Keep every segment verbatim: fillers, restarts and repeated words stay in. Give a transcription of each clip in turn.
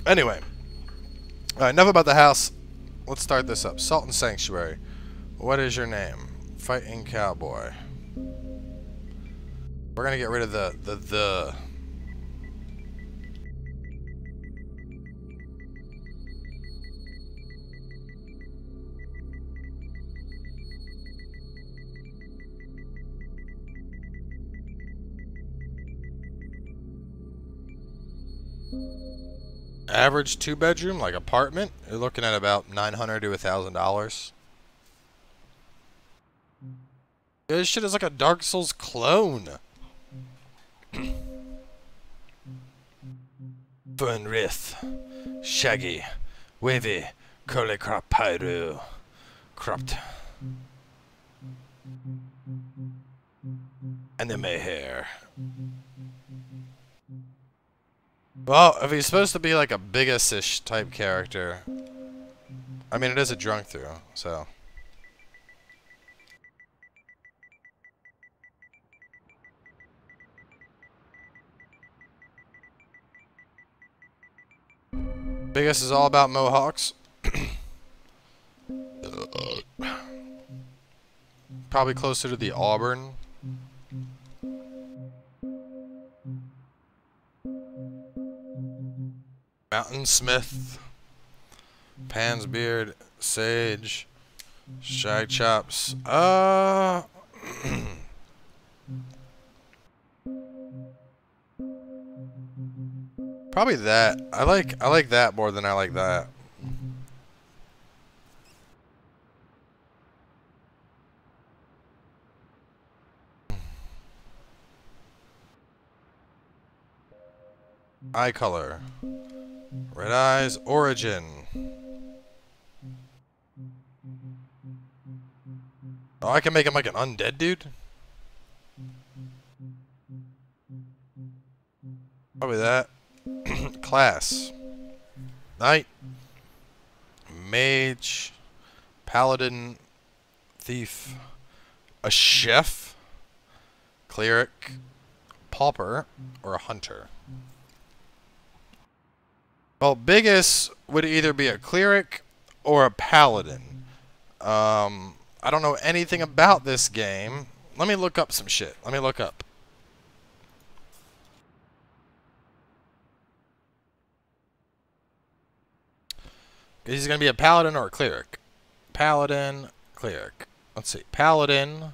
Anyway. Alright, enough about the house. Let's start this up. Salt and Sanctuary. What is your name? FiGhTiNCoWBoy. We're gonna get rid of the the the average two bedroom, like apartment. You're looking at about nine hundred to a thousand dollars. This shit is like a Dark Souls clone. Fernrith, shaggy, wavy, curly crop pyro, cropped, anime hair. Well, if he's supposed to be like a biggest-ish type character, I mean, it is a Drunkthrough, so. Biggest is all about mohawks. Probably closer to the Auburn. Mountain Smith, Pan's Beard, Sage, Shag Chops. Uh, probably that. I like I like that more than I like that. Eye color. Red eyes, origin. Oh, I can make him like an undead dude? Probably that. Class. Knight. Mage. Paladin. Thief. A chef. Cleric. Pauper. Or a hunter. Well, biggest would either be a cleric or a paladin. Um, I don't know anything about this game. Let me look up some shit. Let me look up. He's going to be a paladin or a cleric. Paladin, cleric. Let's see. Paladin.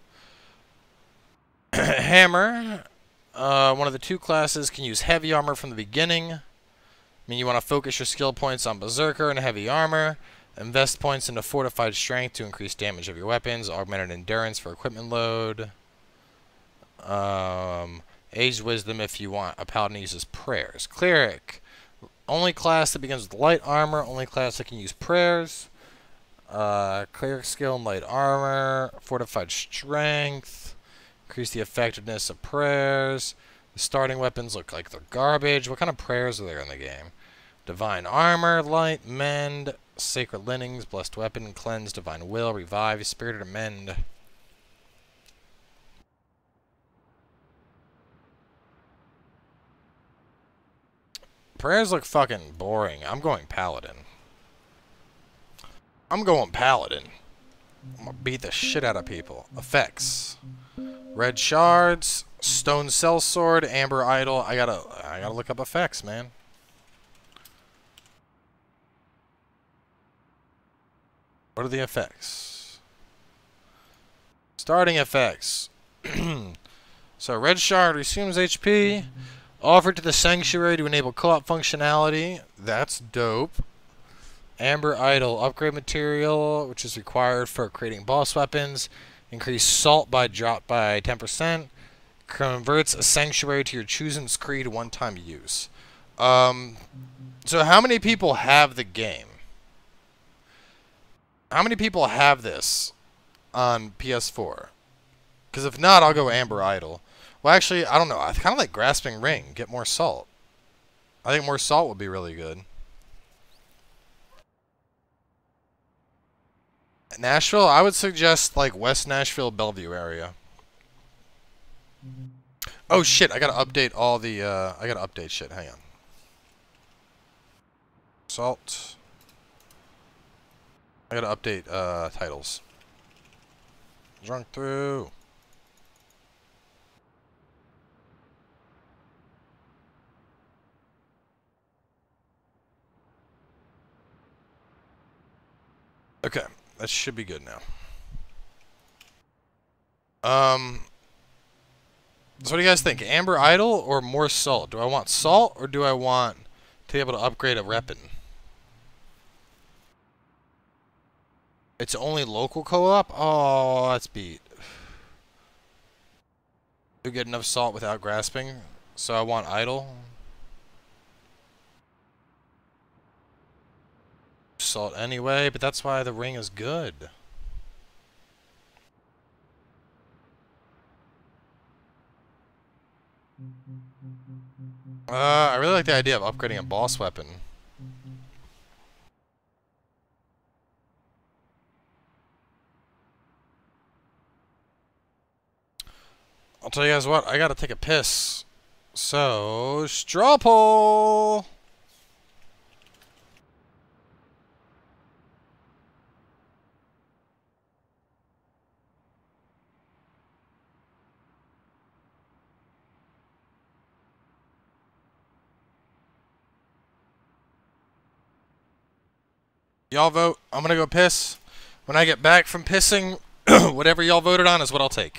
Hammer. Uh, one of the two classes can use heavy armor from the beginning. I mean, you want to focus your skill points on Berserker and Heavy Armor. Invest points into Fortified Strength to increase damage of your weapons. Augmented Endurance for equipment load. Um, Aged Wisdom if you want. A Paladin uses Prayers. Cleric. Only class that begins with Light Armor. Only class that can use Prayers. Uh, Cleric skill and Light Armor. Fortified Strength. Increase the effectiveness of Prayers. The starting weapons look like they're garbage. What kind of prayers are there in the game? Divine Armor, Light, Mend, Sacred Linings, Blessed Weapon, Cleanse, Divine Will, Revive, Spirited Amend. Prayers look fucking boring. I'm going Paladin. I'm going Paladin. I'm gonna beat the shit out of people. Effects. Red Shards. Stone Cell Sword, Amber Idol. I gotta, I gotta look up effects, man. What are the effects? Starting effects. So, Red Shard resumes H P. Offered to the Sanctuary to enable co-op functionality. That's dope. Amber Idol. Upgrade material, which is required for creating boss weapons. Increase salt by drop by ten percent. Converts a sanctuary to your choosing screed one-time use. Um, so how many people have the game? How many people have this on P S four? Because if not, I'll go Amber Idol. Well, actually, I don't know. I kind of like Grasping Ring. Get more salt. I think more salt would be really good. Nashville? I would suggest like West Nashville, Bellevue area. Oh shit, I gotta update all the, uh, I gotta update shit, hang on. Salt. I gotta update uh, titles. Drunkthrough. Okay, that should be good now. Um, so what do you guys think? Amber Idol or more salt? Do I want salt or do I want to be able to upgrade a weapon? It's only local co-op? Oh, that's beat. Do get enough salt without grasping? So I want idle. Salt anyway, but that's why the ring is good. Uh, I really like the idea of upgrading a boss weapon. I'll tell you guys what, I gotta take a piss. So, straw poll! Y'all vote. I'm gonna go piss. When I get back from pissing, whatever y'all voted on is what I'll take.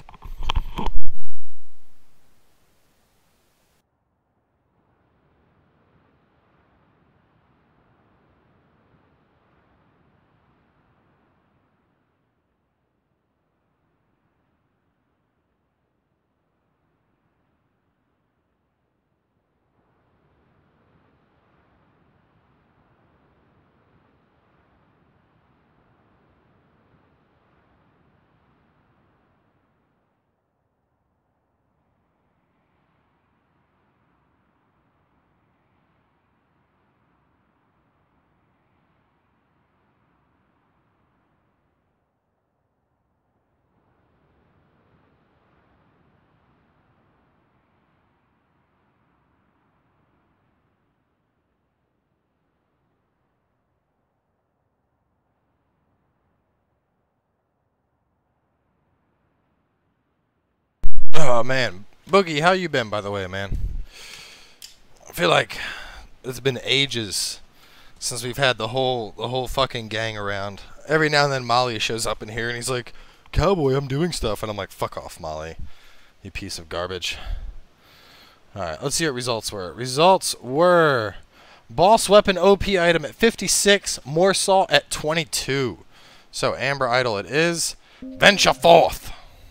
Oh man, Boogie, how you been, by the way, man? I feel like it's been ages since we've had the whole the whole fucking gang around. Every now and then Molly shows up in here and he's like, "Cowboy, I'm doing stuff," and I'm like, "Fuck off, Molly, you piece of garbage." All right, let's see what results were. Results were boss weapon O P item at fifty-six, more salt at twenty-two. So Amber Idol it is. Venture forth.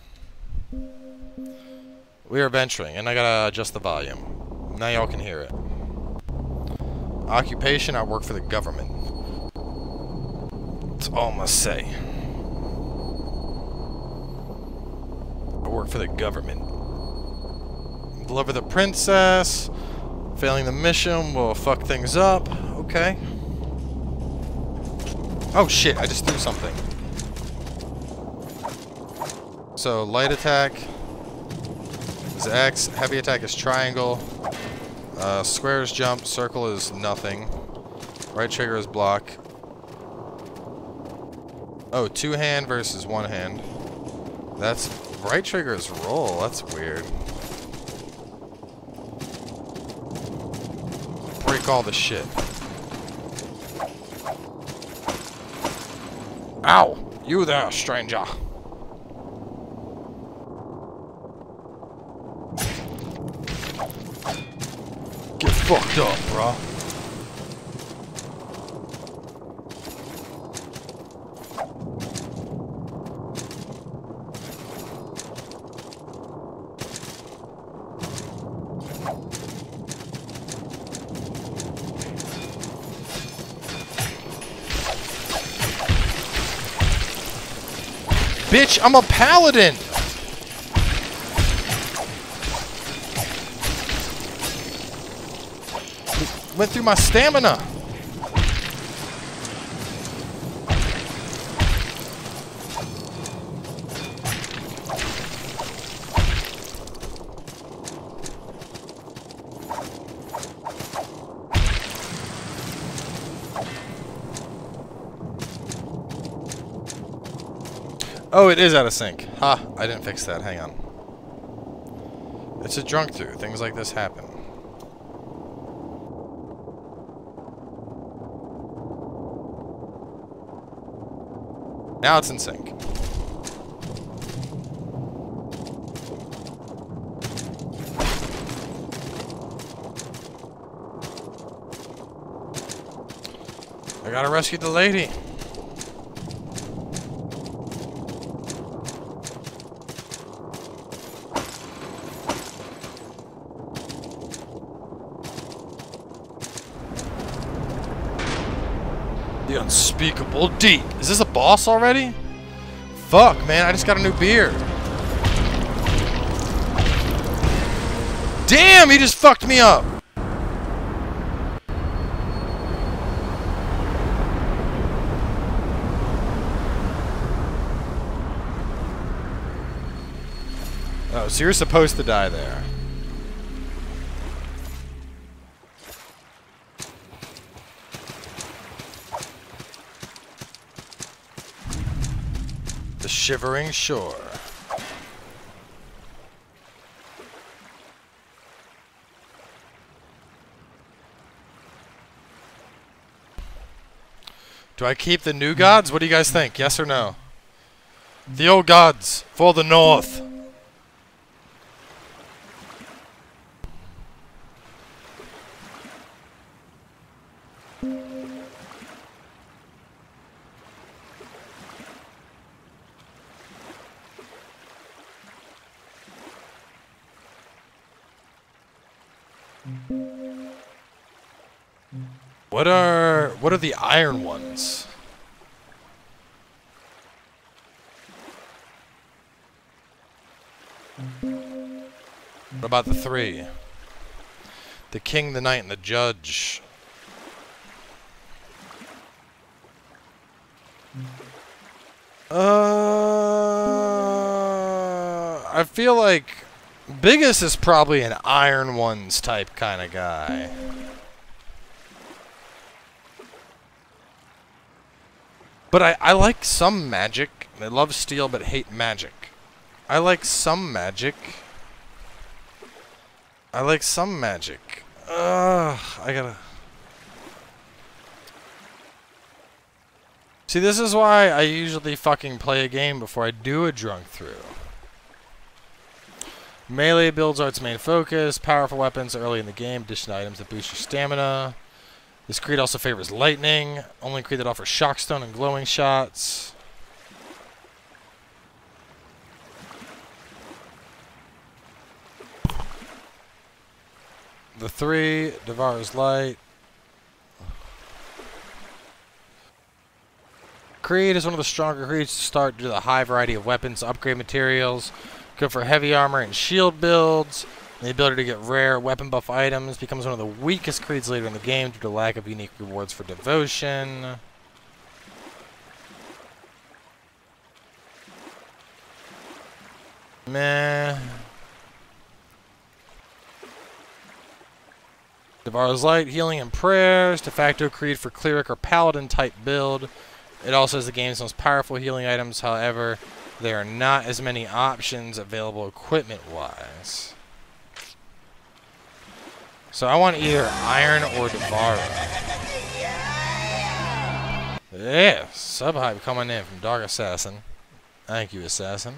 We are venturing, and I gotta adjust the volume. Now y'all can hear it. Occupation, I work for the government. That's all I must say. I work for the government. Deliver the princess. Failing the mission will fuck things up. Okay. Oh shit, I just threw something. So, light attack is X, heavy attack is triangle, uh, square is jump, circle is nothing, right trigger is block. Oh, two hand versus one hand. That's, right trigger is roll, that's weird. Break all the shit. Ow! You there, stranger! Get fucked up, bro. Bitch, I'm a paladin! Went through my stamina. Oh, it is out of sync. Ha, I didn't fix that. Hang on. It's a Drunkthrough. Things like this happen. Now it's in sync. I gotta rescue the lady. The unspeakable deep. Is this a boss already? Fuck, man, I just got a new beard. Damn, he just fucked me up. Oh, so you're supposed to die there. The shivering shore. Do I keep the new gods? What do you guys think? Yes or no? The old gods for the north. What are what are the iron ones? What about the three? The king, the knight, and the judge. Uh, I feel like Biggest is probably an iron ones type kind of guy. But I, I like some magic. I love steel but hate magic. I like some magic. I like some magic. Ugh, I gotta... See, this is why I usually fucking play a game before I do a Drunkthrough. Melee builds are its main focus. Powerful weapons early in the game. Addition items that boost your stamina. This creed also favors lightning. Only creed that offers shockstone and glowing shots. The three, devours light. Creed is one of the stronger creeds to start due to the high variety of weapons, upgrade materials. Good for heavy armor and shield builds. And the ability to get rare weapon buff items. Becomes one of the weakest creeds later in the game due to lack of unique rewards for devotion. Meh. Devours light, healing, and prayers. De facto creed for cleric or paladin type build. It also has the game's most powerful healing items. However, there are not as many options available equipment-wise. So I want either Iron or Devara. Yeah, sub-hype coming in from Dark Assassin. Thank you, Assassin.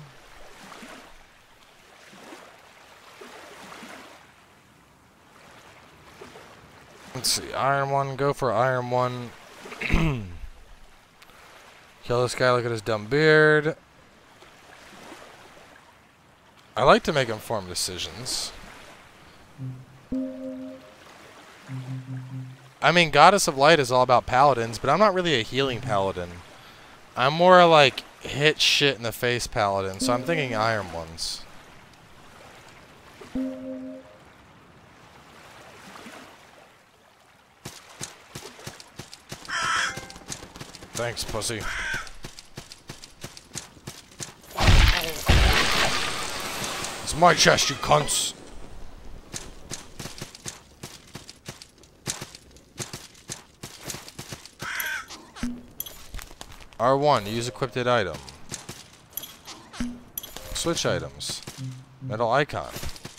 Let's see, Iron one, go for Iron one. Kill this guy, look at his dumb beard. I like to make informed decisions. I mean, Goddess of Light is all about paladins, but I'm not really a healing paladin. I'm more like hit shit in the face paladin, so I'm thinking Iron ones. Thanks, pussy. It's my chest, you cunts. R one, use equipped item. Switch items. Metal icon.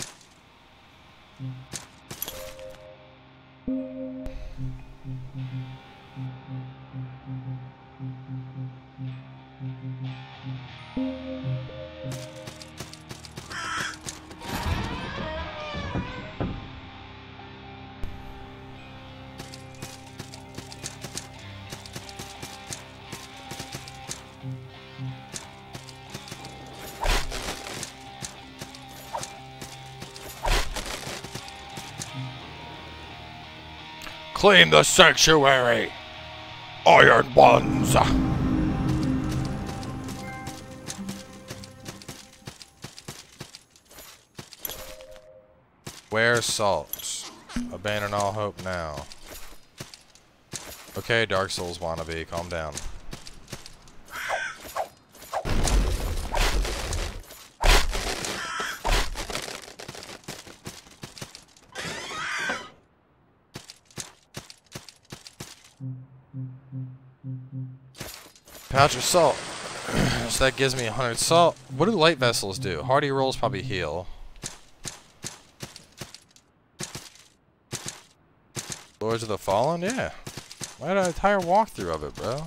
Claim the sanctuary, Iron Ones! Where's salt? Abandon all hope now. Okay, Dark Souls wannabe, calm down. Pouch of salt. So that gives me one hundred salt. What do light vessels do? Hardy rolls probably heal. Lords of the Fallen? Yeah. I had an entire walkthrough of it, bro.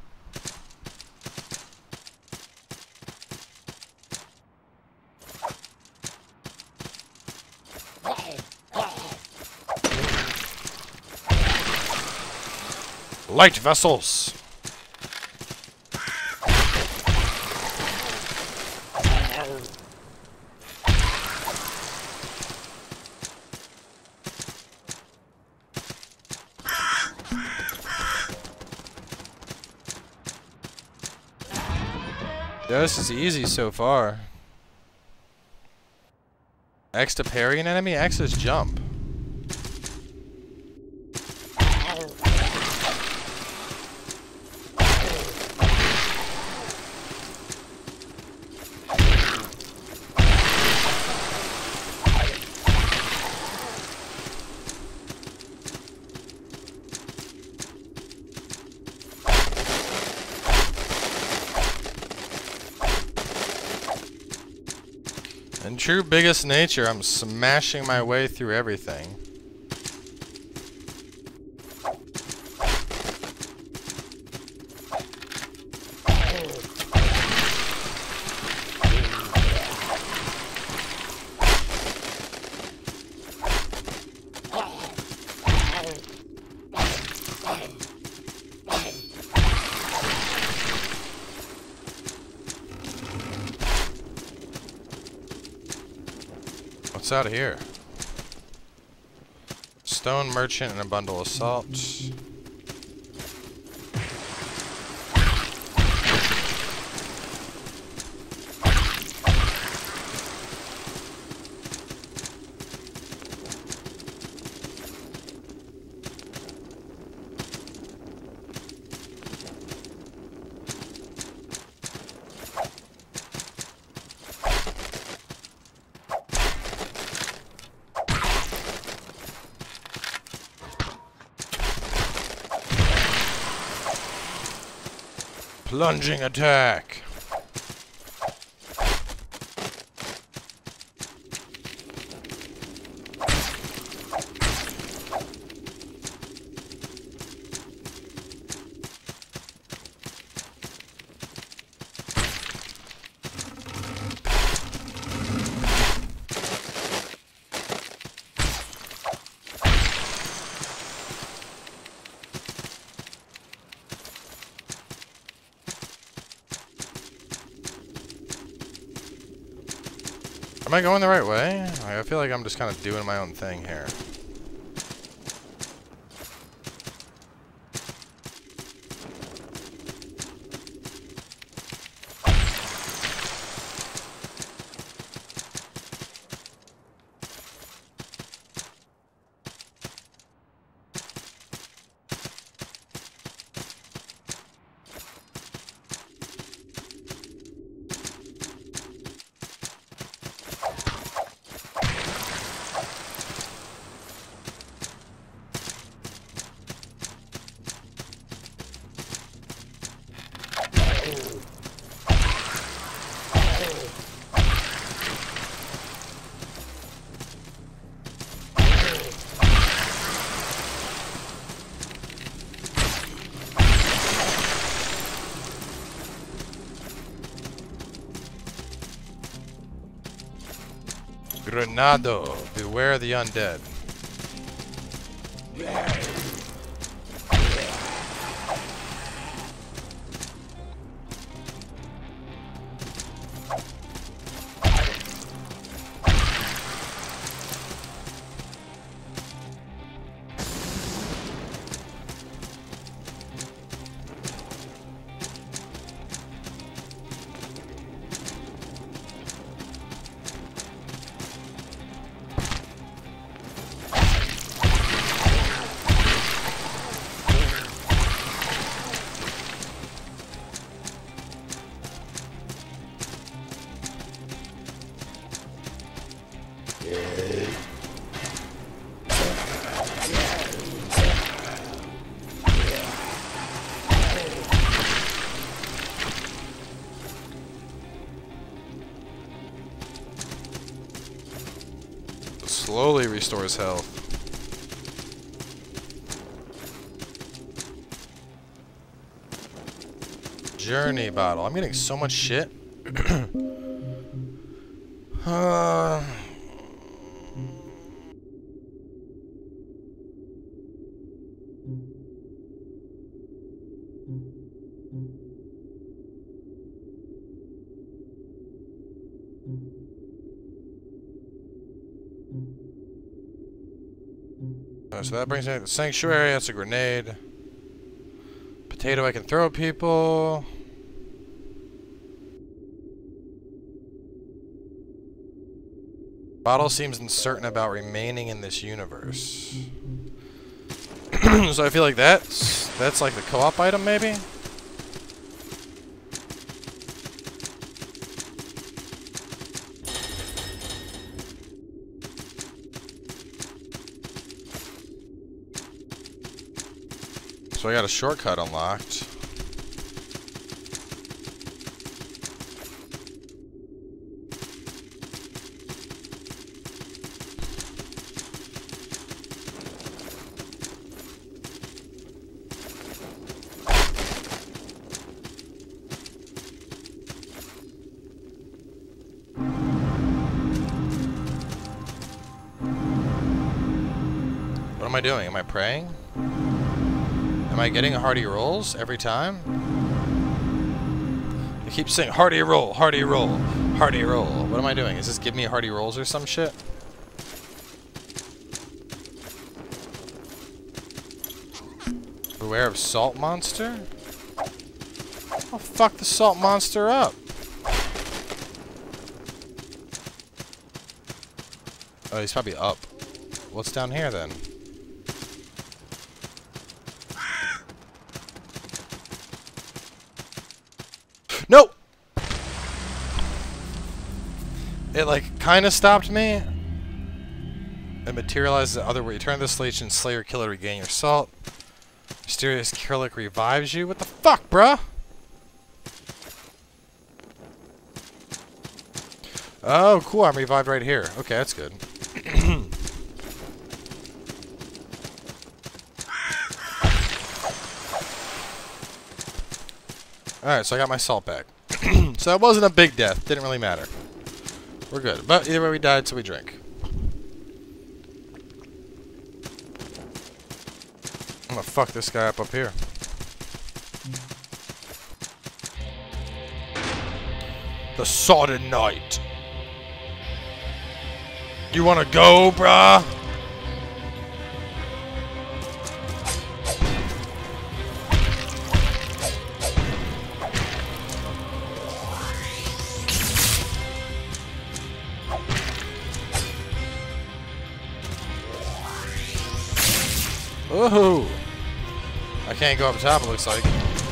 Light vessels! Yeah, this is easy so far. X to parry an enemy? X is jump. In true biggest nature, I'm smashing my way through everything. What's out of here? Stone merchant and a bundle of salt. Plunging attack. Am I going the right way? I feel like I'm just kind of doing my own thing here. Granado. Beware the undead. Slowly restores health. Journey bottle. I'm getting so much shit. uh... So that brings me to the sanctuary. That's a grenade. Potato I can throw at people. Bottle seems uncertain about remaining in this universe. So I feel like that's that's like the co-op item maybe? So I got a shortcut unlocked. What am I doing? Am I praying? Am I getting hearty rolls every time? I keep saying hearty roll, hearty roll, hearty roll. What am I doing? Is this give me hearty rolls or some shit? Beware of salt monster? Oh, fuck the salt monster up. Oh, he's probably up. What's down here then? No! It like kind of stopped me. It materializes the other way. You turn this leech and Slayer Killer to regain your salt. Mysterious Kirlick revives you. What the fuck, bruh? Oh, cool. I'm revived right here. Okay, that's good. Alright, so I got my salt back. So that wasn't a big death. Didn't really matter. We're good. But either way, we died, so we drink. I'm gonna fuck this guy up up here. The Sodden Knight. You wanna go, bruh? Woohoo! I can't go up top, it looks like.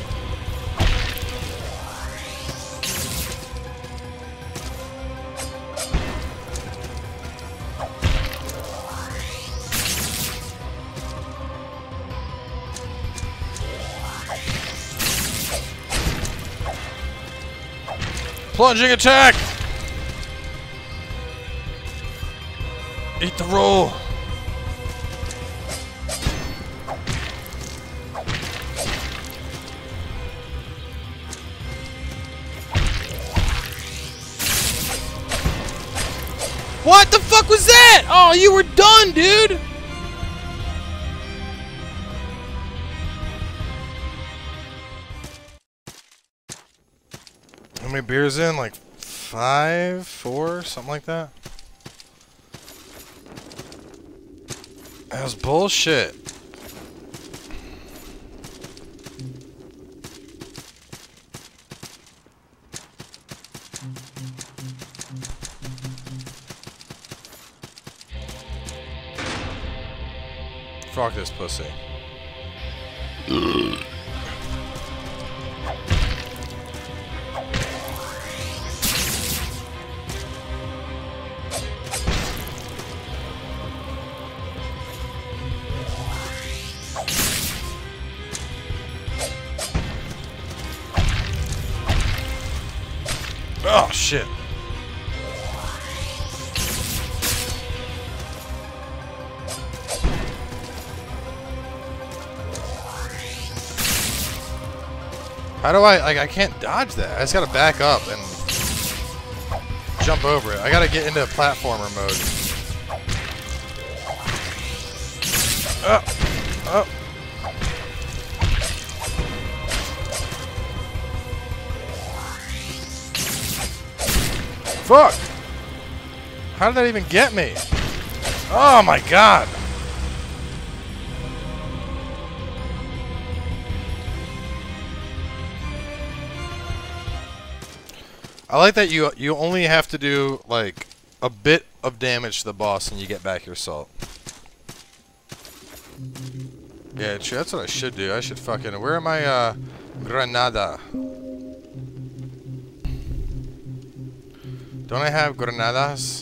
Plunging attack! Eat the roll! What the fuck? fuck was that? Oh, you were done, dude! How many beers in? Like five, four, something like that? That was bullshit. Fuck this pussy. Oh shit. How do I, like, I can't dodge that. I just gotta back up and jump over it. I gotta get into platformer mode. Oh, oh. Fuck! How did that even get me? Oh my god! I like that you you only have to do like a bit of damage to the boss and you get back your salt. Yeah, that's what I should do. I should fucking... Where am I, uh... Granada? Don't I have granadas?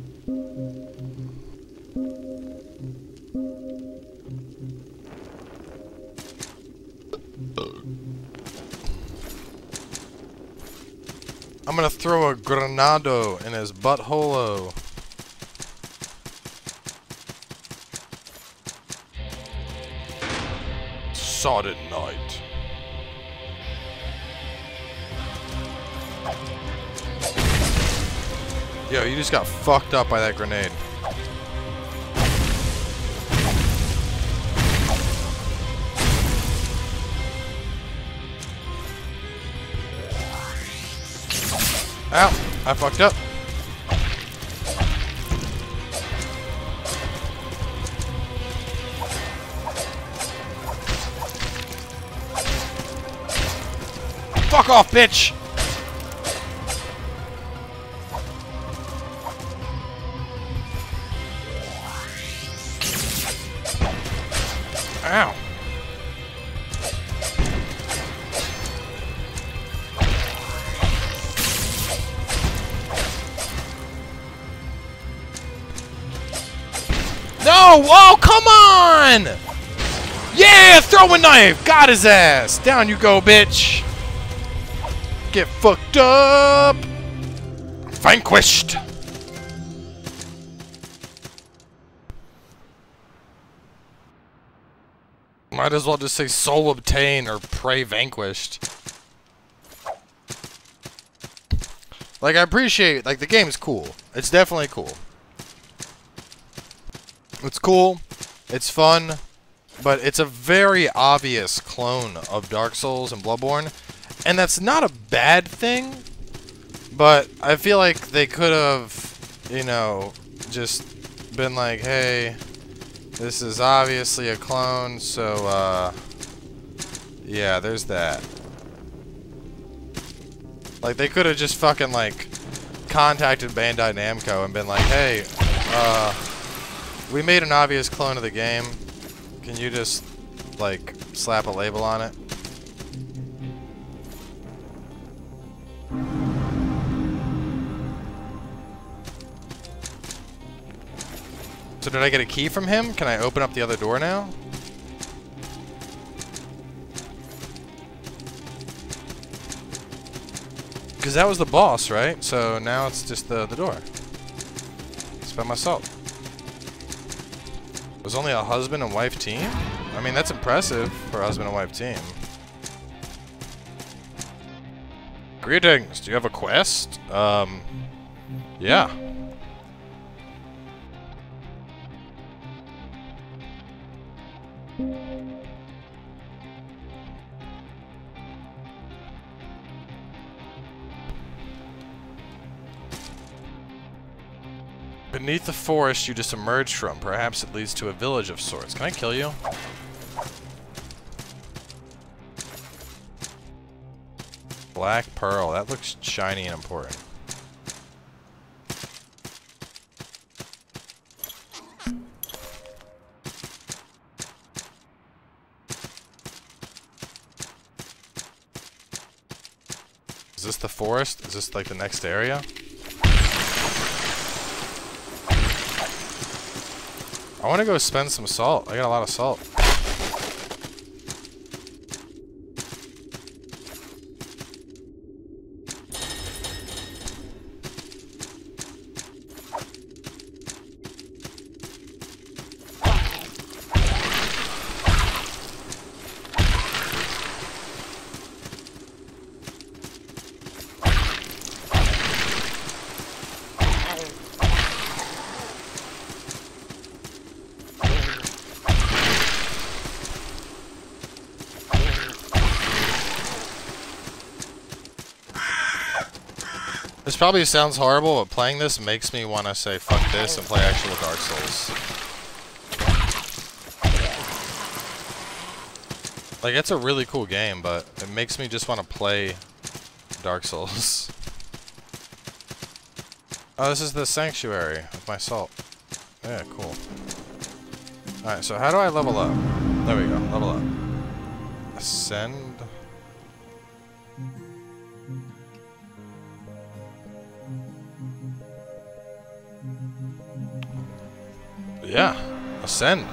I'm gonna throw a granado in his butthole. Sodded night. Yo, you just got fucked up by that grenade. Ow, I fucked up. Fuck off, bitch! Ow. No! Oh, come on! Yeah! Throw a knife! Got his ass! Down you go, bitch! Get fucked up! Vanquished! Might as well just say soul obtain or prey vanquished. Like, I appreciate, like, the game's cool. It's definitely cool. It's cool, it's fun, but it's a very obvious clone of Dark Souls and Bloodborne, and that's not a bad thing, but I feel like they could have, you know, just been like, hey, this is obviously a clone, so, uh, yeah, there's that. Like, they could have just fucking, like, contacted Bandai Namco and been like, hey, uh... we made an obvious clone of the game. Can you just, like, slap a label on it? So did I get a key from him? Can I open up the other door now? Because that was the boss, right? So now it's just the, the door. Spend my salt. It was only a husband and wife team? I mean, that's impressive for a husband and wife team. Greetings. Do you have a quest? Um, yeah. Beneath the forest you just emerged from. Perhaps it leads to a village of sorts. Can I kill you? Black pearl. That looks shiny and important. Is this the forest? Is this like the next area? I want to go spend some salt. I got a lot of salt. This probably sounds horrible, but playing this makes me want to say fuck this and play actual Dark Souls. Like, it's a really cool game, but it makes me just want to play Dark Souls. Oh, this is the sanctuary with my salt. Yeah, cool. Alright, so how do I level up? There we go, level up. Ascend. Yeah, ascend.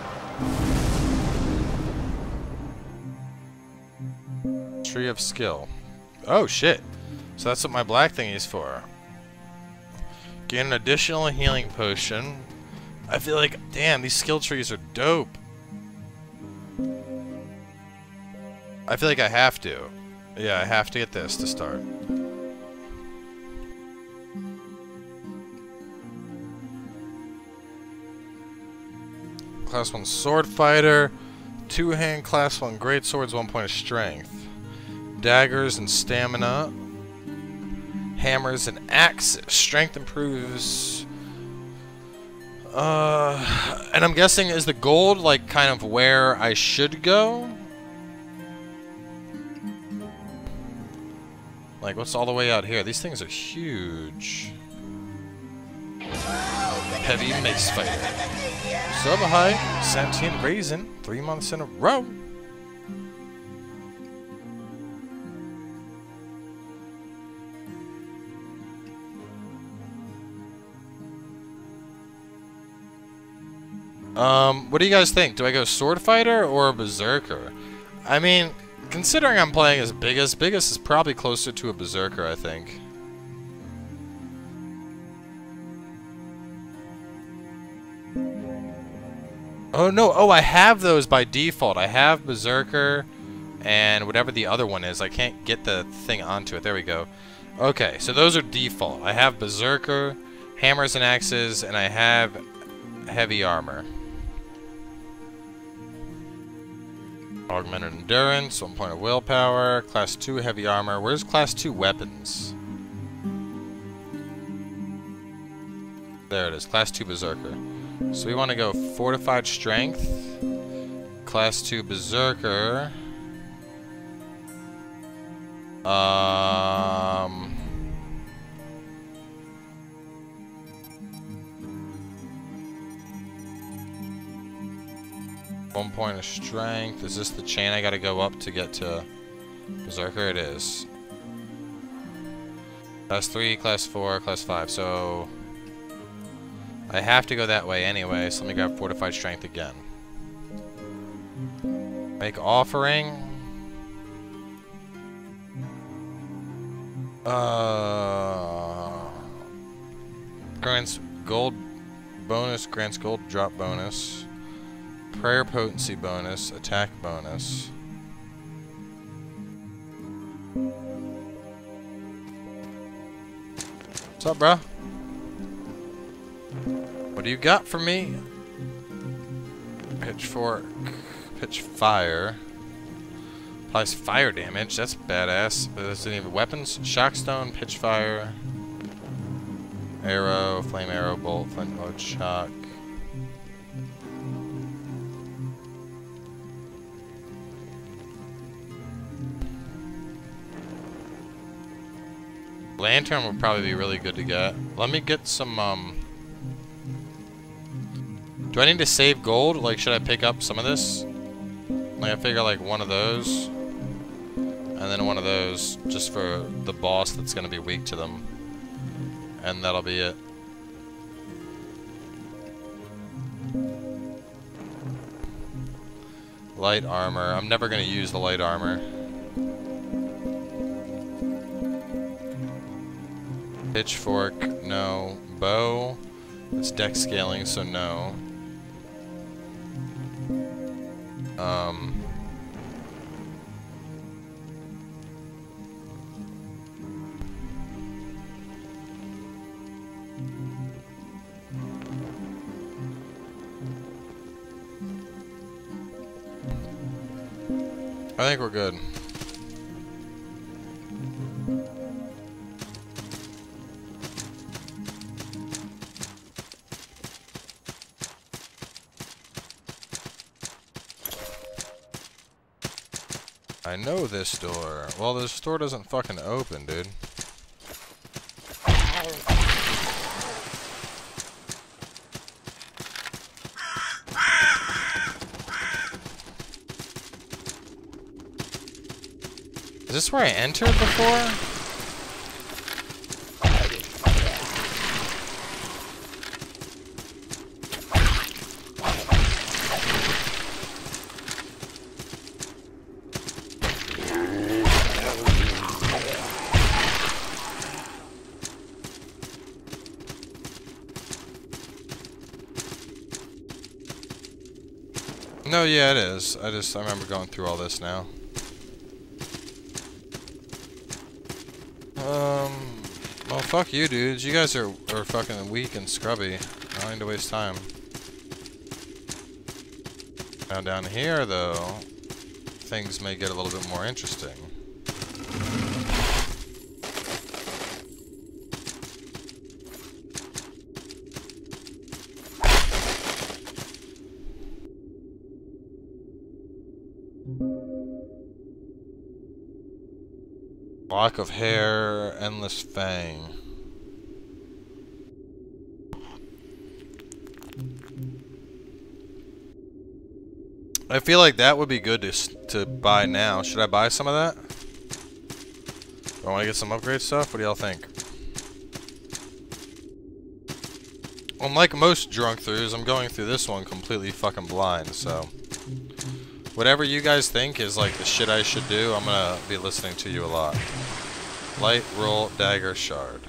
Tree of skill. Oh shit. So that's what my black thing is for. Gain an additional healing potion. I feel like, damn, these skill trees are dope. I feel like I have to. Yeah, I have to get this to start. Class one sword fighter, two hand class one great swords, one point of strength, daggers and stamina, hammers and axes. Strength improves. Uh, and I'm guessing, is the gold like kind of where I should go? Like, what's all the way out here? These things are huge. Heavy mace fighter. Sub high, sentient raisin, three months in a row. Um, what do you guys think? Do I go sword fighter or berserker? I mean, considering I'm playing as Biggest, Biggest is probably closer to a berserker, I think. Oh no, oh I have those by default. I have Berserker and whatever the other one is. I can't get the thing onto it. There we go. Okay, so those are default. I have Berserker, hammers and axes, and I have heavy armor. Augmented endurance, one point of willpower, class two heavy armor. Where's class two weapons? There it is, class two Berserker. So we want to go fortified strength, class two berserker, um, one point of strength. Is this the chain I got to go up to get to berserker? It is. Class three, class four, class five. So I have to go that way anyway, so let me grab fortified strength again. Make offering. Uh, grants gold bonus, grants gold drop bonus. Prayer potency bonus, attack bonus. What's up, bro? What do you got for me? Pitchfork. pitch fire. Applies fire damage. That's badass. But there's any weapons? Shockstone, pitch fire, arrow, flame arrow, bolt, flint load, shock. Lantern would probably be really good to get. Let me get some, um... do I need to save gold? Like, should I pick up some of this? Like, I figure, like, one of those. And then one of those, just for the boss that's gonna be weak to them. And that'll be it. Light armor. I'm never gonna use the light armor. Pitchfork, no. Bow, it's deck scaling, so no. Um. I think we're good. I know this door. Well, this door doesn't fucking open, dude. Is this where I entered before? No, yeah, it is. I just, I remember going through all this now. Um, well, fuck you, dudes. You guys are, are fucking weak and scrubby. I don't need to waste time. Now down here, though, things may get a little bit more interesting. Lock of hair, endless fang. I feel like that would be good to to buy now. Should I buy some of that? Do I want to get some upgrade stuff? What do y'all think? Unlike most Drunkthroughs, I'm going through this one completely fucking blind, so whatever you guys think is like the shit I should do, I'm gonna be listening to you a lot. Light, roll, dagger, shard.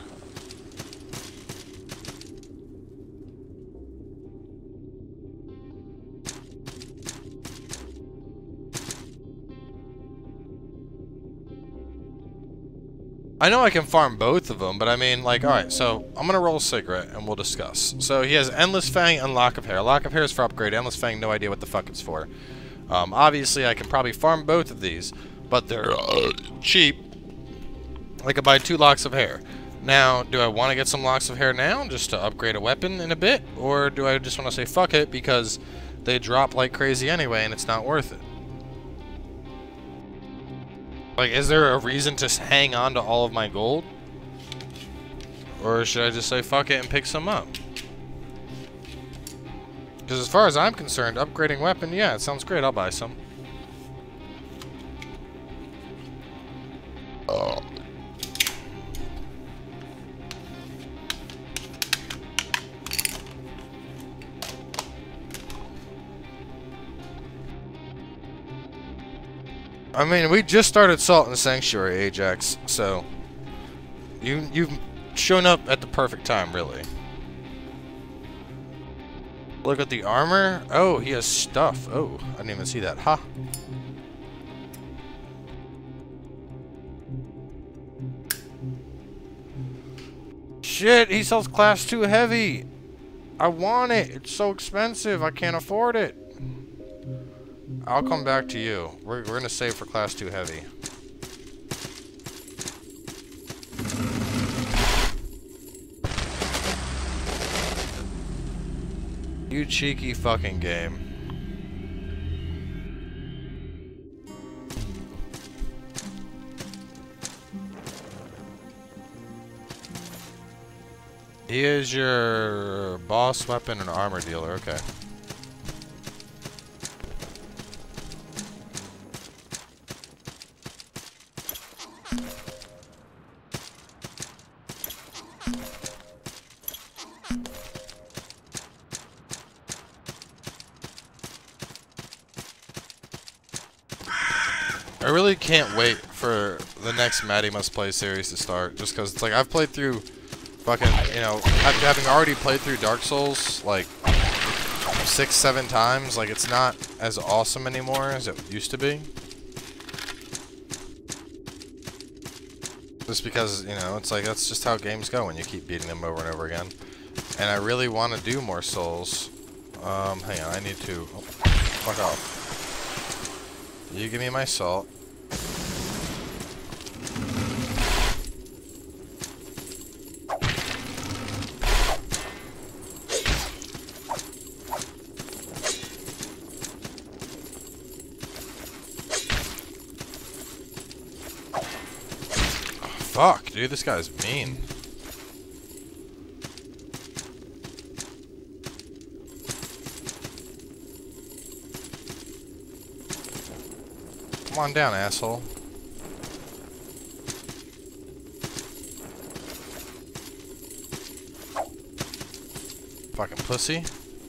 I know I can farm both of them, but I mean, like, alright, so I'm gonna roll a cigarette and we'll discuss. So he has Endless Fang and Lock of Hair. Lock of Hair is for upgrade, Endless Fang, no idea what the fuck it's for. Um, obviously, I can probably farm both of these, but they're uh, cheap. I could buy two locks of hair. Now, do I want to get some locks of hair now, just to upgrade a weapon in a bit? Or do I just want to say fuck it, because they drop like crazy anyway, and it's not worth it? Like, is there a reason to hang on to all of my gold? Or should I just say fuck it and pick some up? Because as far as I'm concerned, upgrading weapon, yeah, it sounds great. I'll buy some. Oh. I mean, we just started Salt and Sanctuary, Ajax, so you, you've shown up at the perfect time, really. Look at the armor. Oh, he has stuff. Oh, I didn't even see that. Ha. Huh. Shit, he sells class two heavy. I want it. It's so expensive. I can't afford it. I'll come back to you. We're, we're gonna save for class two heavy. You cheeky fucking game. He is your boss weapon and armor dealer, okay. I really can't wait for the next Maddie Must Play series to start, just because it's like I've played through fucking, you know, having already played through Dark Souls like six, seven times, like it's not as awesome anymore as it used to be. Just because, you know, it's like that's just how games go when you keep beating them over and over again. And I really want to do more Souls. Um, hang on, I need to... Oh, fuck off. You give me my salt. Fuck, dude, this guy's mean. Come on down, asshole. Fucking pussy.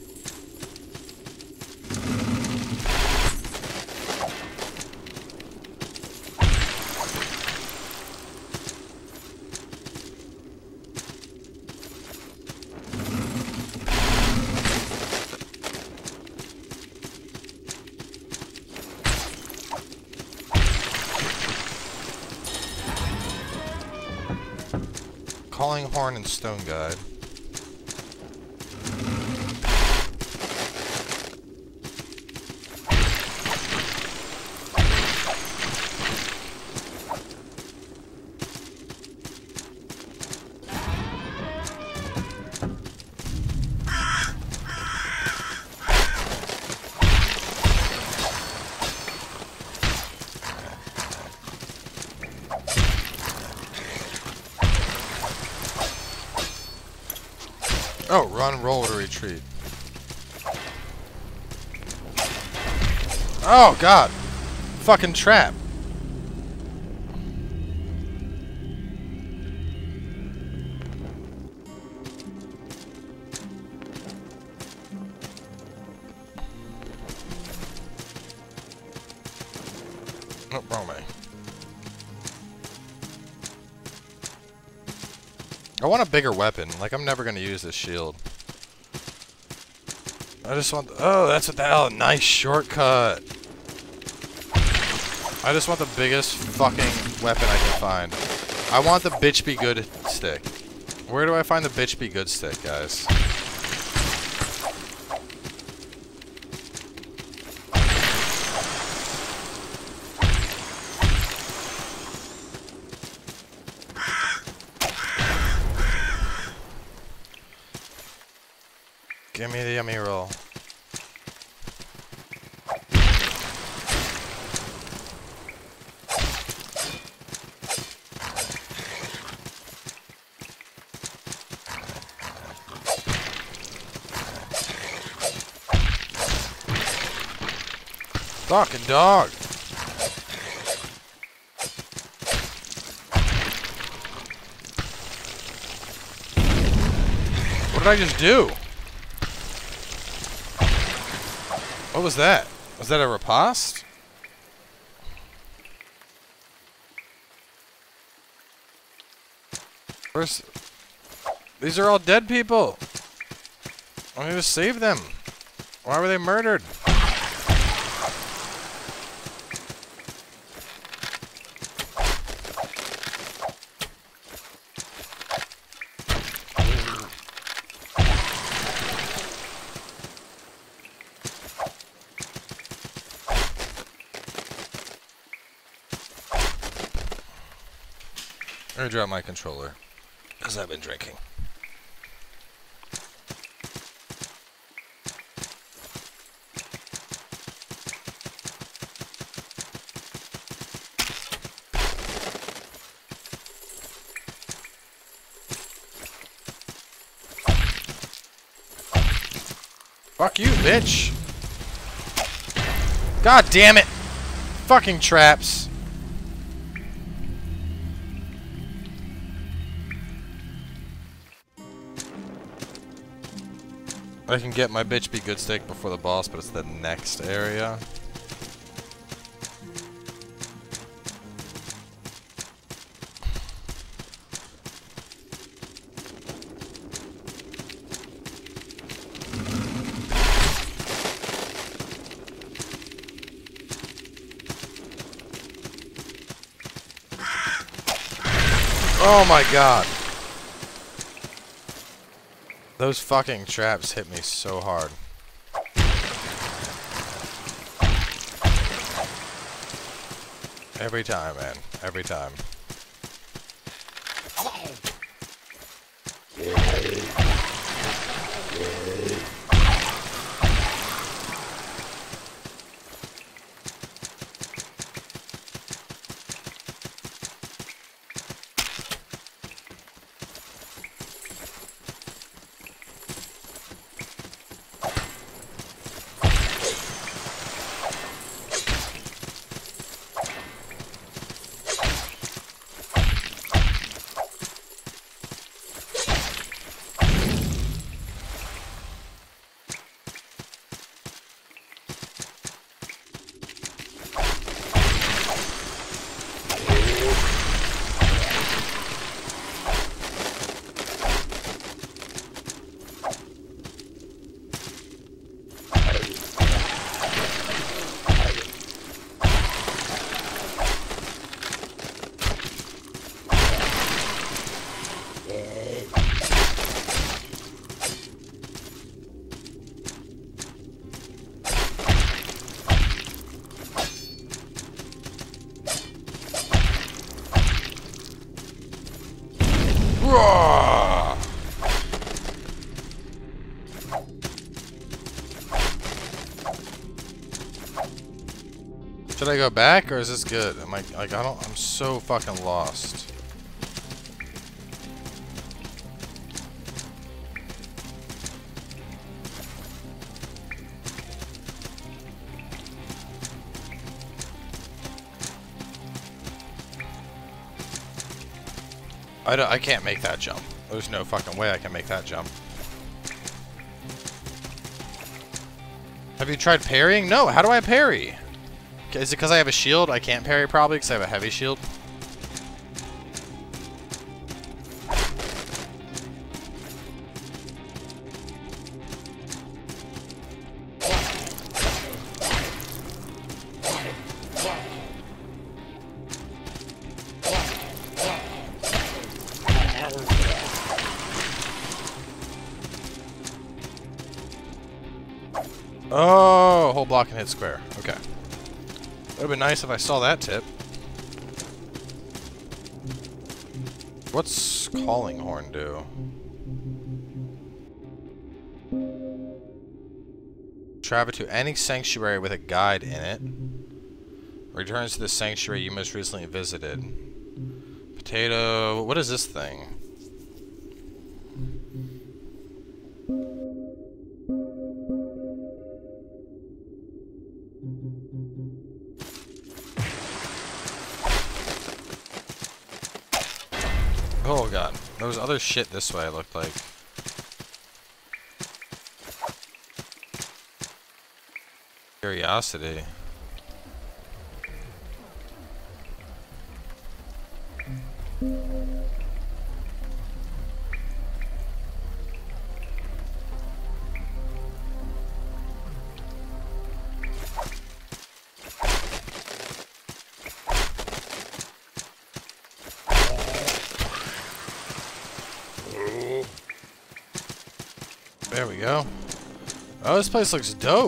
Calling horn and stone guide. Oh, run, roll to retreat. Oh, God. Fucking trap. Oh, wrong way. I want a bigger weapon. Like, I'm never going to use this shield. I just want... The, oh, that's what the hell. Nice shortcut. I just want the biggest fucking weapon I can find. I want the bitch be good stick. Where do I find the bitch be good stick, guys? Give me the yummy roll. Fucking dog. What did I just do? What was that? Was that a riposte? Where's... These are all dead people. I need to save them. Why were they murdered? Or drop my controller, because I've been drinking. Fuck you, bitch! God damn it! Fucking traps! I can get my bitch be good steak before the boss, but it's the next area. Oh my god. Those fucking traps hit me so hard. Every time, man. Every time. Should I go back or is this good? Am I like I don't I'm so fucking lost. I don't I can't make that jump. There's no fucking way I can make that jump. Have you tried parrying? No, how do I parry? Is it because I have a shield? I can't parry probably because I have a heavy shield. Oh, whole block and hit square. Okay. Would have been nice if I saw that tip. What's calling horn do? Travel to any sanctuary with a guide in it. Returns to the sanctuary you most recently visited. Potato. What is this thing? Oh god, there was other shit this way, it looked like. Curiosity. There we go. Oh, this place looks dope.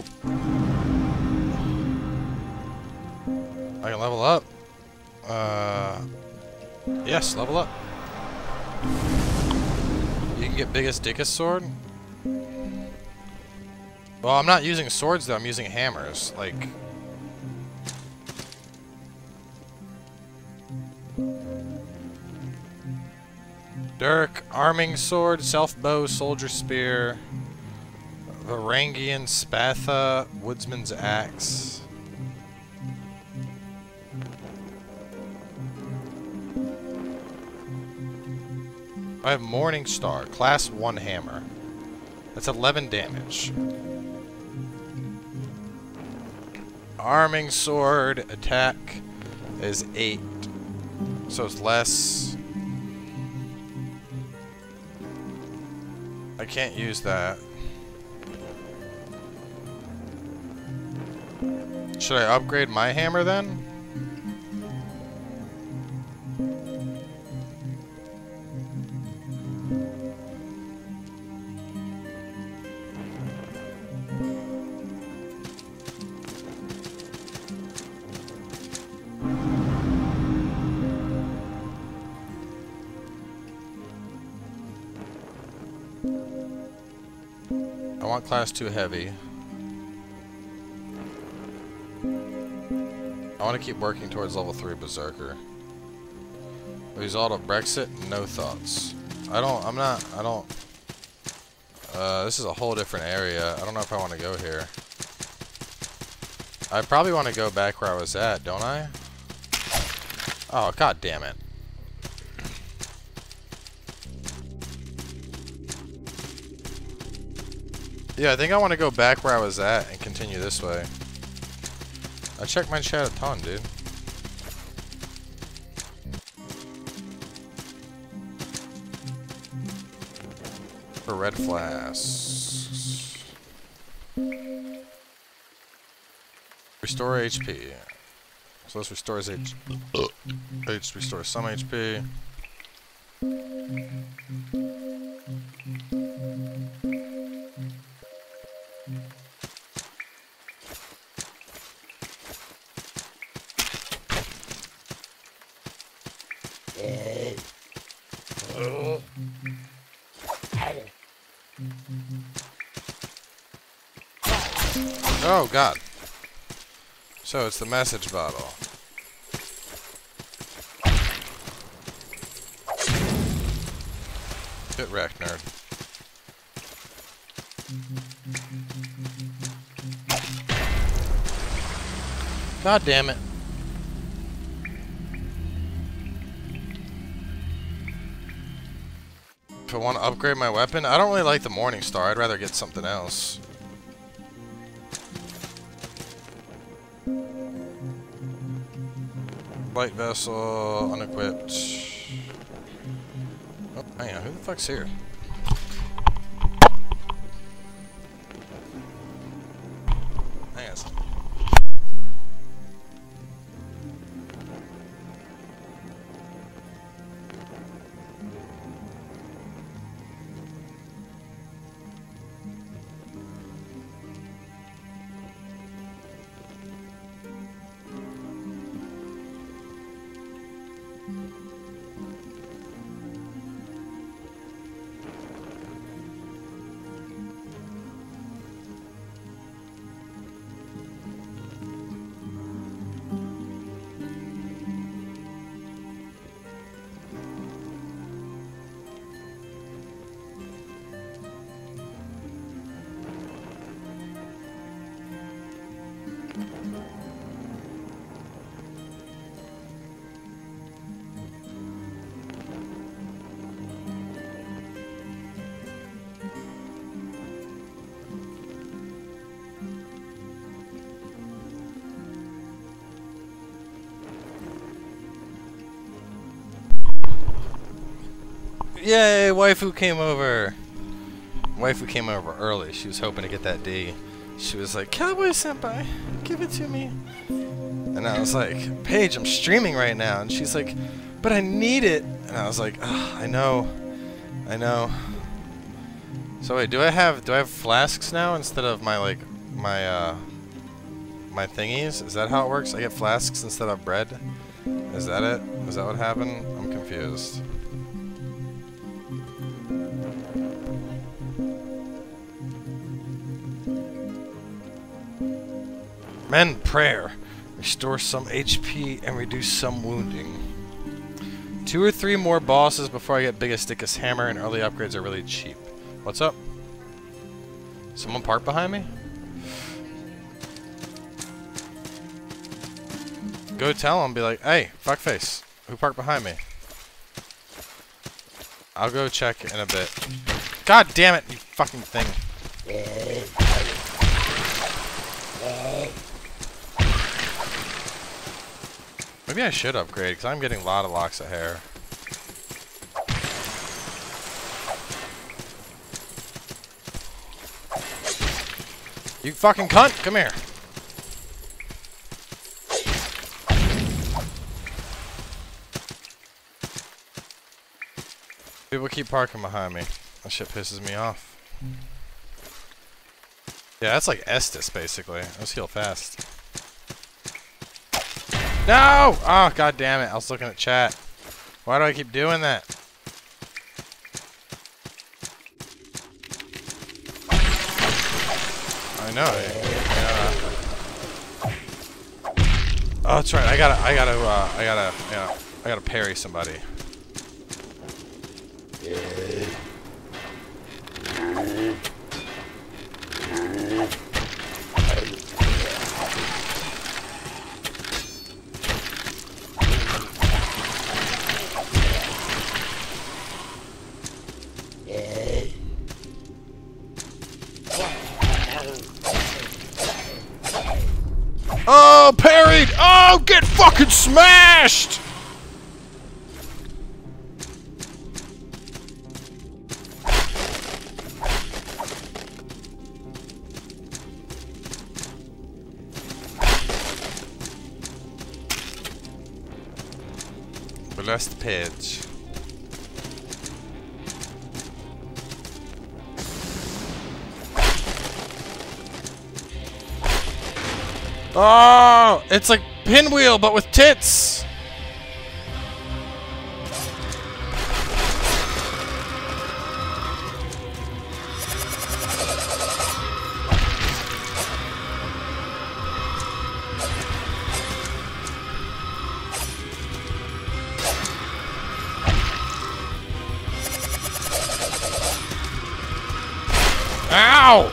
I can level up. Uh, Yes, level up. You can get biggest, dickest sword? Well, I'm not using swords though, I'm using hammers. Like... Dirk, arming sword, self-bow, soldier spear, Varangian spatha, woodsman's axe. I have Morning Star, class one hammer. That's eleven damage. Arming sword, attack is eight. So it's less. I can't use that. Should I upgrade my hammer then? I want class two heavy. I want to keep working towards level three berserker. Result of Brexit, no thoughts. I don't, I'm not, I don't, uh, this is a whole different area. I don't know if I want to go here. I probably want to go back where I was at, don't I? Oh, god damn it. Yeah, I think I want to go back where I was at and continue this way. I check my chat a ton, dude. For red flasks. Restore H P. So this restores H. H restores some H P. Oh god. So it's the message bottle. Get wrecked, nerd. God damn it. If I want to upgrade my weapon, I don't really like the Morning Star. I'd rather get something else. Light vessel, unequipped. Oh, hang on, who the fuck's here? Hang on a second. Yay, waifu came over. Waifu came over early. She was hoping to get that D. She was like, Cowboy Senpai, give it to me. And I was like, Paige, I'm streaming right now. And she's like, but I need it. And I was like, oh, I know. I know. So wait, do I have do I have flasks now instead of my like my uh my thingies? Is that how it works? I get flasks instead of bread? Is that it? Is that what happened? I'm confused. confused. Mend prayer. Restore some H P and reduce some wounding. Two or three more bosses before I get biggest thickest hammer, and early upgrades are really cheap. What's up? Someone parked behind me? Go tell him, be like, hey, fuckface, who parked behind me? I'll go check in a bit. God damn it, you fucking thing. Maybe I should upgrade, because I'm getting a lot of locks of hair. You fucking cunt! Come here! People keep parking behind me. That shit pisses me off. Yeah, that's like Estus, basically. Let's heal fast. No! Oh, god damn it. I was looking at chat. Why do I keep doing that? I know. Yeah. Oh, that's right. I gotta, I gotta, uh, I gotta, yeah, I gotta parry somebody. Oh, parried! Oh, get fucking smashed! Blessed page. Oh, it's like Pinwheel, but with tits. Ow!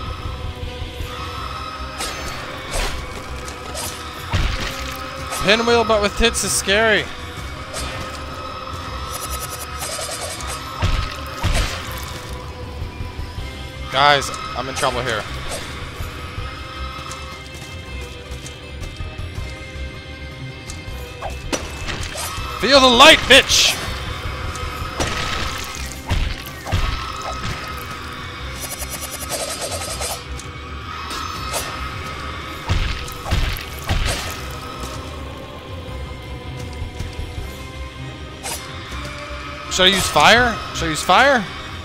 Pinwheel, but with tits is scary. Guys, I'm in trouble here. Feel the light, bitch! Should I use fire? Should I use fire?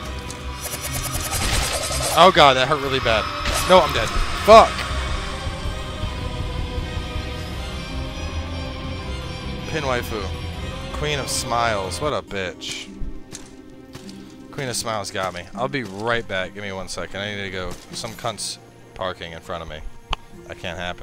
Oh god, that hurt really bad. No, I'm dead. Fuck! Pin waifu. Queen of Smiles. What a bitch. Queen of Smiles got me. I'll be right back. Give me one second. I need to go. Some cunt's parking in front of me. That can't happen.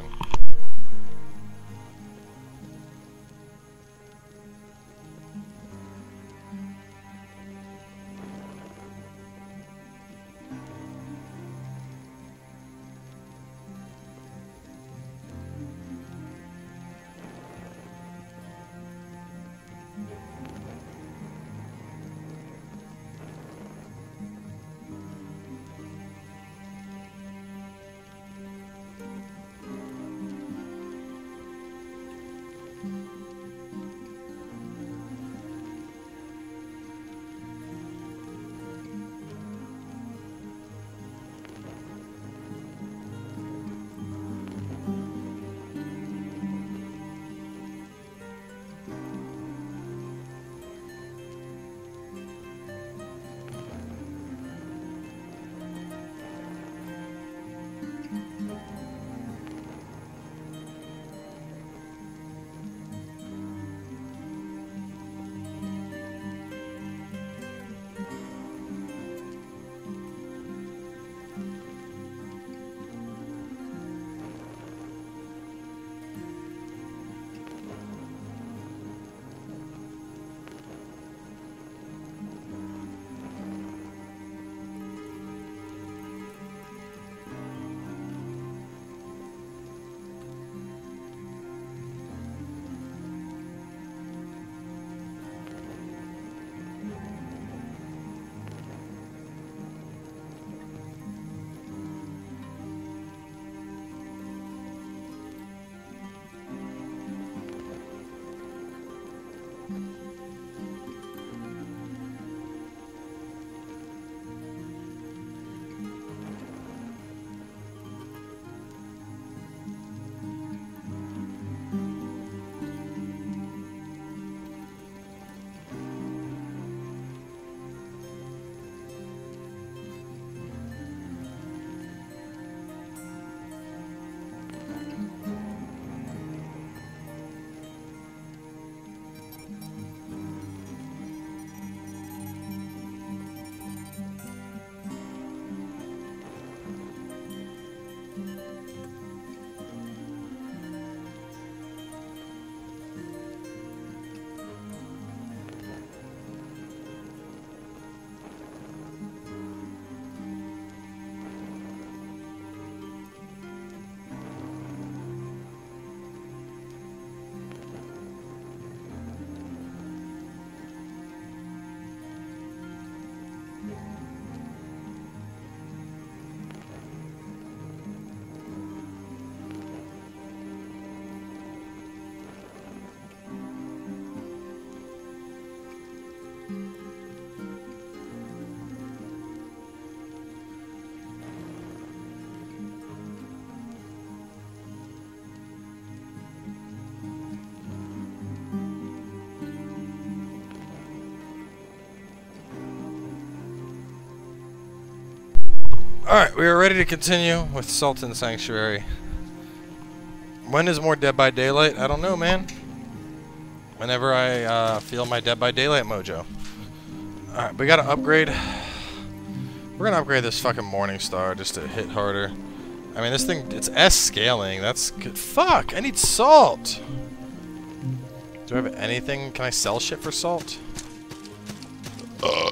Alright, we are ready to continue with Sultan Sanctuary. When is more Dead by Daylight? I don't know, man. Whenever I uh, feel my Dead by Daylight mojo. Alright, we gotta upgrade. We're gonna upgrade this fucking Morning Star just to hit harder. I mean, this thing, it's S scaling. That's good. Fuck, I need salt. Do I have anything? Can I sell shit for salt? Uh.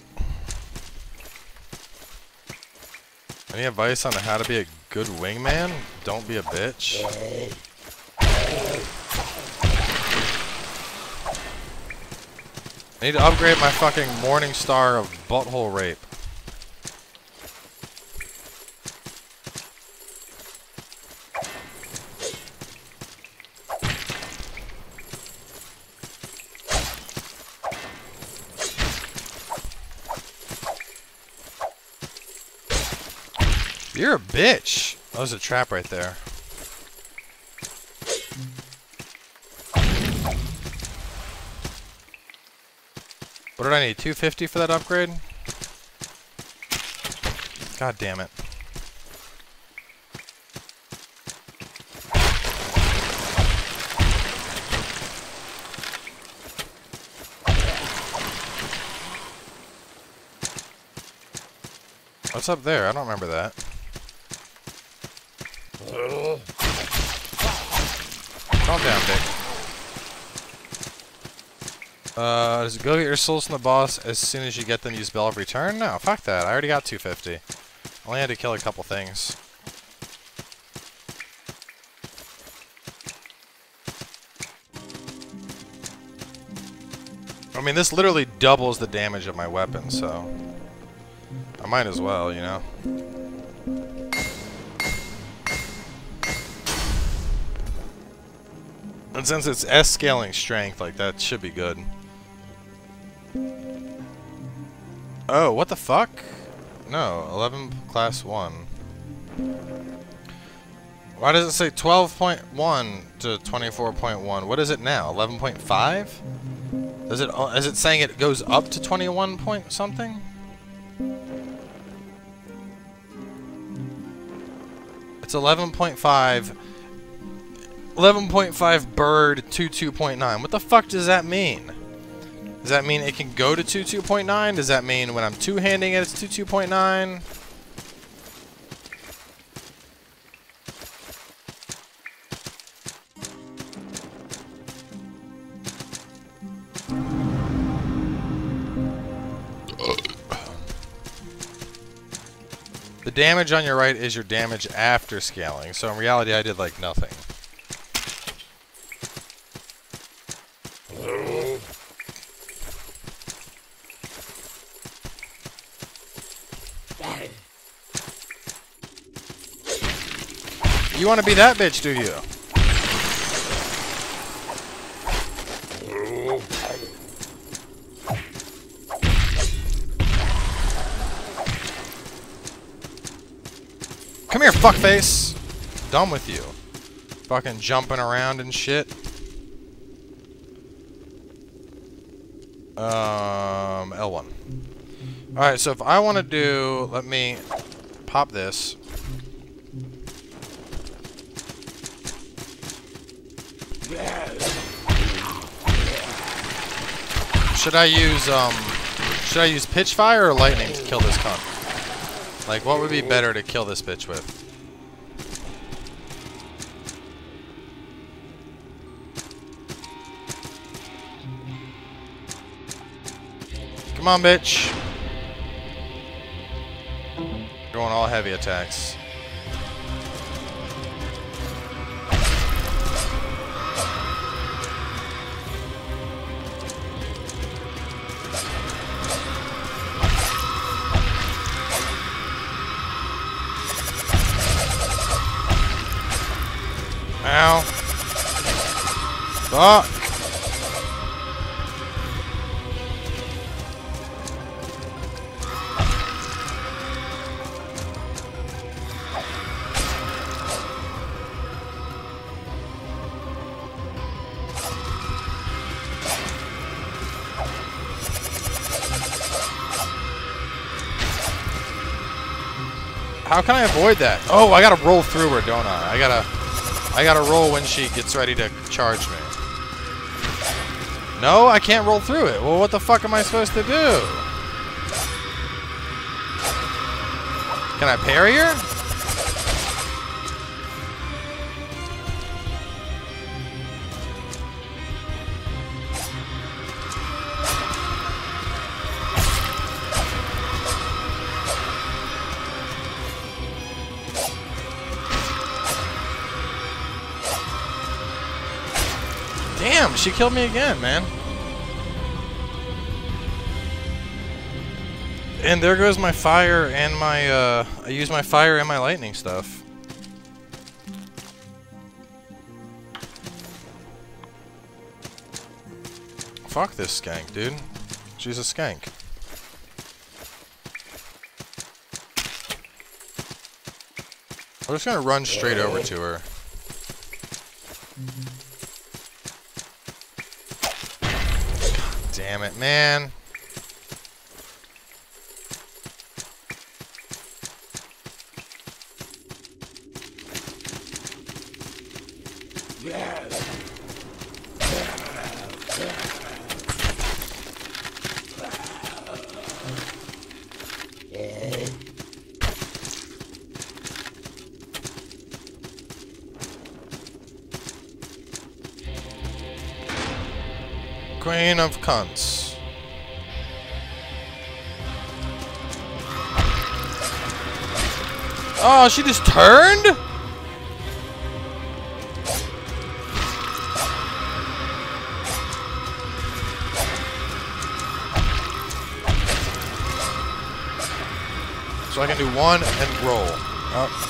Any advice on how to be a good wingman? Don't be a bitch. I need to upgrade my fucking Morning Star of butthole rape. You're a bitch. Oh, there's a trap right there. What did I need? two fifty for that upgrade? God damn it. What's up there? I don't remember that. Calm down, Dick. Uh, does it go get your souls from the boss as soon as you get them? Use Bell of Return? No, fuck that. I already got two fifty. Only had to kill a couple things. I mean, this literally doubles the damage of my weapon, so I might as well, you know. And since it's S scaling strength, like, that should be good. Oh, what the fuck? No, eleven class one. Why does it say twelve point one to twenty-four point one? What is it now? eleven point five? Is it, is it saying it goes up to twenty-one point something? It's eleven point five. eleven point five bird to two point nine. What the fuck does that mean? Does that mean it can go to two point nine? Does that mean when I'm two-handing it, it's two point nine? The damage on your right is your damage after scaling, so in reality I did like nothing. You want to be that bitch, do you? Come here, fuckface! Done with you. Fucking jumping around and shit. Um, L one. Alright, so if I want to do... Let me pop this. Should I use, um... Should I use pitch fire or lightning to kill this cunt? Like, what would be better to kill this bitch with? Come on, bitch. Going all heavy attacks. Ow. Fuck. How can I avoid that? Oh, I gotta roll through her, don't I? I gotta, I gotta roll when she gets ready to charge me. No, I can't roll through it. Well, what the fuck am I supposed to do? Can I parry her? Damn, she killed me again, man. And there goes my fire and my, uh, I use my fire and my lightning stuff. Fuck this skank, dude. She's a skank. I'm just gonna run straight over to her. Damn it, man. Queen of cunts. Oh, she just turned? So I can do one and roll. Oh.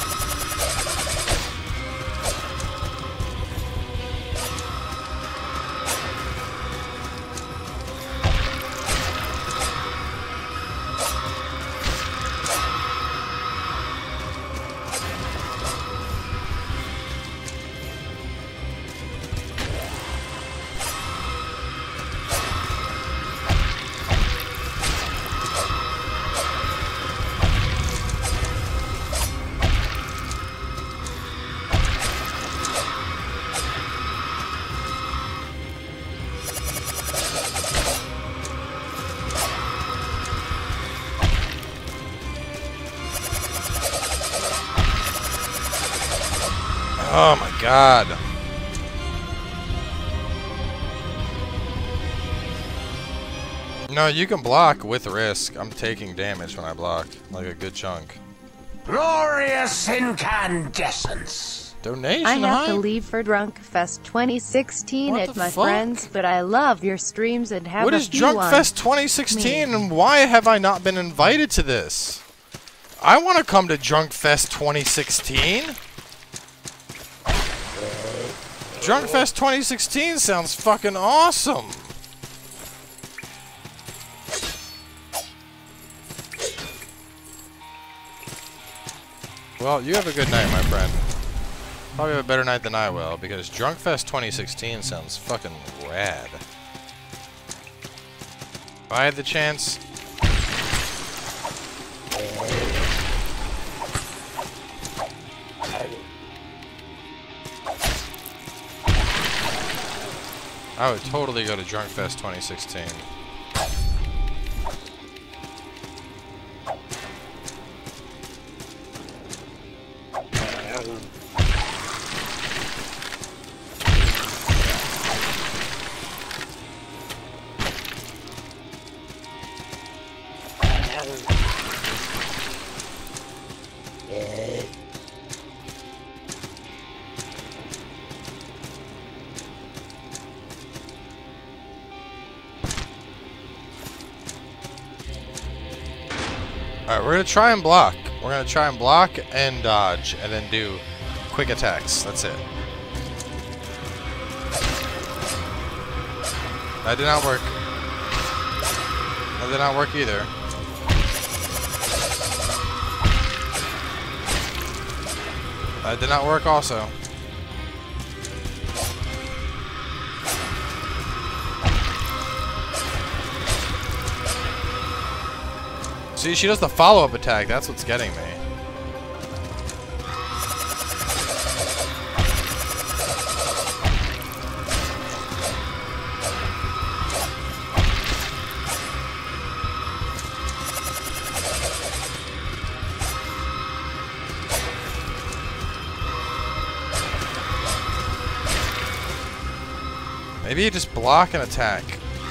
Oh my god. No, you can block with risk. I'm taking damage when I block, like a good chunk. Glorious incandescence. Donation, I have huh? to leave for Drunkfest twenty sixteen What at the my fuck? friends, but I love your streams and have What a is few on Drunkfest twenty sixteen and why have I not been invited to this? I want to come to Drunkfest twenty sixteen. Drunkfest twenty sixteen sounds fucking awesome. Well, you have a good night, my friend. Probably have a better night than I will, because Drunkfest twenty sixteen sounds fucking rad. If I had the chance... I would totally go to Drunkfest twenty sixteen. Alright, we're gonna try and block. We're gonna try and block and dodge, and then do quick attacks. That's it. That did not work. That did not work either. That did not work also. See, she does the follow-up attack. That's what's getting me. Maybe you just block an attack.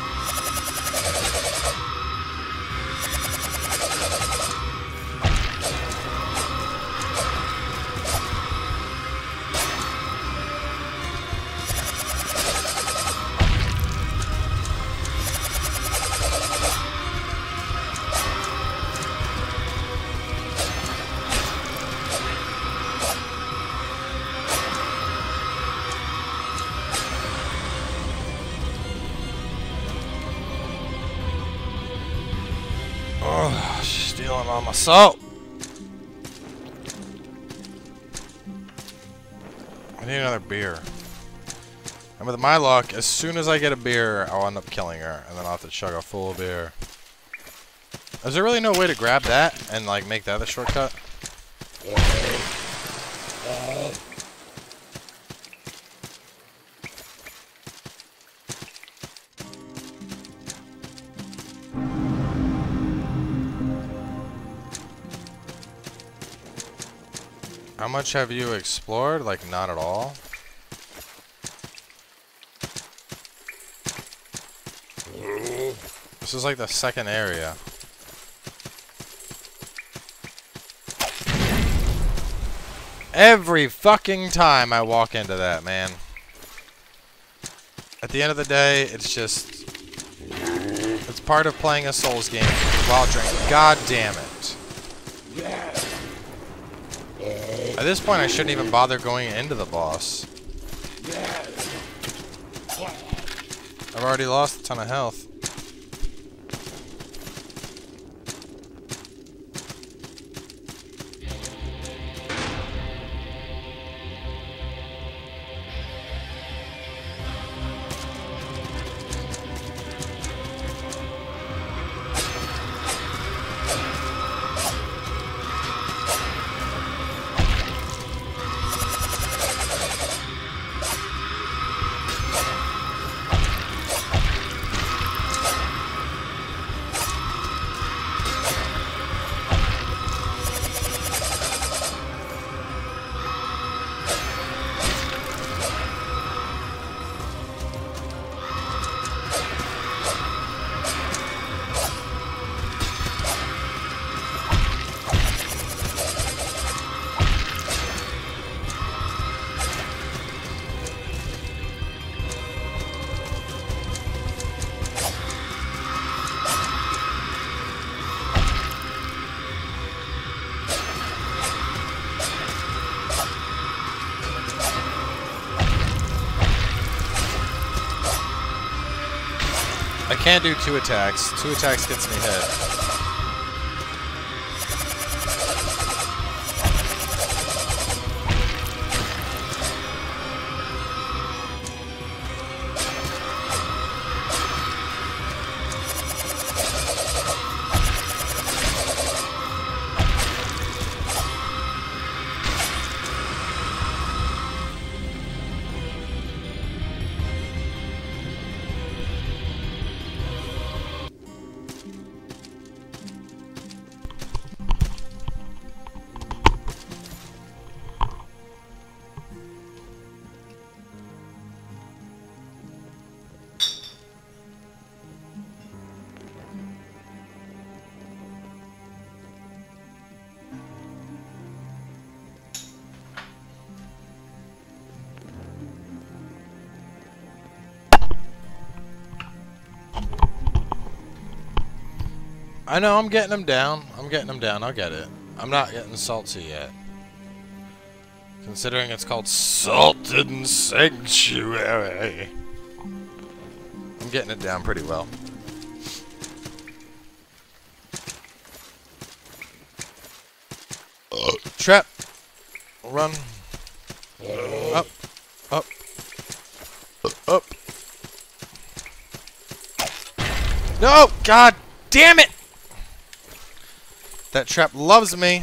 Oh, stealing all my salt. I need another beer. And with my luck, as soon as I get a beer, I'll end up killing her, and then I'll have to chug a full beer. Is there really no way to grab that and like make that a shortcut? How much have you explored? Like, not at all? This is like the second area. Every fucking time I walk into that, man. At the end of the day, it's just... It's part of playing a Souls game while drinking. God damn it. At this point, I shouldn't even bother going into the boss. I've already lost a ton of health. I can't do two attacks. Two attacks gets me hit. I know, I'm getting them down. I'm getting them down. I'll get it. I'm not getting salty yet. Considering it's called Salted Sanctuary. I'm getting it down pretty well. Uh, trap. Run. Up. Up. Up. No! God damn it! That trap loves me.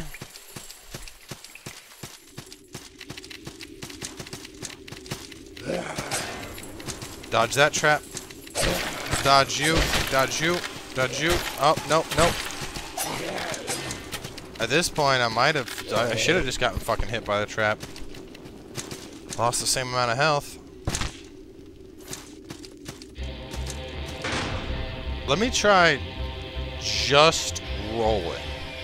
Dodge that trap. Dodge you. Dodge you. Dodge you. Oh, nope, nope. At this point, I might have... I should have just gotten fucking hit by the trap. Lost the same amount of health. Let me try just rolling.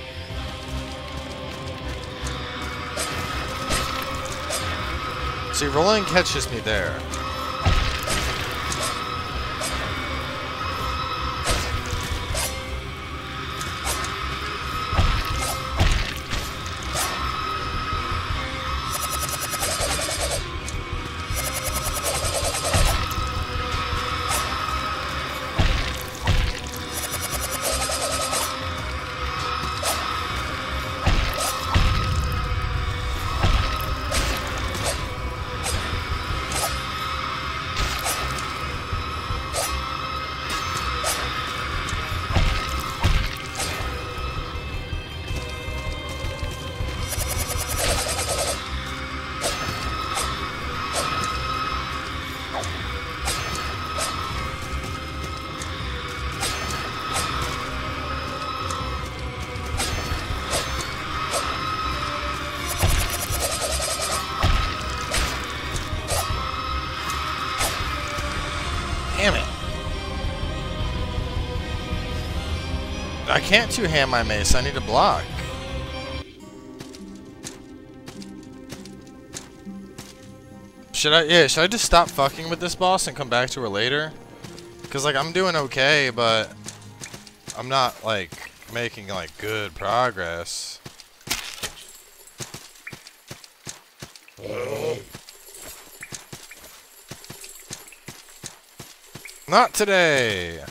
See, rolling catches me there. Damn it. I can't two-hand my mace. I need to block. Should I, yeah, should I just stop fucking with this boss and come back to her later? Because, like, I'm doing okay, but I'm not, like, making, like, good progress. Not today!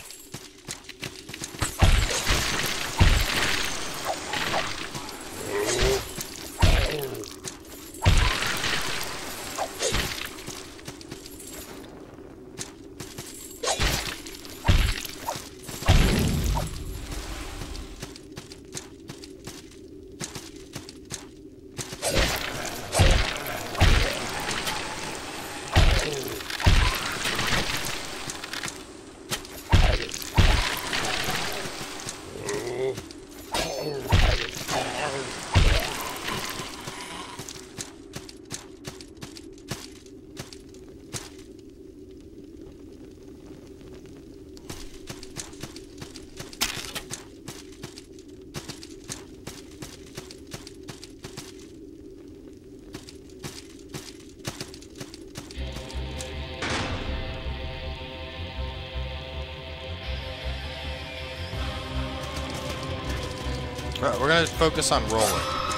Right, we're gonna focus on rolling,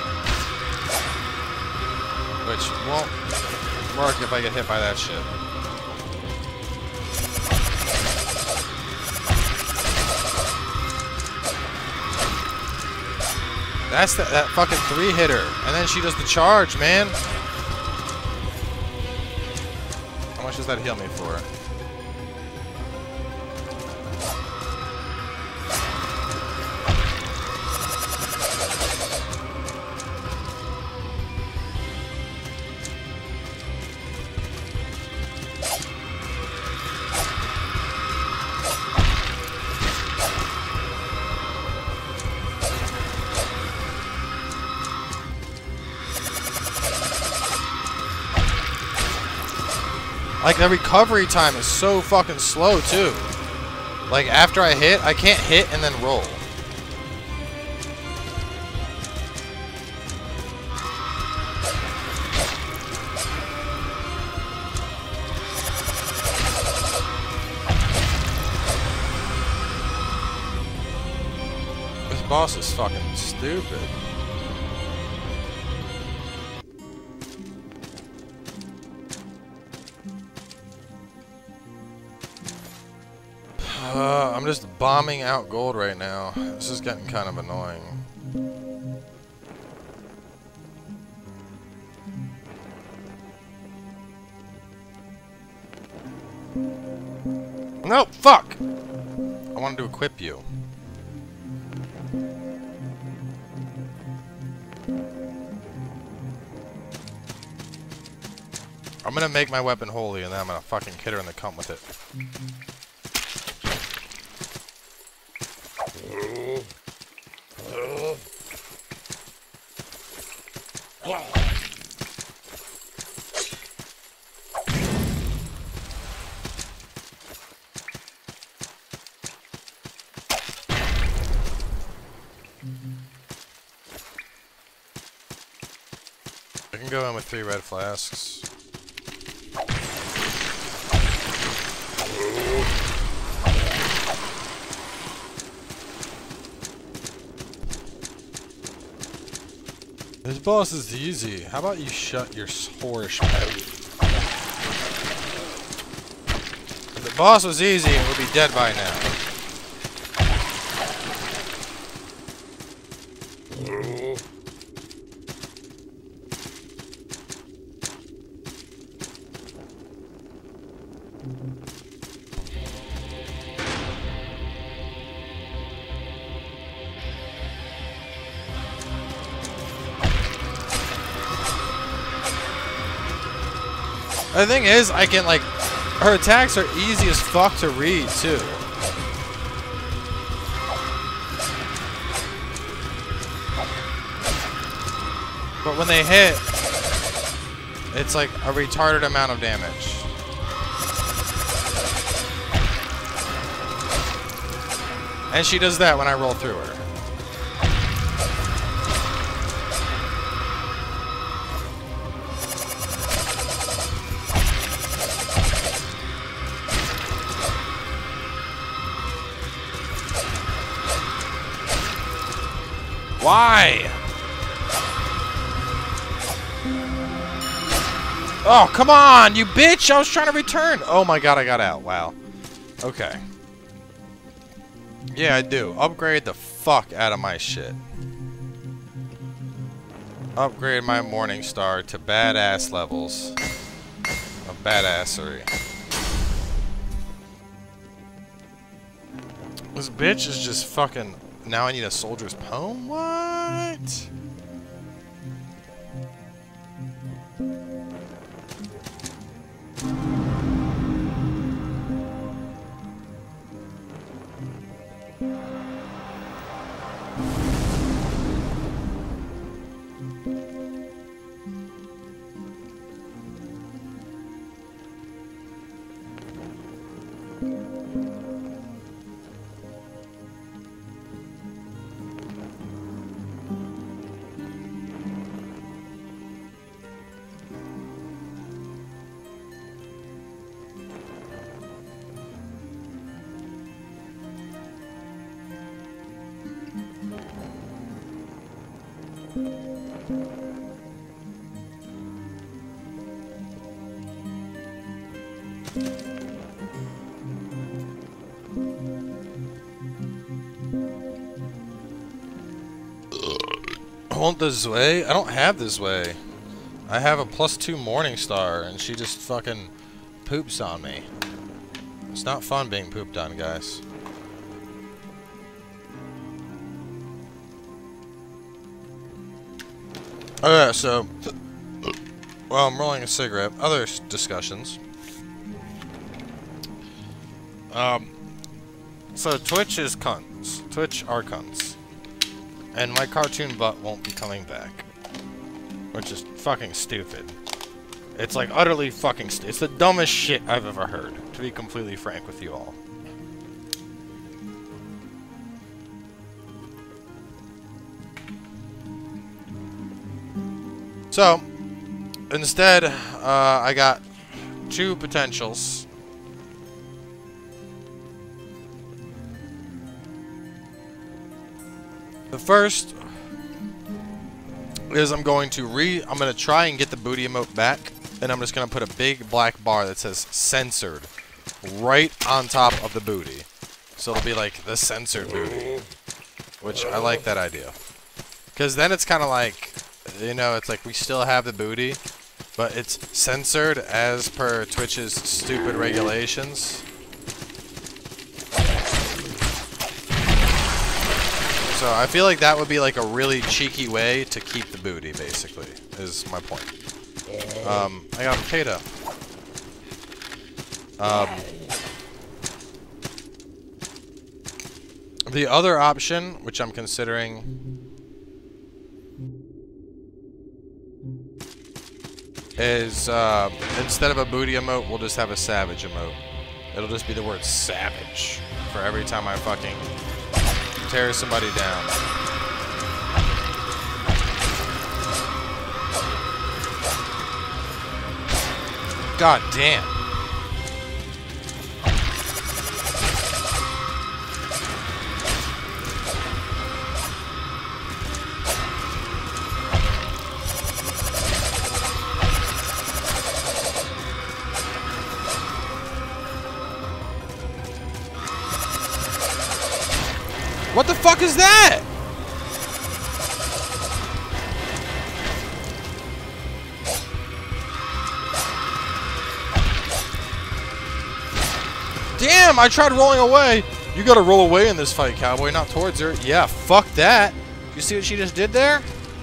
which won't work if I get hit by that shit. That's the, that fucking three hitter, and then she does the charge, man. How much does that heal me for? Like, the recovery time is so fucking slow, too. Like, after I hit, I can't hit and then roll. This boss is fucking stupid. Uh, I'm just bombing out gold right now. This is getting kind of annoying. No, fuck! I wanted to equip you. I'm gonna make my weapon holy and then I'm gonna fucking hit her in the cunt with it. can go in with three red flasks. This boss is easy. How about you shut your whorish mouth? If the boss was easy, it would be dead by now. The thing is, I can, like, her attacks are easy as fuck to read, too. But when they hit, it's like a retarded amount of damage. And she does that when I roll through her. Why? Oh, come on, you bitch! I was trying to return! Oh my god, I got out. Wow. Okay. Yeah, I do. Upgrade the fuck out of my shit. Upgrade my Morning Star to badass levels of badassery. This bitch is just fucking... Now I need a soldier's poem? What? I want this way? I don't have this way. I have a plus two Morning Star and she just fucking poops on me. It's not fun being pooped on, guys. Okay, so well, I'm rolling a cigarette. Other discussions. Um, so Twitch is cunts. Twitch are cunts. And my cartoon butt won't be coming back. Which is fucking stupid. It's like utterly fucking st- It's the dumbest shit I've ever heard, to be completely frank with you all. So, instead, uh, I got two potentials. The first is I'm going to re I'm going to try and get the booty emote back, and I'm just going to put a big black bar that says censored right on top of the booty. So it'll be like the censored booty, which I like that idea. Because then it's kind of like, you know, it's like we still have the booty, but it's censored as per Twitch's stupid regulations. So I feel like that would be like a really cheeky way to keep the booty, basically, is my point. Um, I got a potato. Um, the other option, which I'm considering, is uh, instead of a booty emote, we'll just have a savage emote. It'll just be the word savage for every time I fucking tear somebody down. God damn. What the fuck is that? Damn, I tried rolling away. You gotta roll away in this fight, cowboy, not towards her. Yeah, fuck that. You see what she just did there?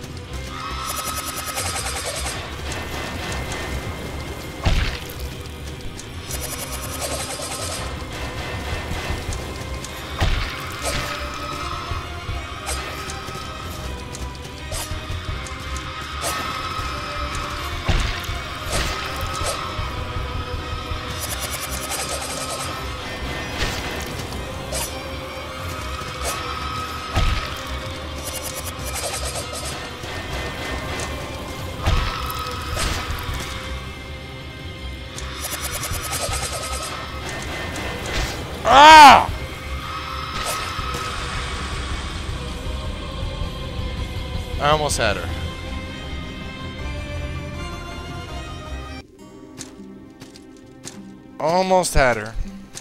Ah! I almost had her. Almost had her.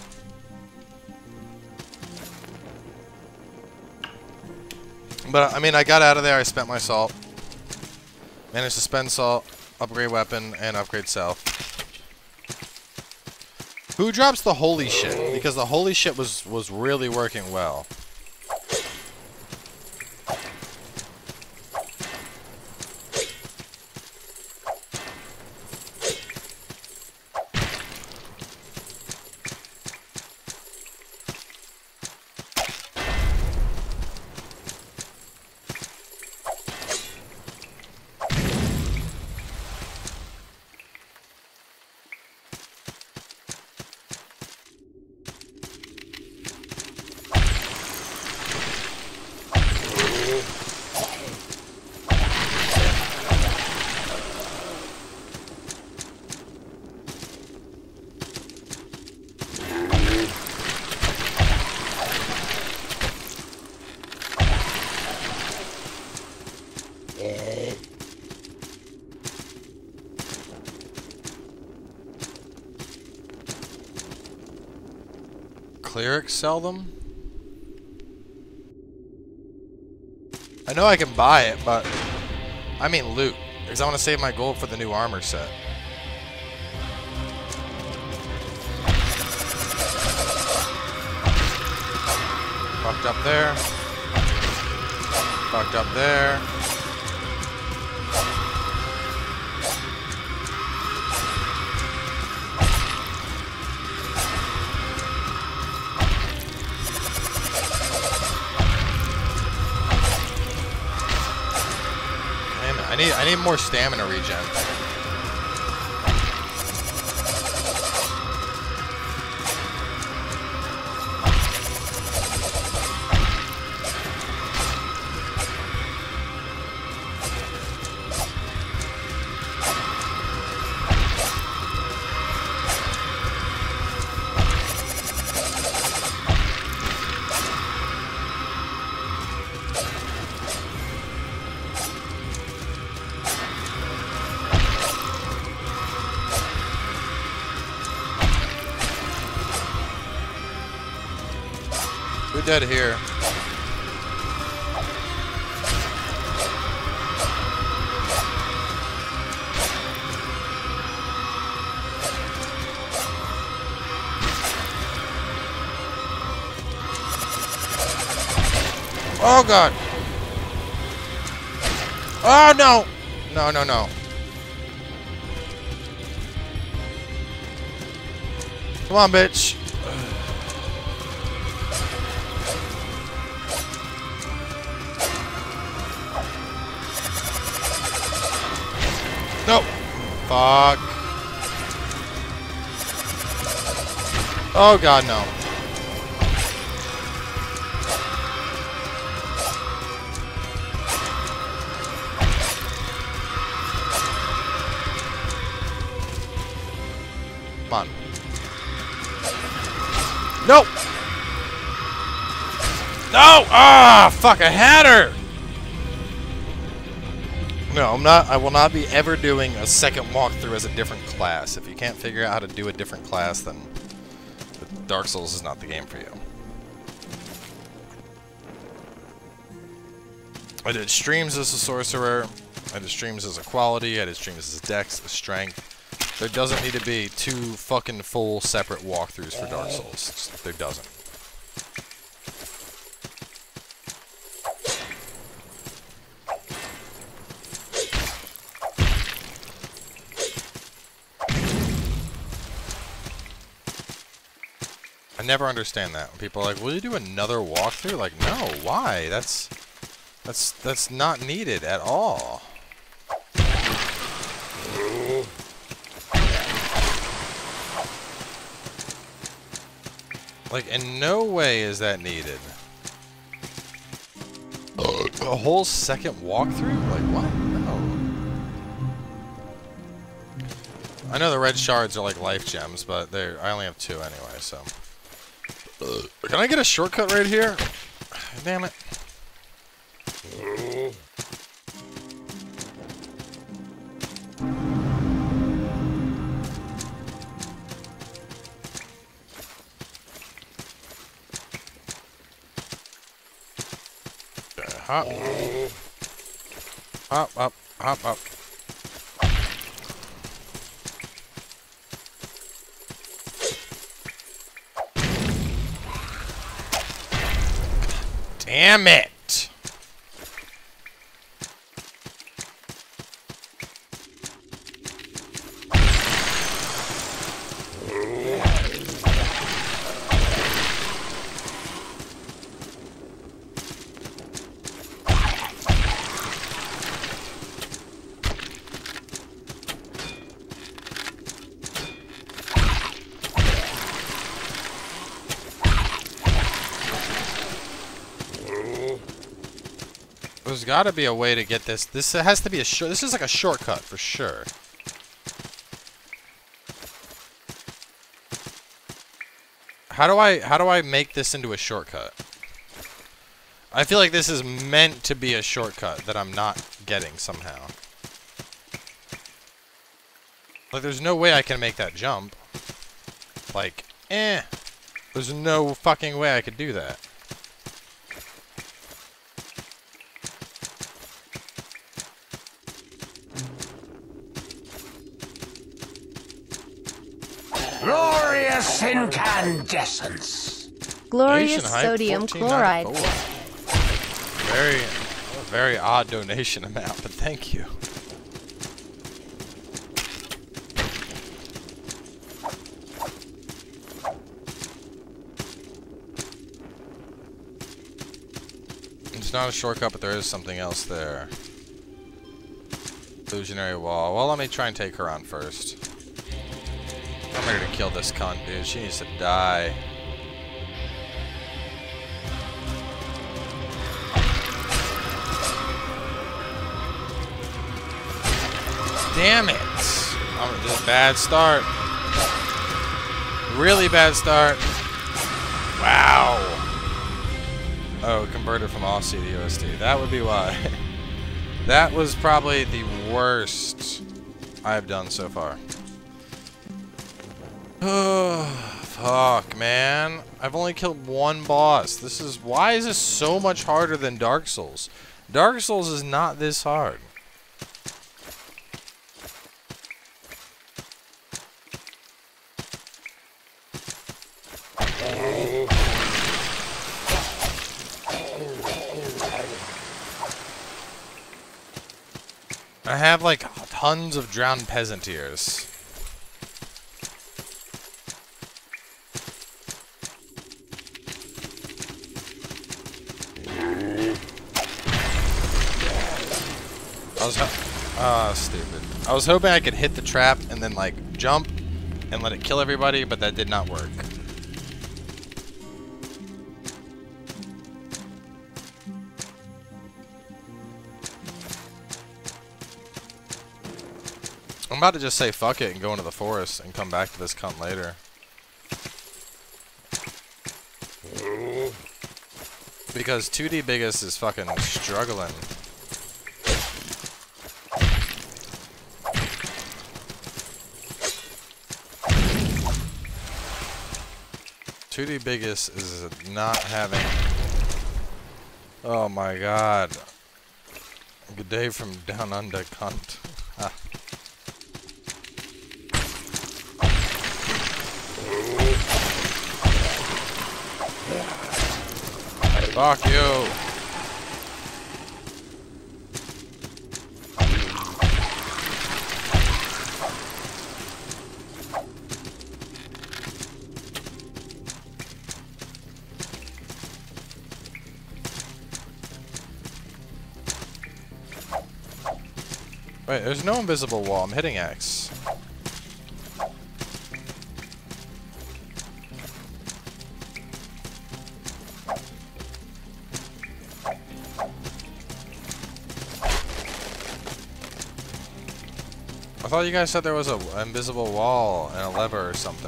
But, I mean, I got out of there, I spent my salt. Managed to spend salt, upgrade weapon, and upgrade self. Who drops the holy shit? Because the holy shit was, was really working well. Clerics sell them? I know I can buy it, but I mean loot, because I want to save my gold for the new armor set. Fucked up there. Fucked up there. I need I need more stamina regen. Who dead here? Oh god! Oh no! No, no, no. Come on, bitch. Nope. Fuck. Oh god, no. No! No! Ah! Fuck, I had her! No, I'm not. I will not be ever doing a second walkthrough as a different class. If you can't figure out how to do a different class, then Dark Souls is not the game for you. I did streams as a sorcerer. I did streams as a quality. I did streams as a dex, a strength. There doesn't need to be two fucking full separate walkthroughs for Dark Souls. There doesn't. I never understand that. When people are like, will you do another walkthrough? Like, no, why? That's that's that's not needed at all. Like, in no way is that needed. A whole second walkthrough? Like, what? No. I know the red shards are like life gems, but they're I only have two anyway, so. Can I get a shortcut right here? Damn it. Hop. Hop, up, hop, up. Damn it! There's got to be a way to get this. This has to be a short. This is like a shortcut for sure. How do I how do I make this into a shortcut? I feel like this is meant to be a shortcut that I'm not getting somehow. Like, there's no way I can make that jump. Like, eh. There's no fucking way I could do that. Glorious incandescence. Glorious Donation height, sodium fourteen chloride. ninety-four. Very, very odd donation amount, but thank you. It's not a shortcut, but there is something else there. Illusionary wall. Well, let me try and take her on first. I'm ready to kill this cunt, dude. She needs to die. Damn it! Oh, this is a bad start. Really bad start. Wow. Oh, converted from Aussie to U S D. That would be why. That was probably the worst I've done so far. Oh, fuck, man. I've only killed one boss. This is... Why is this so much harder than Dark Souls? Dark Souls is not this hard. I have, like, tons of drowned peasant ears. I was ah oh, stupid. I was hoping I could hit the trap and then like jump and let it kill everybody, but that did not work. I'm about to just say fuck it and go into the forest and come back to this cunt later. Because two D biggest is fucking struggling. two D biggest is not having... Oh my god. Good day from down under, cunt. Ah. Fuck you. Wait, there's no invisible wall. I'm hitting X. I thought you guys said there was an invisible wall and a lever or something.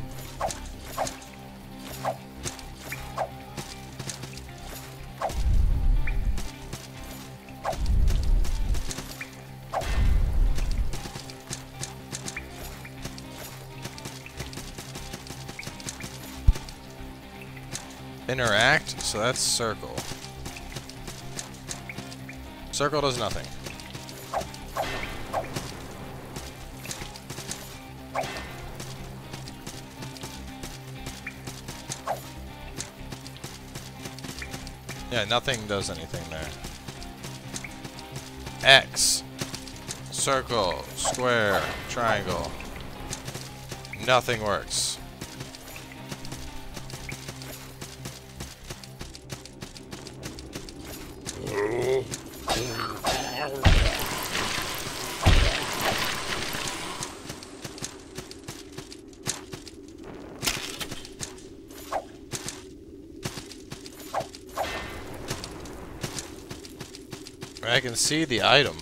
Interact, so that's circle. Circle does nothing. Yeah, nothing does anything there. X, circle, square, triangle. Nothing works. I can see the item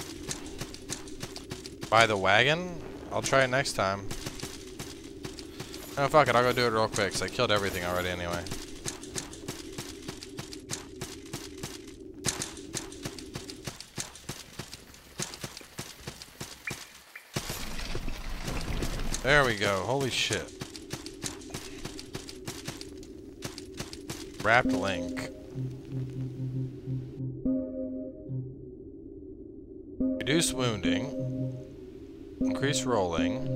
by the wagon. I'll try it next time. Oh, fuck it. I'll go do it real quick, because I killed everything already anyway. There we go. Holy shit. Wrapped link. Reduce wounding. Increase rolling.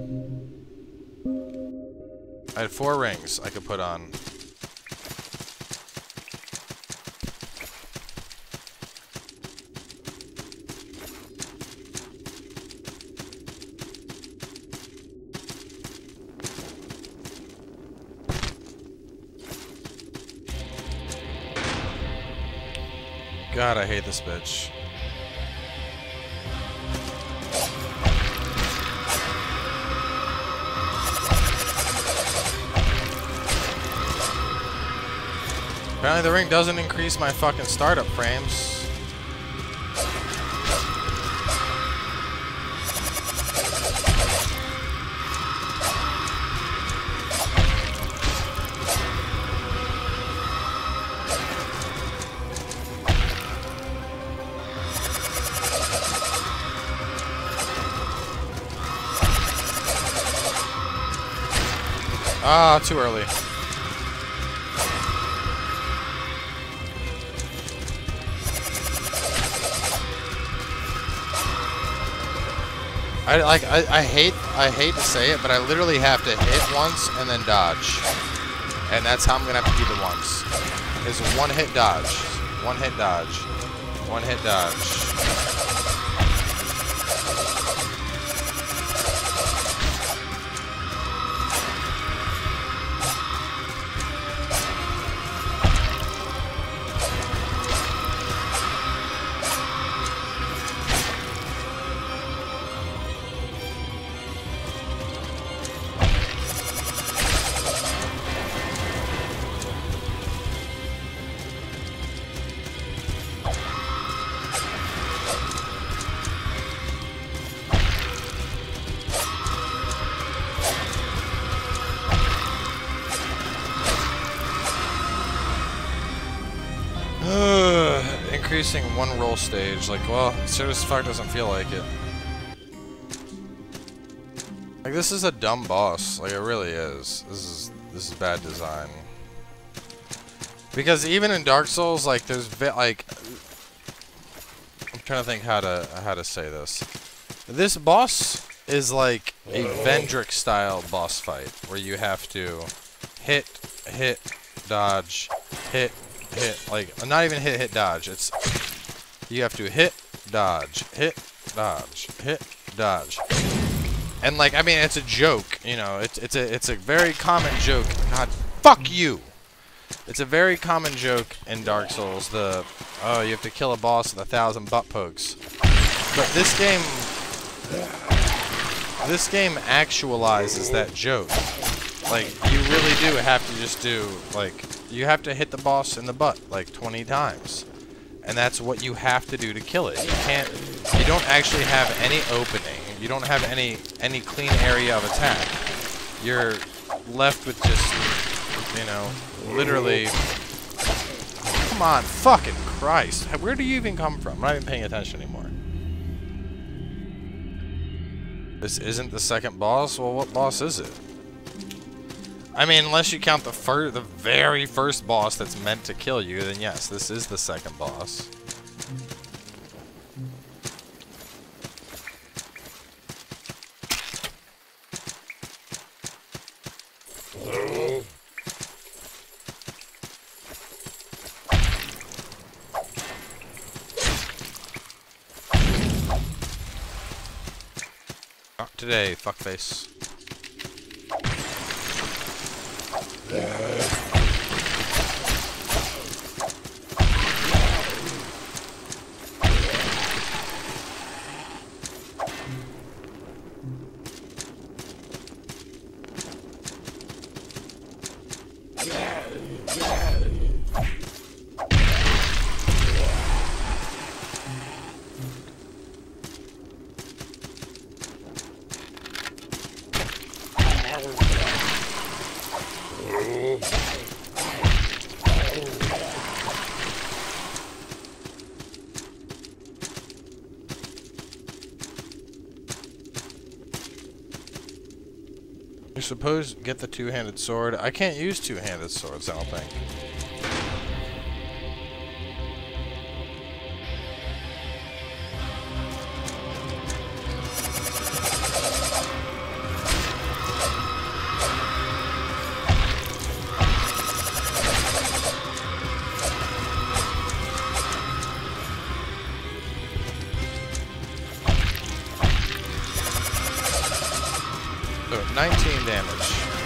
I had four rings I could put on. God, I hate this bitch. Apparently the ring doesn't increase my fucking startup frames. Ah, too early. I like I, I hate I hate to say it, but I literally have to hit once and then dodge. And that's how I'm gonna have to do the once. Is one hit dodge. One hit dodge. One hit dodge. increasing one roll stage. Like, well, it sure as fuck doesn't feel like it. Like, this is a dumb boss. Like, it really is. This is this is bad design. Because even in Dark Souls, like, there's vi like, I'm trying to think how to how to say this. This boss is like a Vendrick style boss fight where you have to hit, hit, dodge, hit, hit, like not even hit, hit, dodge. It's you have to hit, dodge, hit, dodge, hit, dodge. And like, I mean, it's a joke, you know. It's it's a it's a very common joke. God, fuck you. It's a very common joke in Dark Souls. The oh, you have to kill a boss with a thousand butt pokes. But this game, this game actualizes that joke. Like, you really do have to just do like you have to hit the boss in the butt like twenty times, and that's what you have to do to kill it. You can't. You don't actually have any opening. You don't have any any clean area of attack. You're left with just, you know, literally. Come on, fucking Christ! Where do you even come from? I'm not even paying attention anymore. This isn't the second boss. Well, what boss is it? I mean, unless you count the fir the very first boss that's meant to kill you, then yes, this is the second boss. Not today, fuckface. You're supposed to get the two-handed sword. I can't use two-handed swords, I don't think. nineteen damage.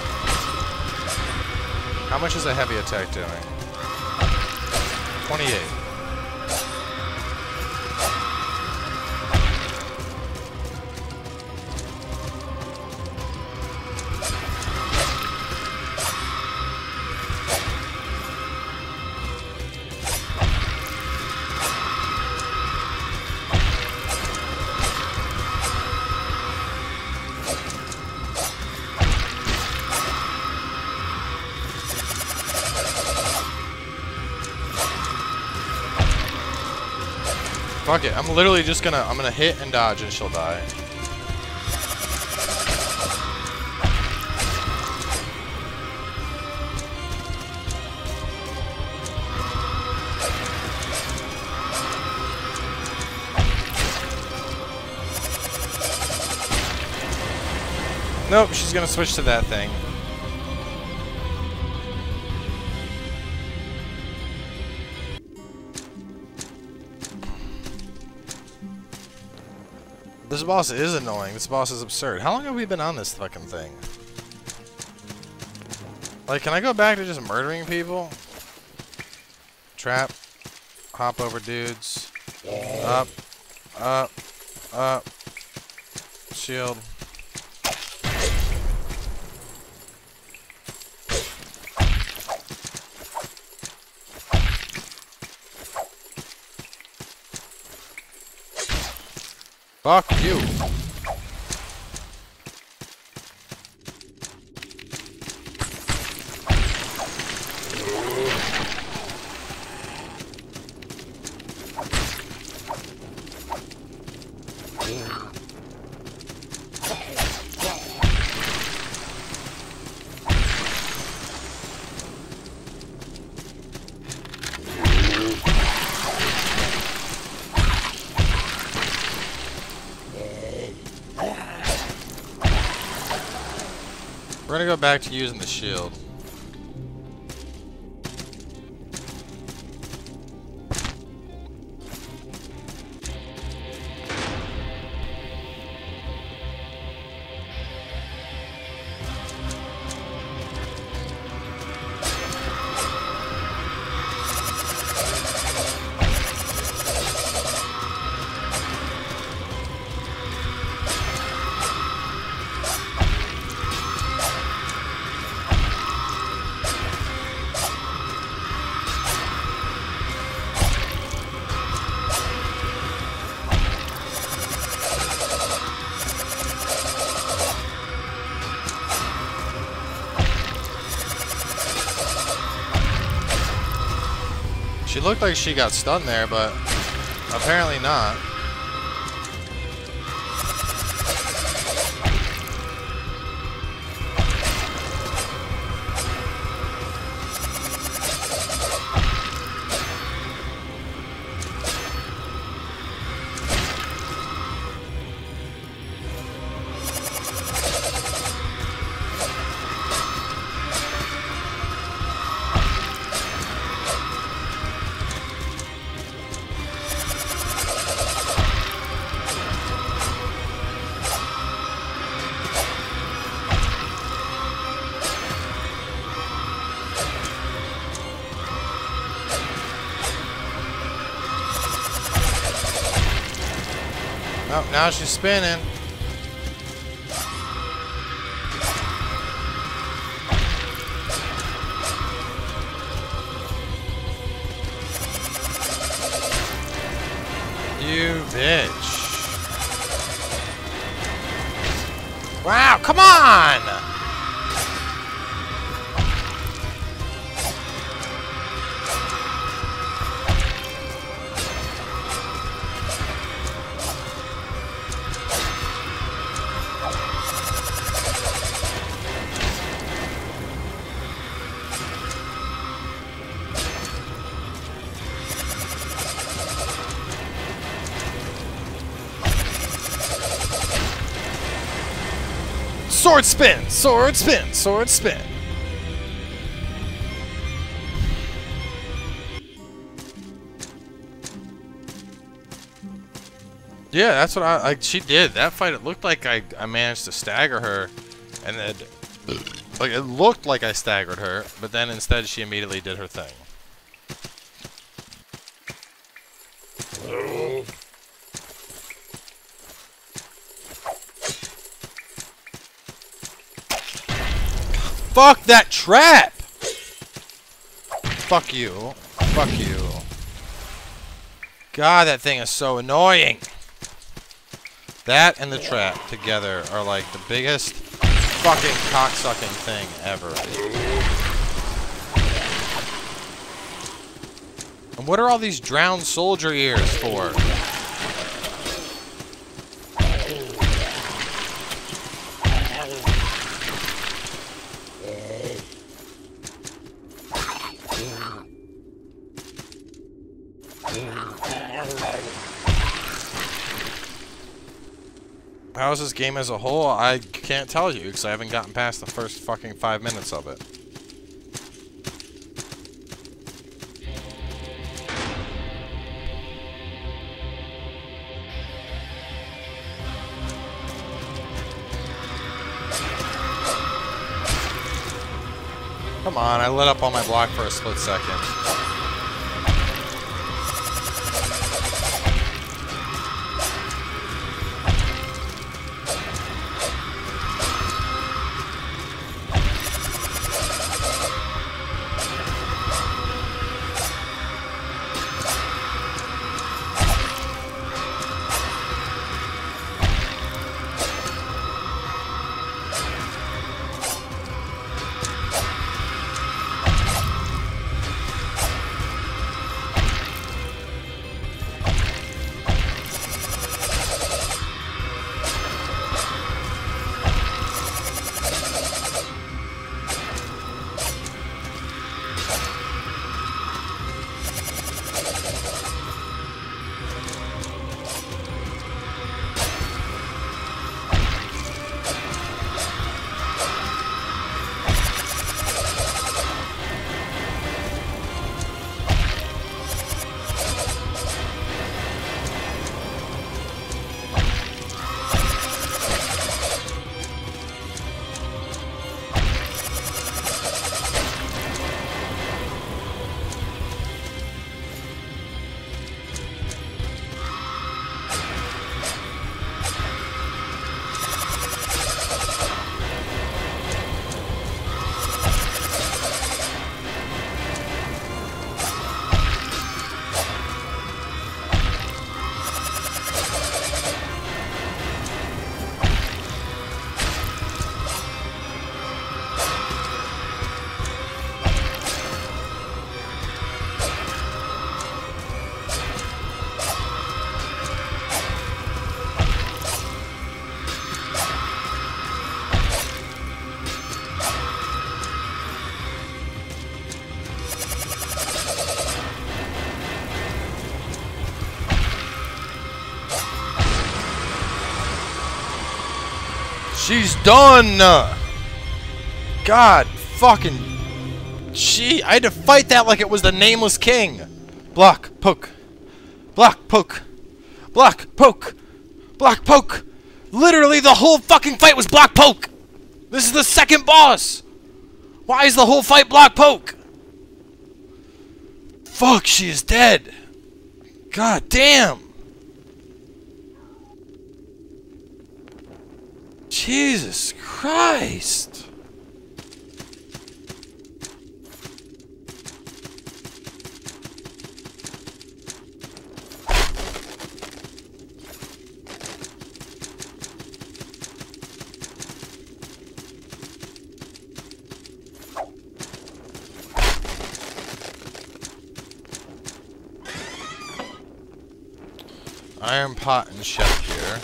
How much is a heavy attack doing? twenty-eight. Fuck it, I'm literally just gonna, I'm gonna hit and dodge and she'll die. Nope, she's gonna switch to that thing. This boss is annoying. This boss is absurd. How long have we been on this fucking thing? Like, can I go back to just murdering people? Trap. Hop over dudes. Up. Up. Up. Shield. Fuck you. go back to using the shield. She looked like she got stunned there, but apparently not. Oh, now she's spinning. You bitch. Wow, come on! Sword spin! Sword spin! Sword spin! Yeah, that's what I like. She did that fight. It looked like I I managed to stagger her, and then like it looked like I staggered her, but then instead she immediately did her thing. Fuck that trap! Fuck you. Fuck you. God, that thing is so annoying. That and the trap together are like the biggest fucking cocksucking thing ever. And what are all these drowned soldier ears for? How's this game as a whole? I can't tell you because I haven't gotten past the first fucking five minutes of it. Come on, I lit up on my block for a split second. She's done! God fucking... Gee, I had to fight that like it was the Nameless King! Block, poke. Block, poke. Block, poke. Block, poke. Literally the whole fucking fight was block, poke! This is the second boss! Why is the whole fight block, poke? Fuck, she is dead! God damn! Jesus Christ! Iron pot and chef here.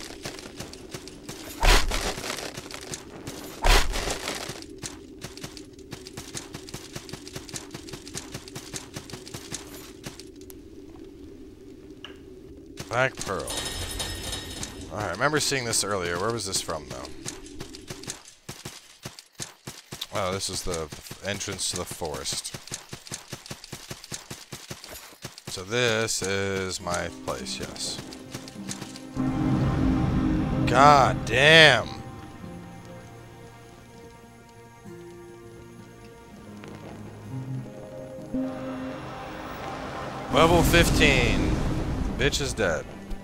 Black pearl. Alright, I remember seeing this earlier. Where was this from, though? Oh, this is the entrance to the forest. So this is my place, yes. God damn! Level fifteen. Bitch is dead.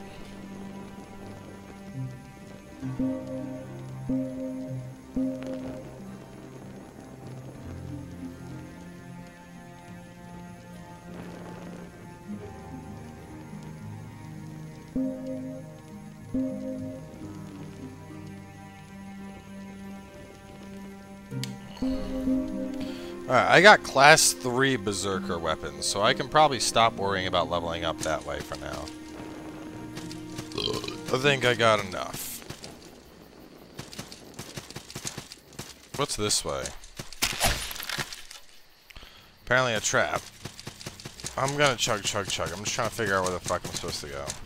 Alright, I got class three berserker weapons, so I can probably stop worrying about leveling up that way for now. I think I got enough. What's this way? Apparently a trap. I'm gonna chug, chug, chug. I'm just trying to figure out where the fuck I'm supposed to go.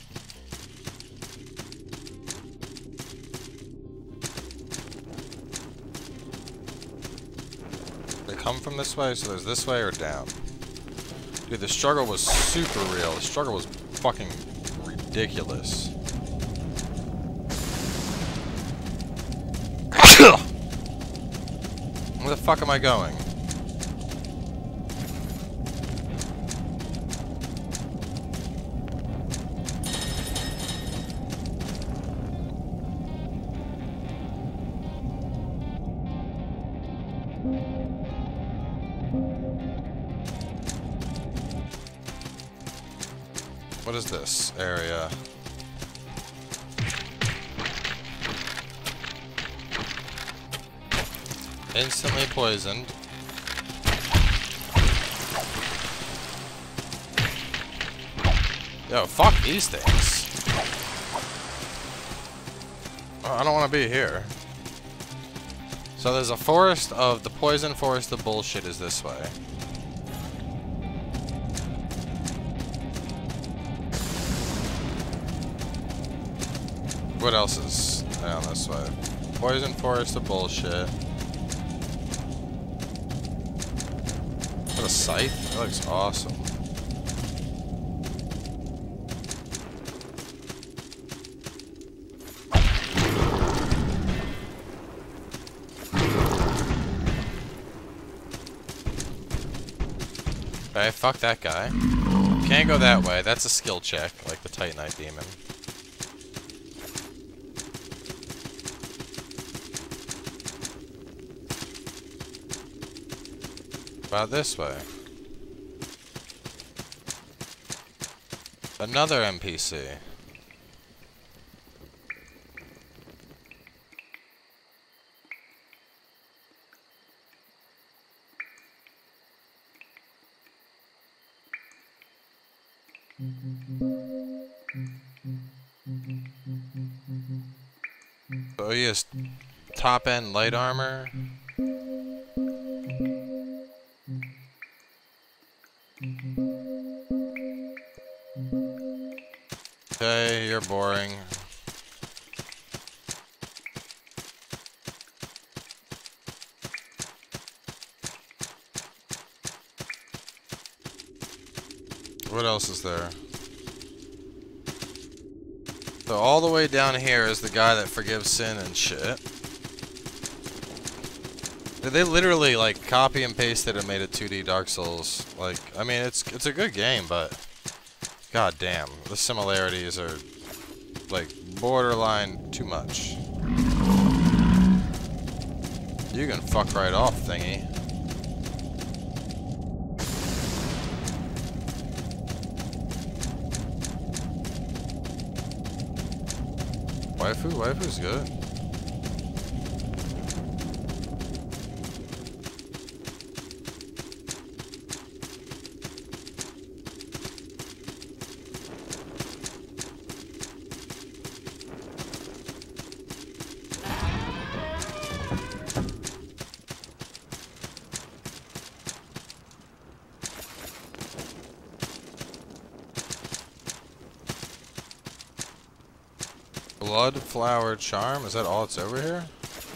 They come from this way, so there's this way or down. Dude, the struggle was super real. The struggle was fucking ridiculous. Where the fuck am I going? What is this area? Instantly poisoned. Yo, fuck these things. Oh, I don't want to be here. So there's a forest of the poison forest of bullshit is this way. What else is down this way? Poison forest of bullshit. What a scythe? That looks awesome. Okay, fuck that guy. Can't go that way. That's a skill check, like the Titanite demon. About this way. Another N P C. So he has top end light armor. Okay, you're boring. What else is there? So all the way down here is the guy that forgives sin and shit. They literally like copy and pasted and made it two D Dark Souls. Like, I mean, it's it's a good game, but god damn, the similarities are like borderline too much. You can fuck right off, thingy. Waifu, waifu's good. Blood flower charm? Is that all that's over here?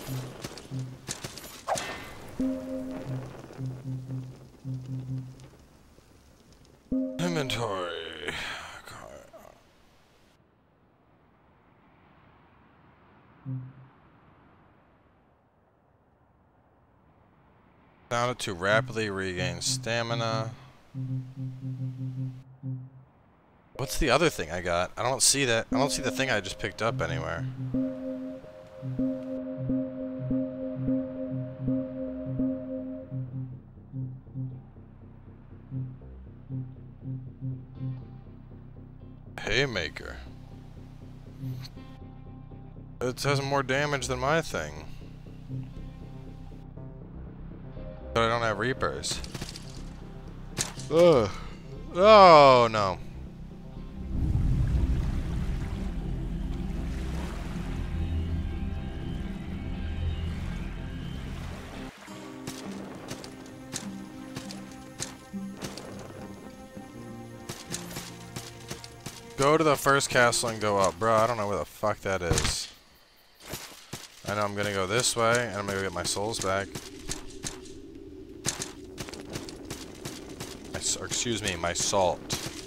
Inventory. Found it to rapidly regain stamina. What's the other thing I got? I don't see that. I don't see the thing I just picked up anywhere. Haymaker. It has more damage than my thing. But I don't have Reapers. Ugh. Oh, no. Go to the first castle and go up. Bro, I don't know where the fuck that is. I know I'm gonna go this way, and I'm gonna go get my souls back. My, or excuse me, my salt.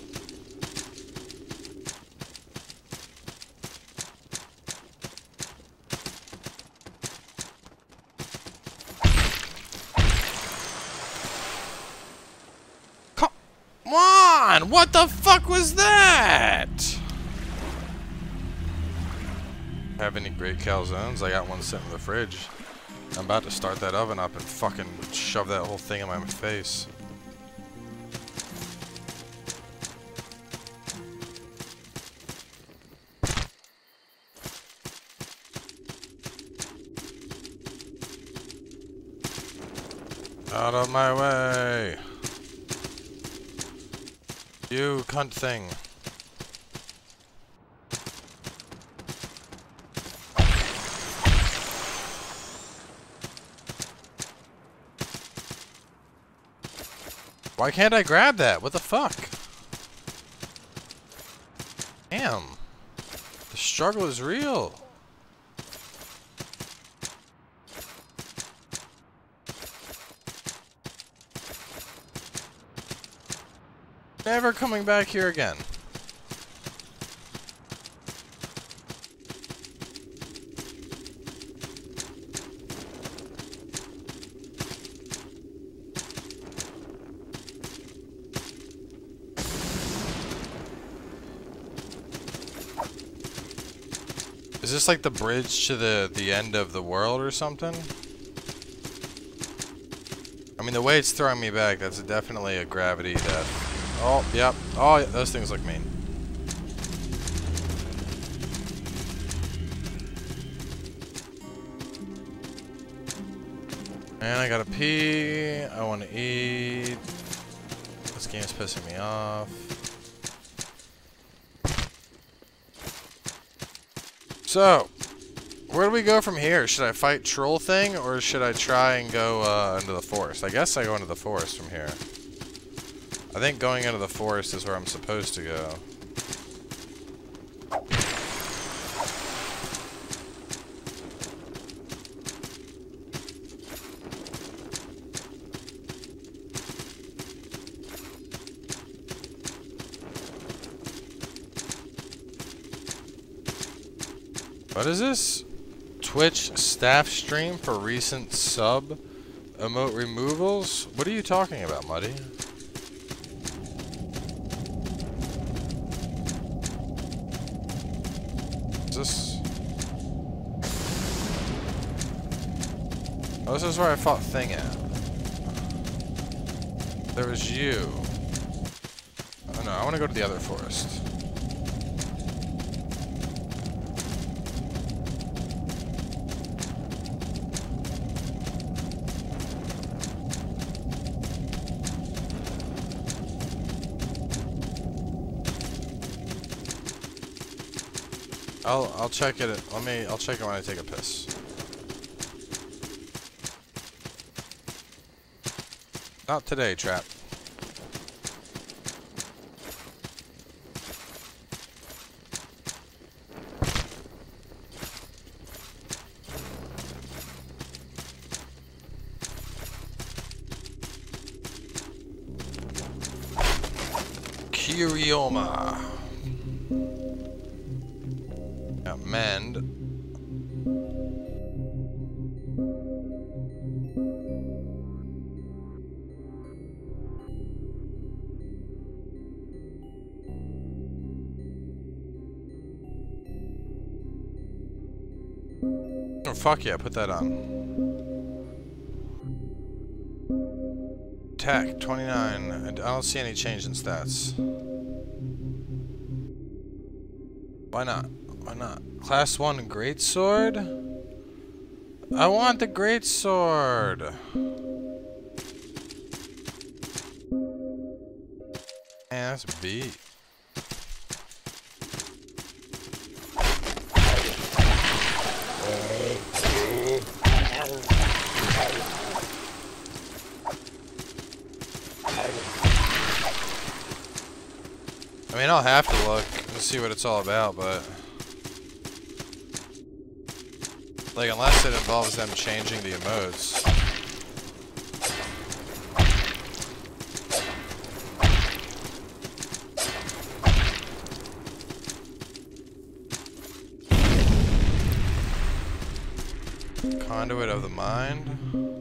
Come on! What the fuck was that? Have any great calzones? I got one sitting in the fridge. I'm about to start that oven up and fucking shove that whole thing in my face. Out of my way! You cunt thing. Why can't I grab that? What the fuck? Damn. The struggle is real. Never coming back here again. Is this like the bridge to the the end of the world or something? I mean, the way it's throwing me back, that's definitely a gravity death. Oh, yep. Oh, yeah, those things look mean. And I gotta pee. I wanna eat. This game's pissing me off. So, where do we go from here? Should I fight Troll Thing, or should I try and go uh, into the forest? I guess I go into the forest from here. I think going into the forest is where I'm supposed to go. What is this? Twitch staff stream for recent sub emote removals? What are you talking about, Muddy? Is this? Oh, this is where I fought Thing at. There was you. Oh no, I want to go to the other forest. I'll I'll check it. Let me. I'll check it when I take a piss. Not today, Trap. Curioma. Got mend. Oh fuck yeah, put that on. Attack twenty-nine. I don't see any change in stats. Why not? Why not? Class one greatsword? I want the greatsword. Man, that's beat. I mean, I'll have to look and see what it's all about, but like, unless it involves them changing the emotes. Conduit of the mind.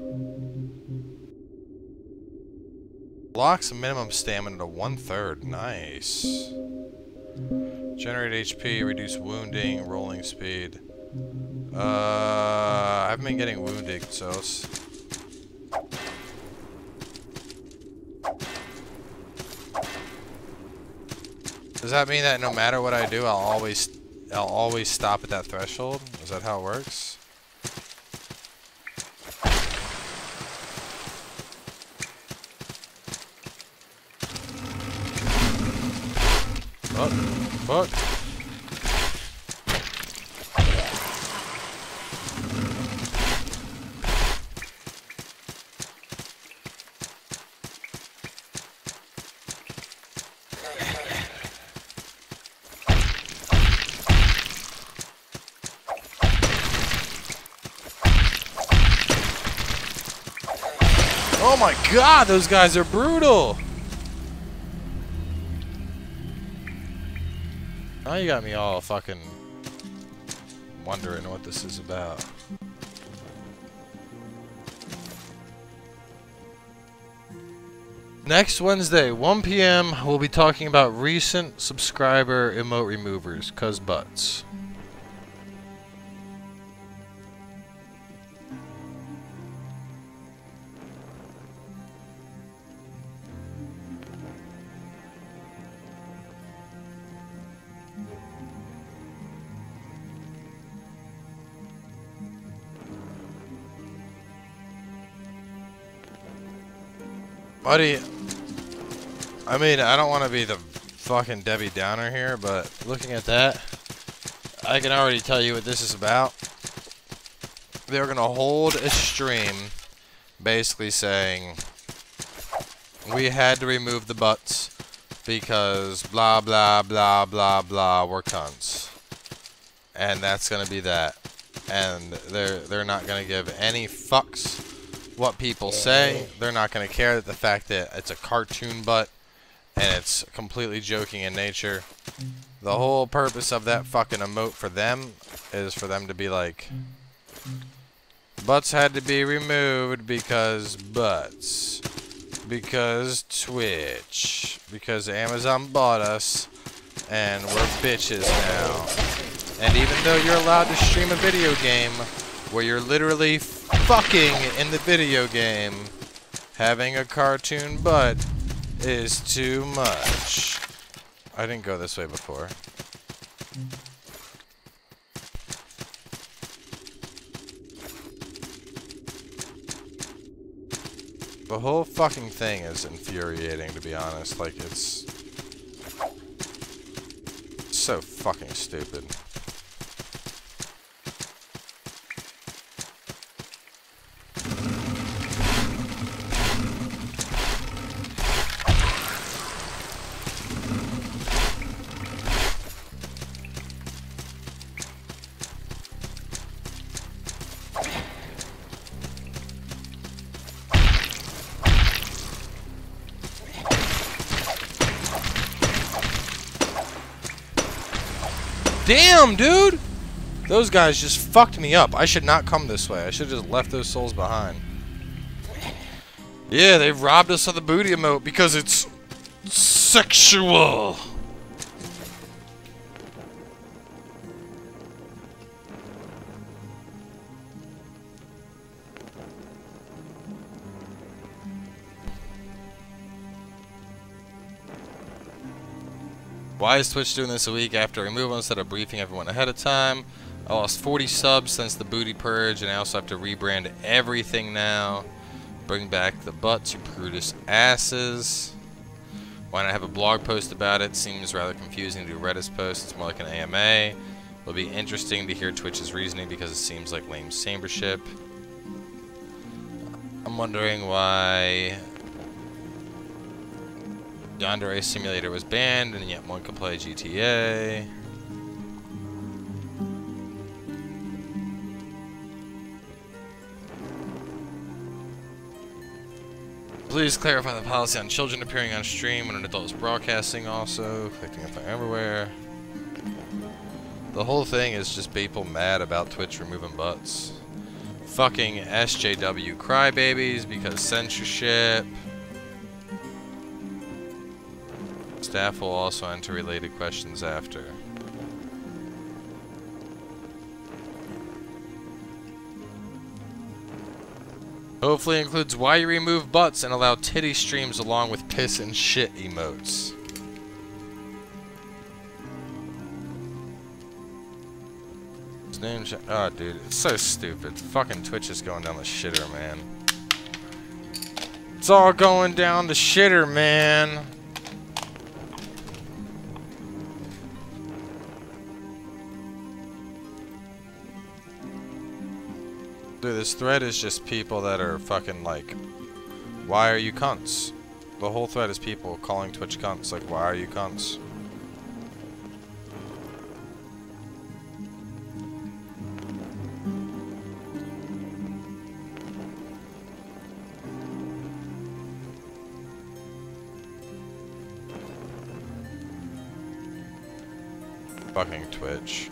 Blocks minimum stamina to one third. Nice. Generate H P, reduce wounding, rolling speed. Uh, I haven't been getting wounded, so it's... Does that mean that no matter what I do, I'll always, I'll always stop at that threshold? Is that how it works? Fuck. Fuck. Oh my god, those guys are brutal! Now you got me all fucking wondering what this is about. Next Wednesday, one P M, we'll be talking about recent subscriber emote removers, cuz butts. Buddy, I mean, I don't want to be the fucking Debbie Downer here, but looking at that, I can already tell you what this is about. They're going to hold a stream basically saying, we had to remove the butts because blah, blah, blah, blah, blah, we're cunts. And that's going to be that. And they're, they're not going to give any fucks what people say. They're not going to care that the fact that it's a cartoon butt and it's completely joking in nature. The whole purpose of that fucking emote for them is for them to be like, butts had to be removed because butts. Because Twitch. Because Amazon bought us. And we're bitches now. And even though you're allowed to stream a video game where you're literally fucking in the video game, having a cartoon butt is too much. I didn't go this way before. The whole fucking thing is infuriating, to be honest. Like, it's so fucking stupid. Damn, dude! Those guys just fucked me up. I should not come this way. I should have just left those souls behind. Yeah, they've robbed us of the booty emote because it's sexual. Why is Twitch doing this a week after removal instead of briefing everyone ahead of time? I lost forty subs since the booty purge, and I also have to rebrand everything now. Bring back the butts, you prudish asses. Why not have a blog post about it? Seems rather confusing to do a Reddit post. It's more like an A M A. It'll be interesting to hear Twitch's reasoning because it seems like lame chambership. I'm wondering why Yandere Simulator was banned, and yet one could play G T A. Please clarify the policy on children appearing on stream when an adult is broadcasting also. Clicking up everywhere. The whole thing is just people mad about Twitch removing butts. Fucking S J W crybabies because censorship. Staff will also enter related questions after. Hopefully includes why you remove butts and allow titty streams along with piss and shit emotes. His name's... Oh, dude. It's so stupid. Fucking Twitch is going down the shitter, man. It's all going down the shitter, man. Dude, this thread is just people that are fucking like, why are you cunts? The whole thread is people calling Twitch cunts, like, why are you cunts? Fucking Twitch.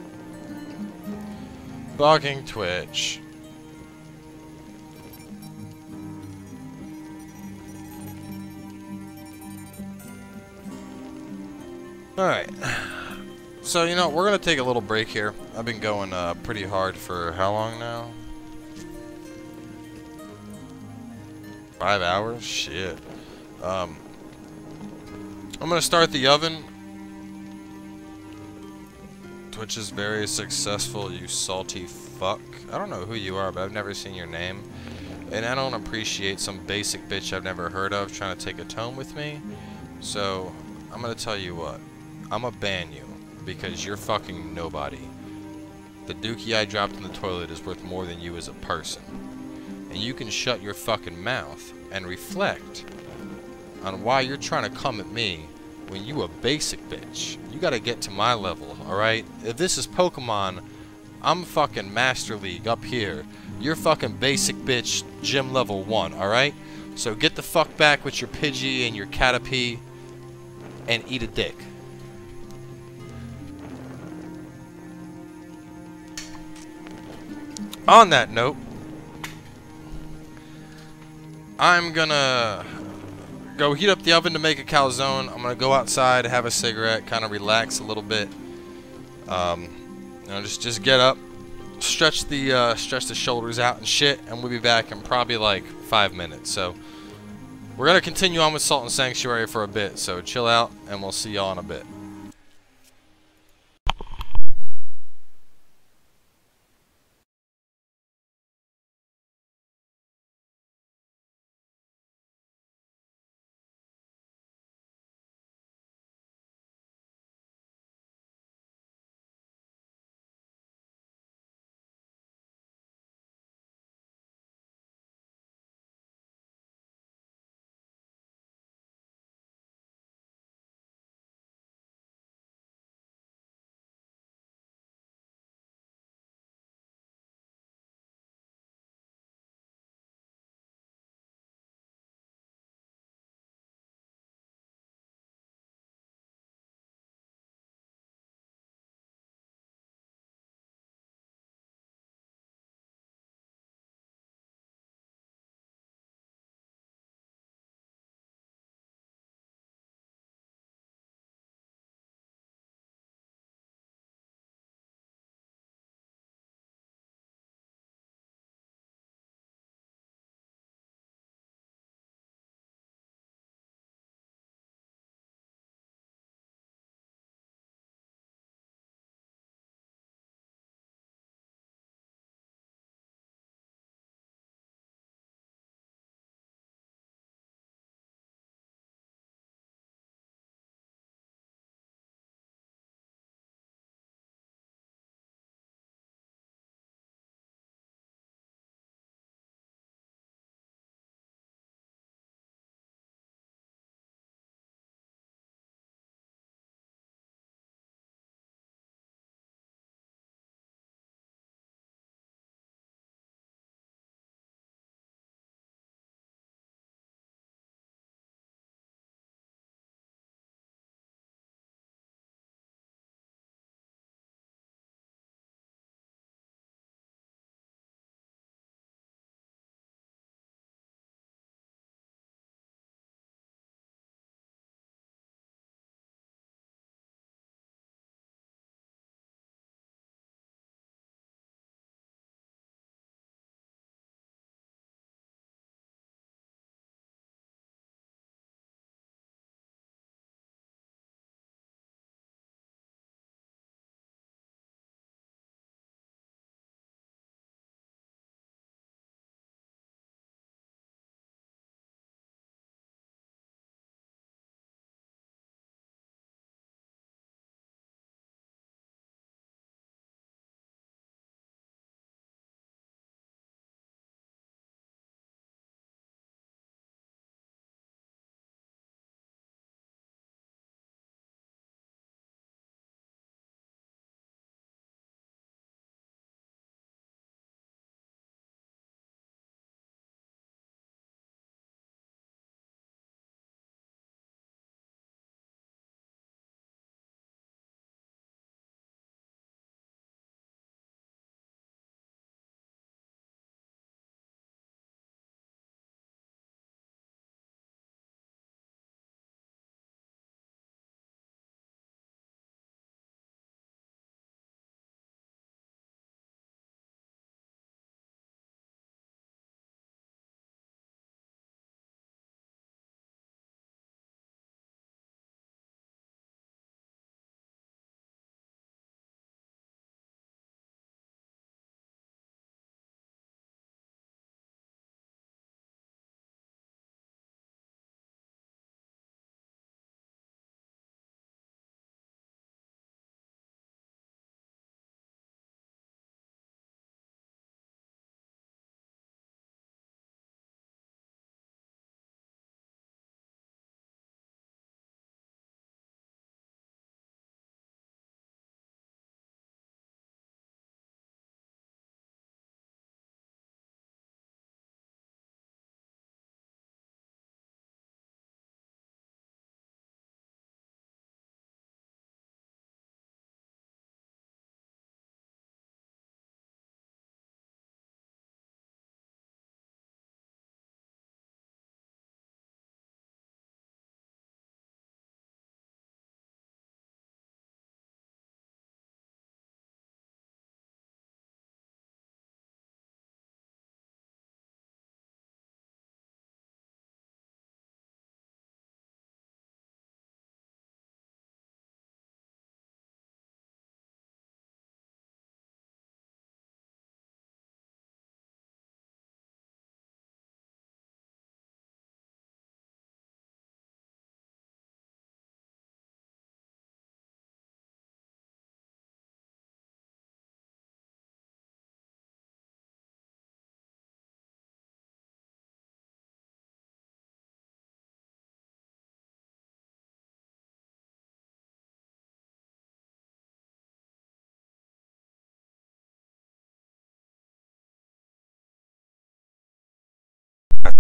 Fucking Twitch. Alright, so you know, we're going to take a little break here. I've been going uh, pretty hard for how long now? Five hours? Shit. Um, I'm going to start the oven. Twitch is very successful, you salty fuck. I don't know who you are, but I've never seen your name. And I don't appreciate some basic bitch I've never heard of trying to take a tone with me. So, I'm going to tell you what. I'm gonna ban you because you're fucking nobody. The dookie I dropped in the toilet is worth more than you as a person. And you can shut your fucking mouth and reflect on why you're trying to come at me when you a basic bitch. You gotta get to my level, alright? If this is Pokemon, I'm fucking Master League up here. You're fucking basic bitch gym level one, alright? So get the fuck back with your Pidgey and your Caterpie and eat a dick. On that note, I'm gonna go heat up the oven to make a calzone. I'm gonna go outside, have a cigarette, kind of relax a little bit. Um, you know, just just get up, stretch the uh, stretch the shoulders out and shit, and we'll be back in probably like five minutes. So we're gonna continue on with Salt and Sanctuary for a bit. So chill out, and we'll see y'all in a bit.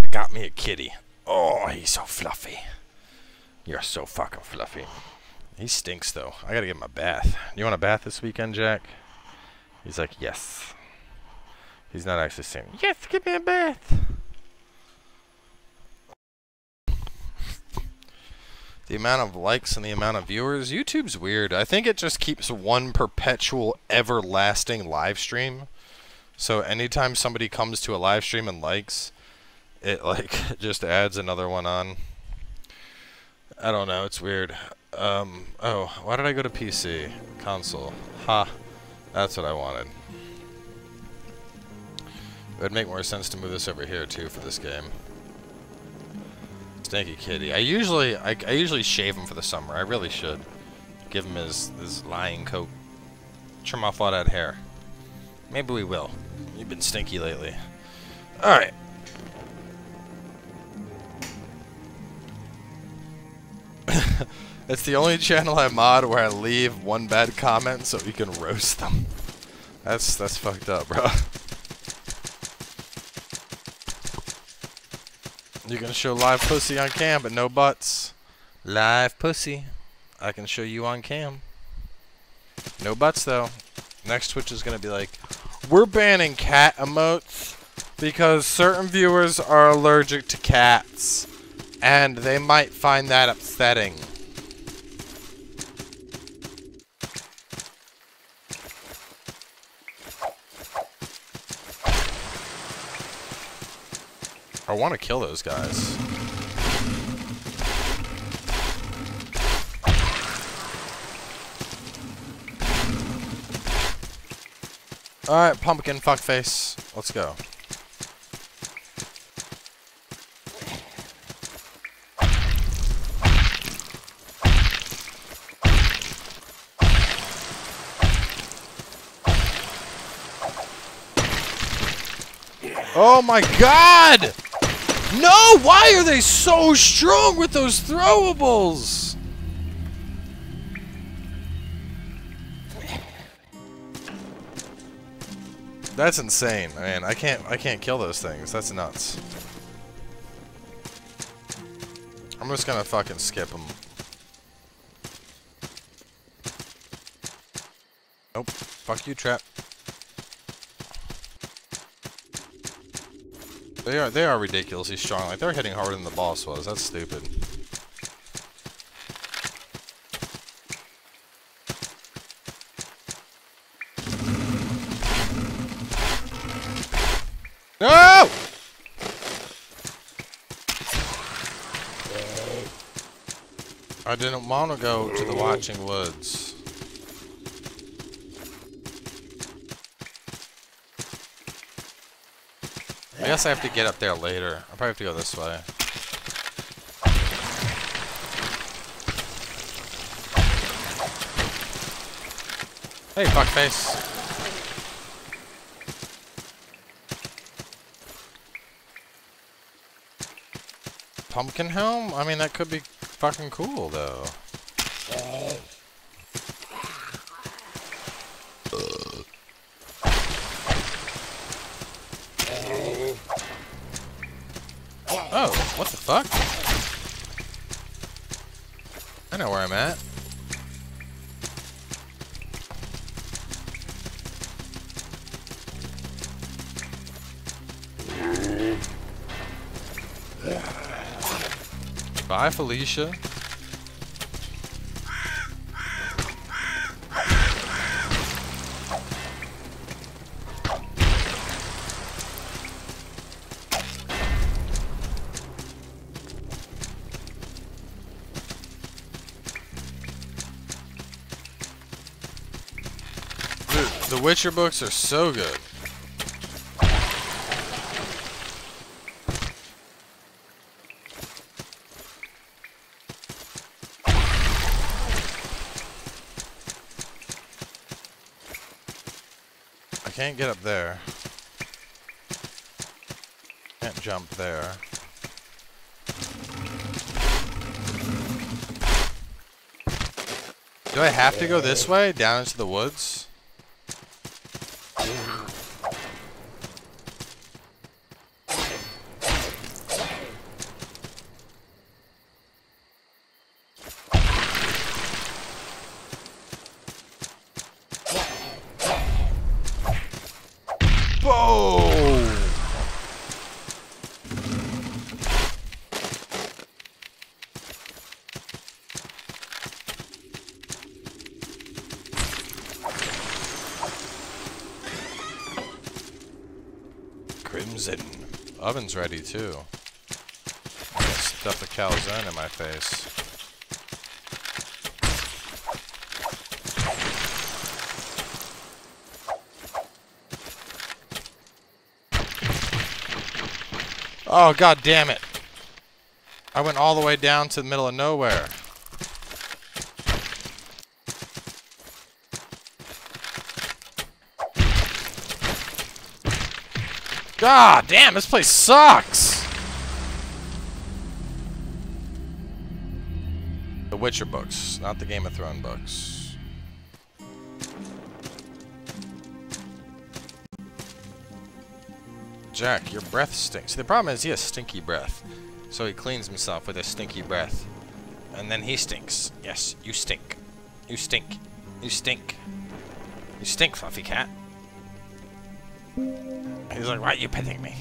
got me a kitty. Oh, he's so fluffy. You're so fucking fluffy. He stinks, though. I gotta give him a bath. You want a bath this weekend, Jack? He's like, yes. He's not actually saying, yes, give me a bath. The amount of likes and the amount of viewers. YouTube's weird. I think it just keeps one perpetual, everlasting live stream. So anytime somebody comes to a live stream and likes, it like just adds another one on. I don't know. It's weird. Um, oh, why did I go to P C? Console. Ha. That's what I wanted. It would make more sense to move this over here, too, for this game. Stinky kitty. I usually, I, I usually shave him for the summer. I really should. Give him his, his lying coat. Trim off all that hair. Maybe we will. You've been stinky lately. Alright. It's the only channel I mod where I leave one bad comment so we can roast them. That's that's fucked up, bro. You can show live pussy on cam, but no butts. Live pussy. I can show you on cam. No butts, though. Next Twitch is gonna be like, we're banning cat emotes because certain viewers are allergic to cats, and they might find that upsetting. I want to kill those guys. Alright, pumpkin fuckface. Let's go. Oh my god! No! Why are they so strong with those throwables? That's insane, man. I can't I can't kill those things. That's nuts. I'm just gonna fucking skip them. Nope. Fuck you, trap. They are they are ridiculously strong. Like, they're hitting harder than the boss was. That's stupid. No! I didn't want to go to the Watching Woods. I guess I have to get up there later. I'll probably have to go this way. Hey, fuckface. Pumpkin helm? I mean, that could be fucking cool, though. Oh, what the fuck? I know where I'm at. Bye, Felicia. Dude, the Witcher books are so good. Can't get up there. Can't jump there. Do I have to go this way, down into the woods? comes in. Oven's ready too. I'm gonna stuff a calzone in my face. Oh, god damn it. I went all the way down to the middle of nowhere. God damn, this place sucks! The Witcher books, not the Game of Thrones books. Jack, your breath stinks. See, the problem is he has stinky breath. So he cleans himself with his stinky breath. And then he stinks. Yes, you stink. You stink. You stink. You stink, fluffy cat. He's like, why are you petting me?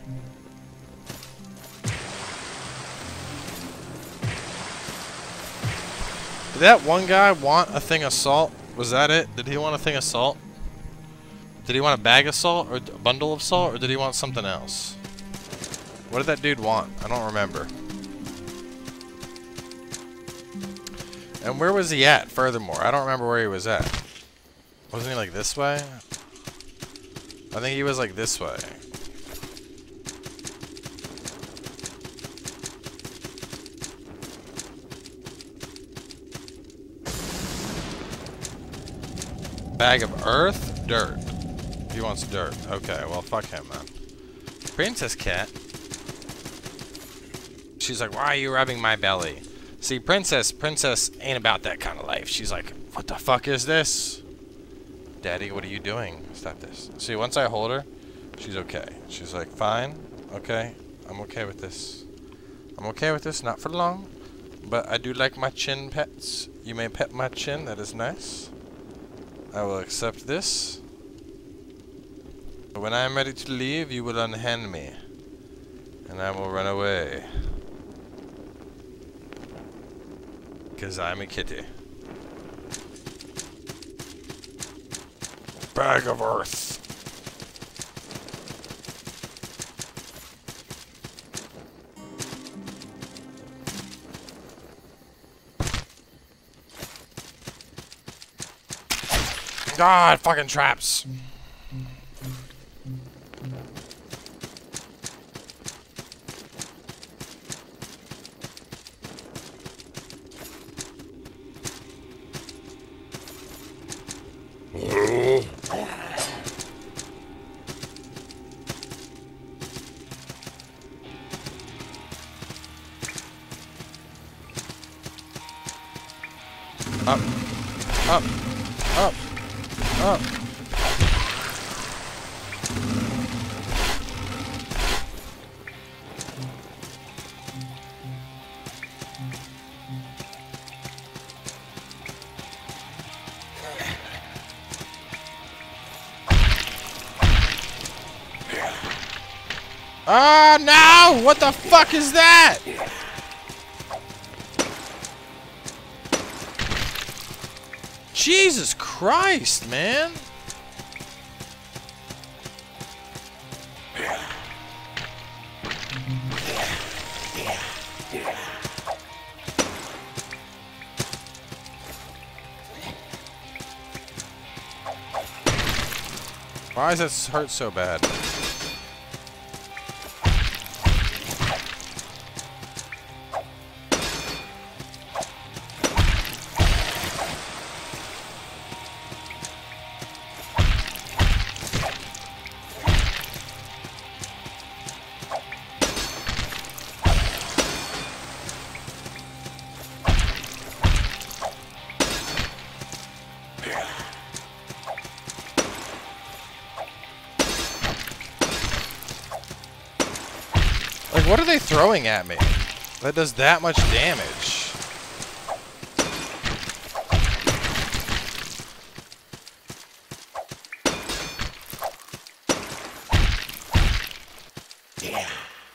Did that one guy want a thing of salt? Was that it? Did he want a thing of salt? Did he want a bag of salt or a bundle of salt, or did he want something else? What did that dude want? I don't remember. And where was he at, furthermore? I don't remember where he was at. Wasn't he like this way? I think he was like this way. Bag of earth? Dirt. He wants dirt. Okay, well, fuck him, man. Princess Cat. She's like, why are you rubbing my belly? See, Princess, Princess ain't about that kind of life. She's like, what the fuck is this? Daddy, what are you doing? Stop this. See, once I hold her, she's okay. She's like, fine, okay, I'm okay with this. I'm okay with this, not for long, but I do like my chin pets. You may pet my chin, that is nice. I will accept this. But when I am ready to leave, you will unhand me, and I will run away. Because I'm a kitty. Bag of earth. God, fucking traps. Up, up, up, up. Ah, no! What the fuck is that? Jesus Christ, man! Why does this hurt so bad? Like, what are they throwing at me that does that much damage? Yeah.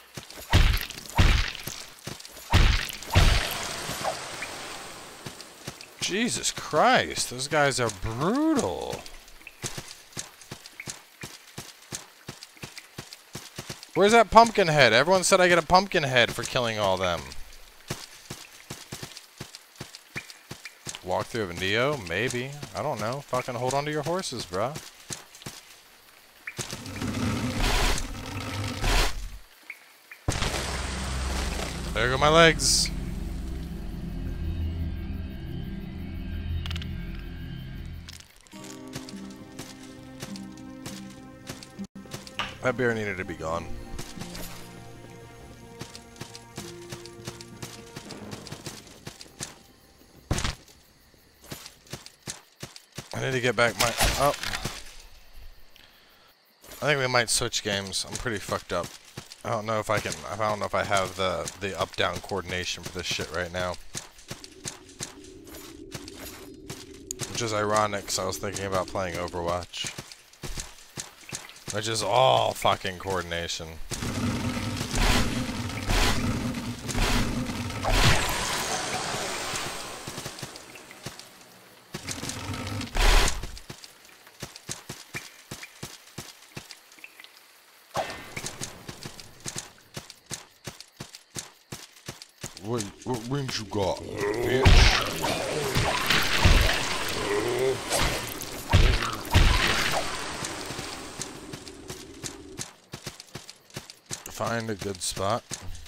Jesus Christ, those guys are brutal. Where's that pumpkin head? Everyone said I get a pumpkin head for killing all them. Walkthrough of Neo? Maybe. I don't know. Fucking hold on to your horses, bruh. There go my legs. That beer needed to be gone. I need to get back my... Oh. I think we might switch games. I'm pretty fucked up. I don't know if I can... I don't know if I have the, the up-down coordination for this shit right now. Which is ironic, because I was thinking about playing Overwatch. Which is all fucking coordination. What, what rings you got, bitch? Find a good spot.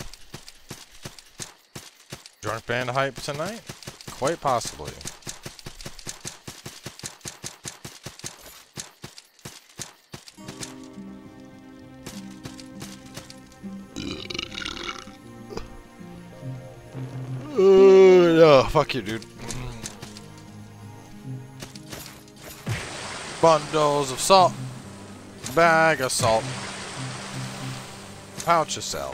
Drunk band hype tonight? Quite possibly. Uh, no, fuck you, dude. Bundles of salt. Bag of salt. Pouch of salt.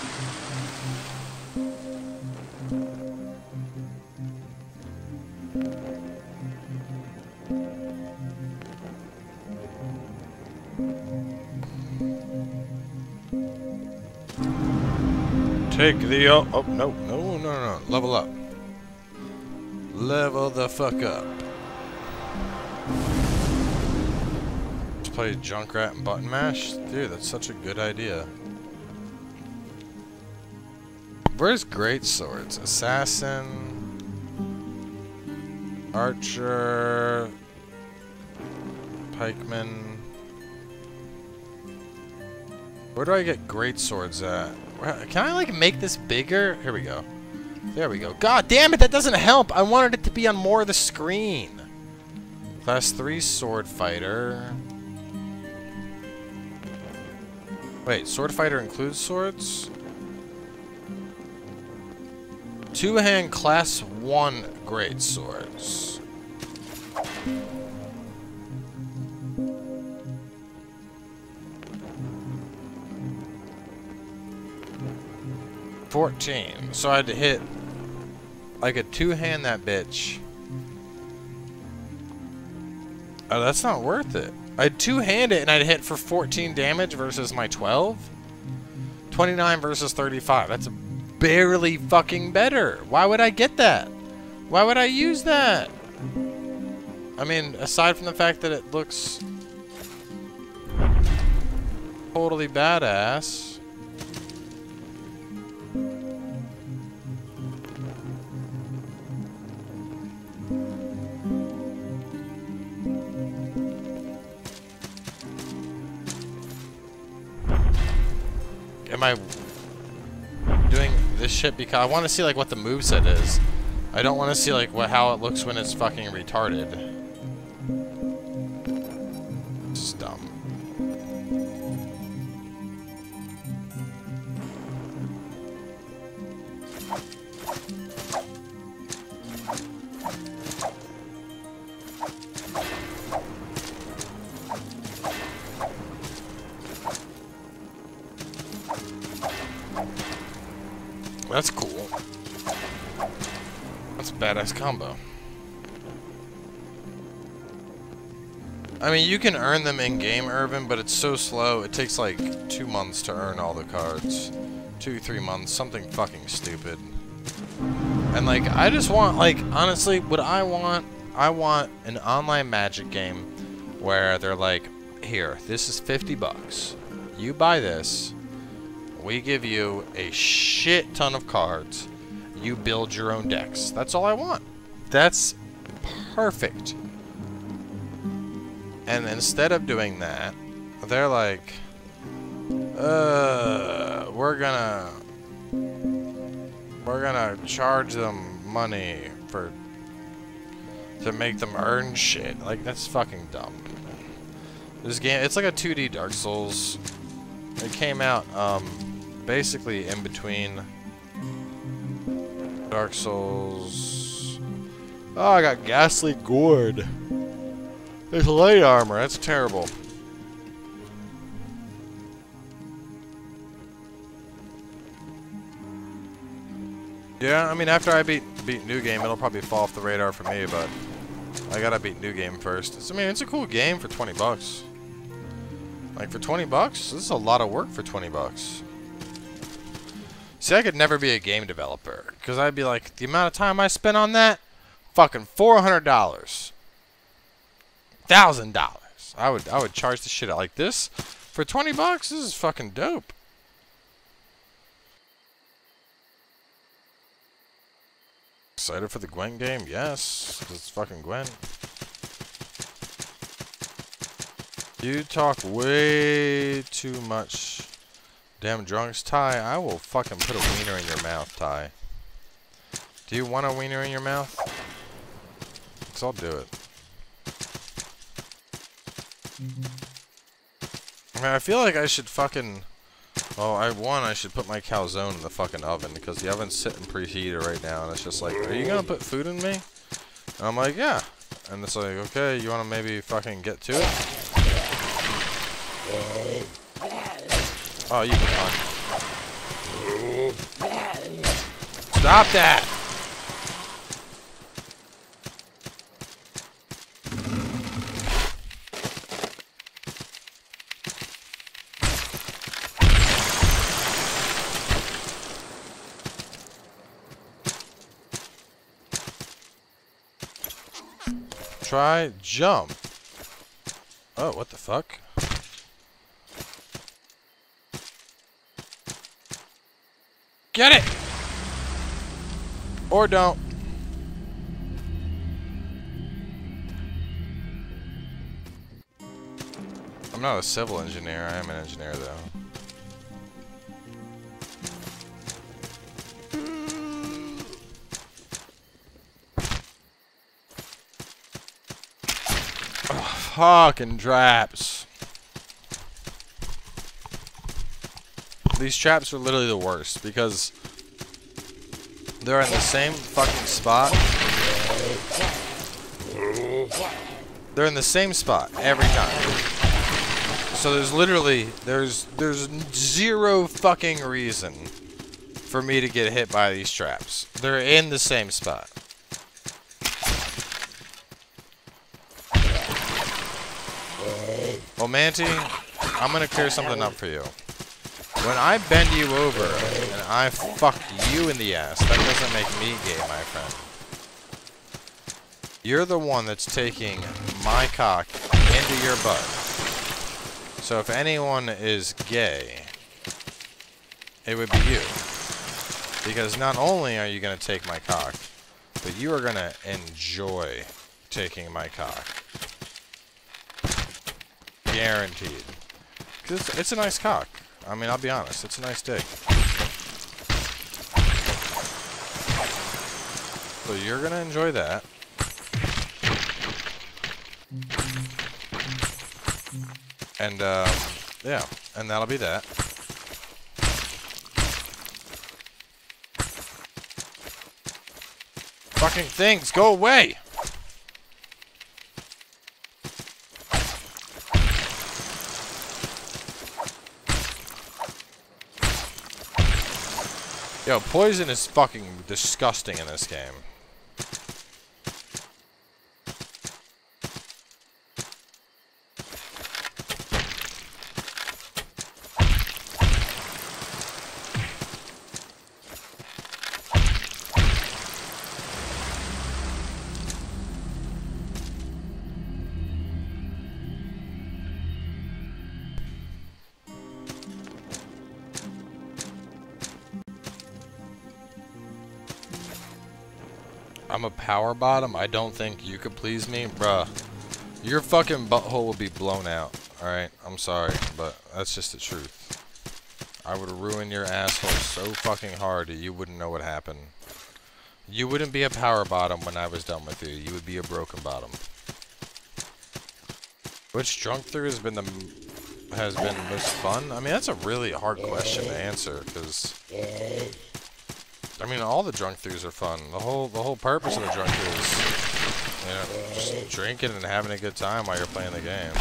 Take the oh, oh no no no no level up. Level the fuck up. Let's play Junkrat and Button Mash, dude. That's such a good idea. Where's great swords? Assassin, archer, pikeman. Where do I get great swords at? Can I like make this bigger? Here we go. There we go. God damn it, that doesn't help. I wanted it to be on more of the screen. Class three sword fighter. Wait, sword fighter includes swords? Two-hand class one great swords. fourteen. So I had to hit... I could two-hand that bitch. Oh, that's not worth it. I'd two-hand it and I'd hit for fourteen damage versus my twelve? twenty-nine versus thirty-five. That's barely fucking better. Why would I get that? Why would I use that? I mean, aside from the fact that it looks totally badass. Am I doing this shit because I want to see like what the moveset is. I don't want to see like what how it looks when it's fucking retarded. It's dumb. That's cool. That's a badass combo. I mean, you can earn them in-game, Irvin, but it's so slow. It takes like two months to earn all the cards. Two, three months. Something fucking stupid. And like, I just want, like, honestly, what I want, I want an online Magic game where they're like, here, this is fifty bucks. You buy this, We give you a shit ton of cards. You build your own decks. That's all I want. That's perfect. And instead of doing that, they're like, uh, we're gonna, we're gonna charge them money for, to make them earn shit. Like, that's fucking dumb. This game, it's like a two D Dark Souls. It came out, um, basically in between Dark Souls. Oh, I got ghastly gourd. There's light armor. That's terrible. Yeah, I mean, after I beat beat New Game, it'll probably fall off the radar for me, but I gotta beat New Game first. It's, I mean, it's a cool game for twenty bucks. Like, for twenty bucks, this is a lot of work for twenty bucks. See, I could never be a game developer, because I'd be like, the amount of time I spent on that, fucking four hundred dollars. one thousand dollars. I would, I would charge the shit out like this. For twenty bucks, this is fucking dope. Excited for the Gwen game? Yes. It's fucking Gwen. You talk way too much. Damn drunks, Ty. I will fucking put a wiener in your mouth, Ty. Do you want a wiener in your mouth? Because I'll do it. I mean, I feel like I should fucking... Oh, I one, I should put my calzone in the fucking oven, because the oven's sitting preheated right now, and it's just like, are you gonna put food in me? And I'm like, yeah. And it's like, okay, you wanna maybe fucking get to it? Oh, you can stop that! Try jump. Oh, what the fuck? Get it! Or don't. I'm not a civil engineer. I am an engineer, though. Fucking traps. These traps are literally the worst because they're in the same fucking spot. They're in the same spot every time. So there's literally there's there's zero fucking reason for me to get hit by these traps. They're in the same spot. Well, Manty, I'm gonna clear something up for you. When I bend you over and I fuck you in the ass, that doesn't make me gay, my friend. You're the one that's taking my cock into your butt. So if anyone is gay, it would be you. Because not only are you gonna take my cock, but you are gonna enjoy taking my cock. Guaranteed. Cause it's, it's a nice cock. I mean, I'll be honest. It's a nice dick. So you're gonna enjoy that. And, uh, yeah. And that'll be that. Fucking things, go away! Yo, poison is fucking disgusting in this game. I'm a power bottom. I don't think you could please me, bruh. Your fucking butthole will be blown out. Alright, I'm sorry, but that's just the truth. I would ruin your asshole so fucking hard that you wouldn't know what happened. You wouldn't be a power bottom when I was done with you. You would be a broken bottom. Which Drunkthrough has been the has been the most fun? I mean, that's a really hard question to answer, because I mean, all the Drunkthroughs are fun. The whole the whole purpose of the Drunkthrough is, you know, just drinking and having a good time while you're playing the game.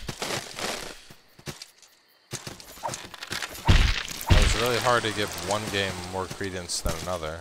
It's really hard to give one game more credence than another.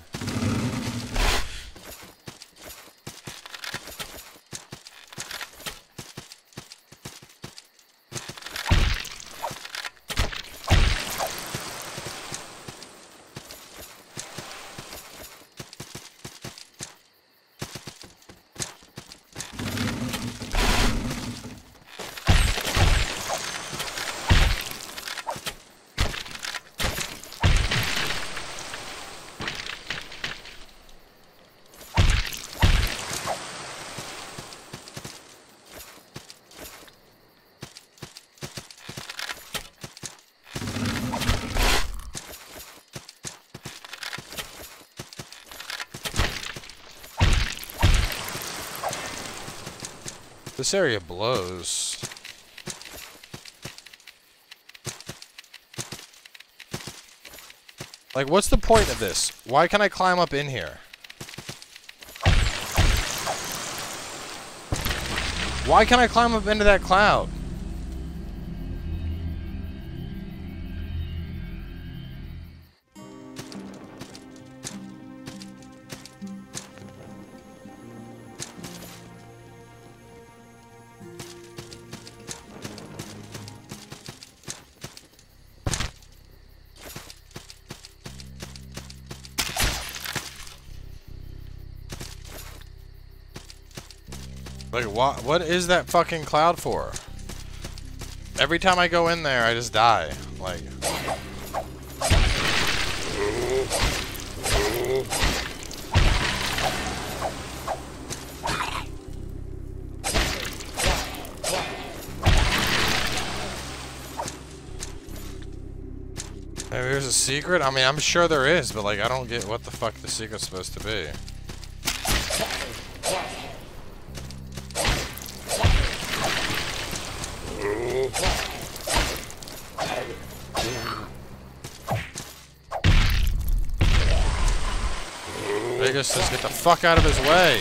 This area blows. Like, what's the point of this? Why can't I climb up in here? Why can't I climb up into that cloud? Like, what, what is that fucking cloud for? Every time I go in there, I just die. Like... Maybe there's a secret? I mean, I'm sure there is, but like, I don't get what the fuck the secret's supposed to be. Vegas says get the fuck out of his way.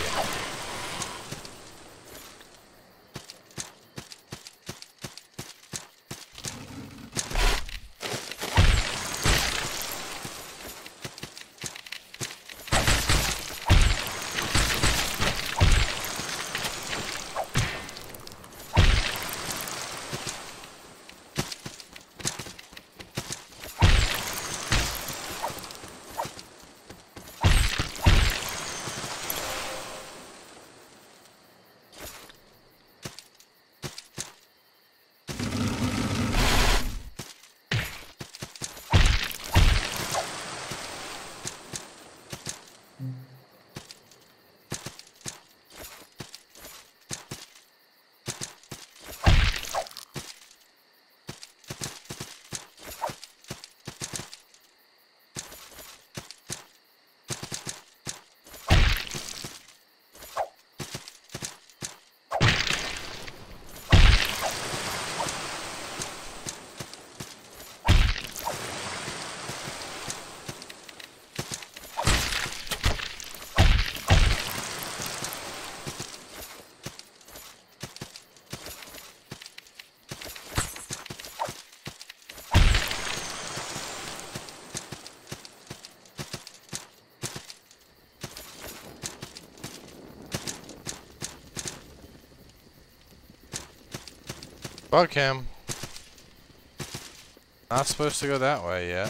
Fuck him. Not supposed to go that way yet.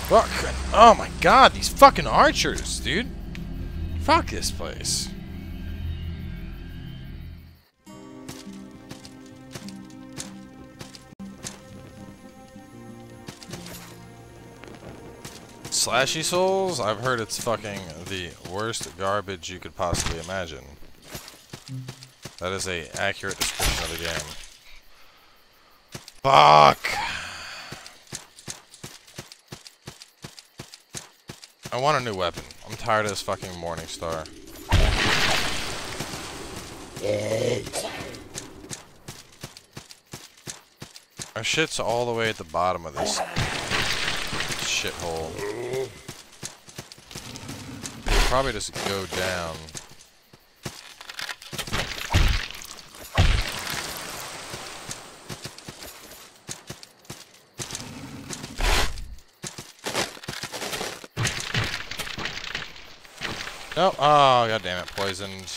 Fuck. Oh my god, these fucking archers, dude. Fuck this place. Slashy Souls? I've heard it's fucking the worst garbage you could possibly imagine. That is a accurate description of the game. Fuck! I want a new weapon. I'm tired of this fucking Morning Star. Our shit's all the way at the bottom of this shithole. We'll probably just go down. Nope. Oh, god damn it. Poisoned.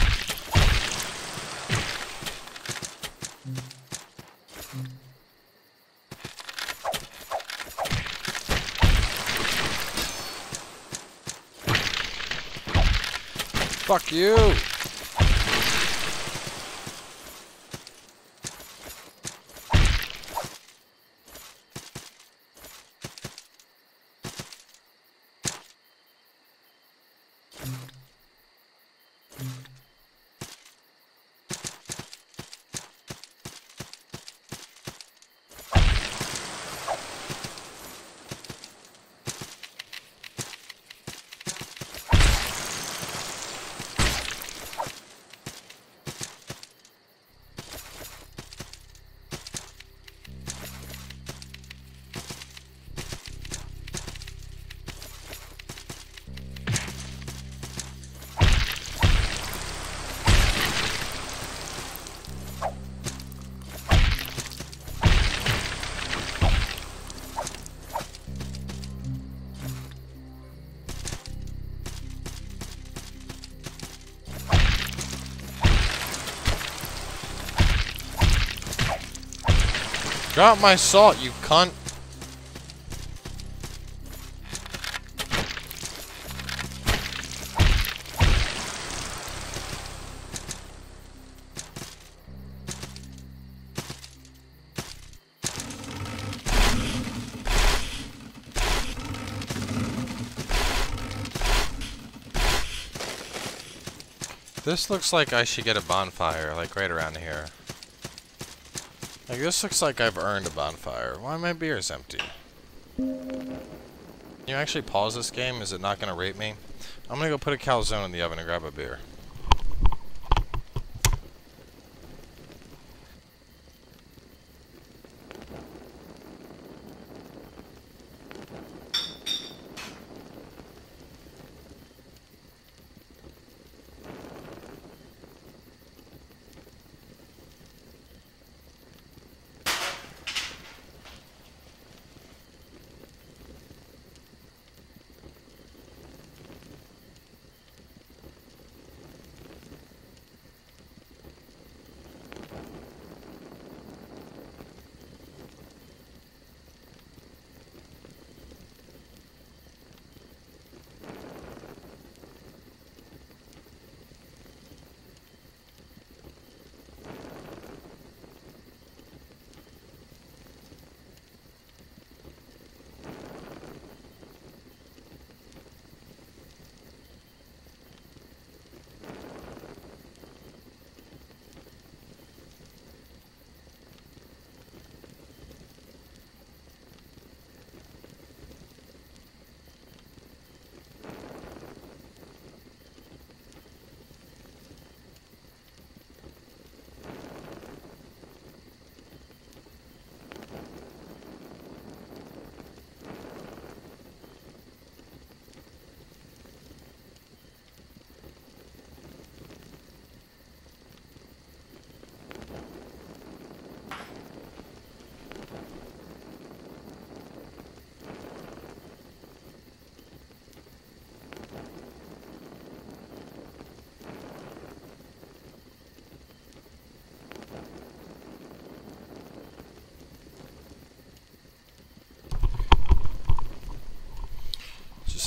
Fuck you! Drop my salt, you cunt. This looks like I should get a bonfire, like right around here. Like, this looks like I've earned a bonfire. Why my beer is empty? Can you actually pause this game? Is it not going to rate me? I'm going to go put a calzone in the oven and grab a beer.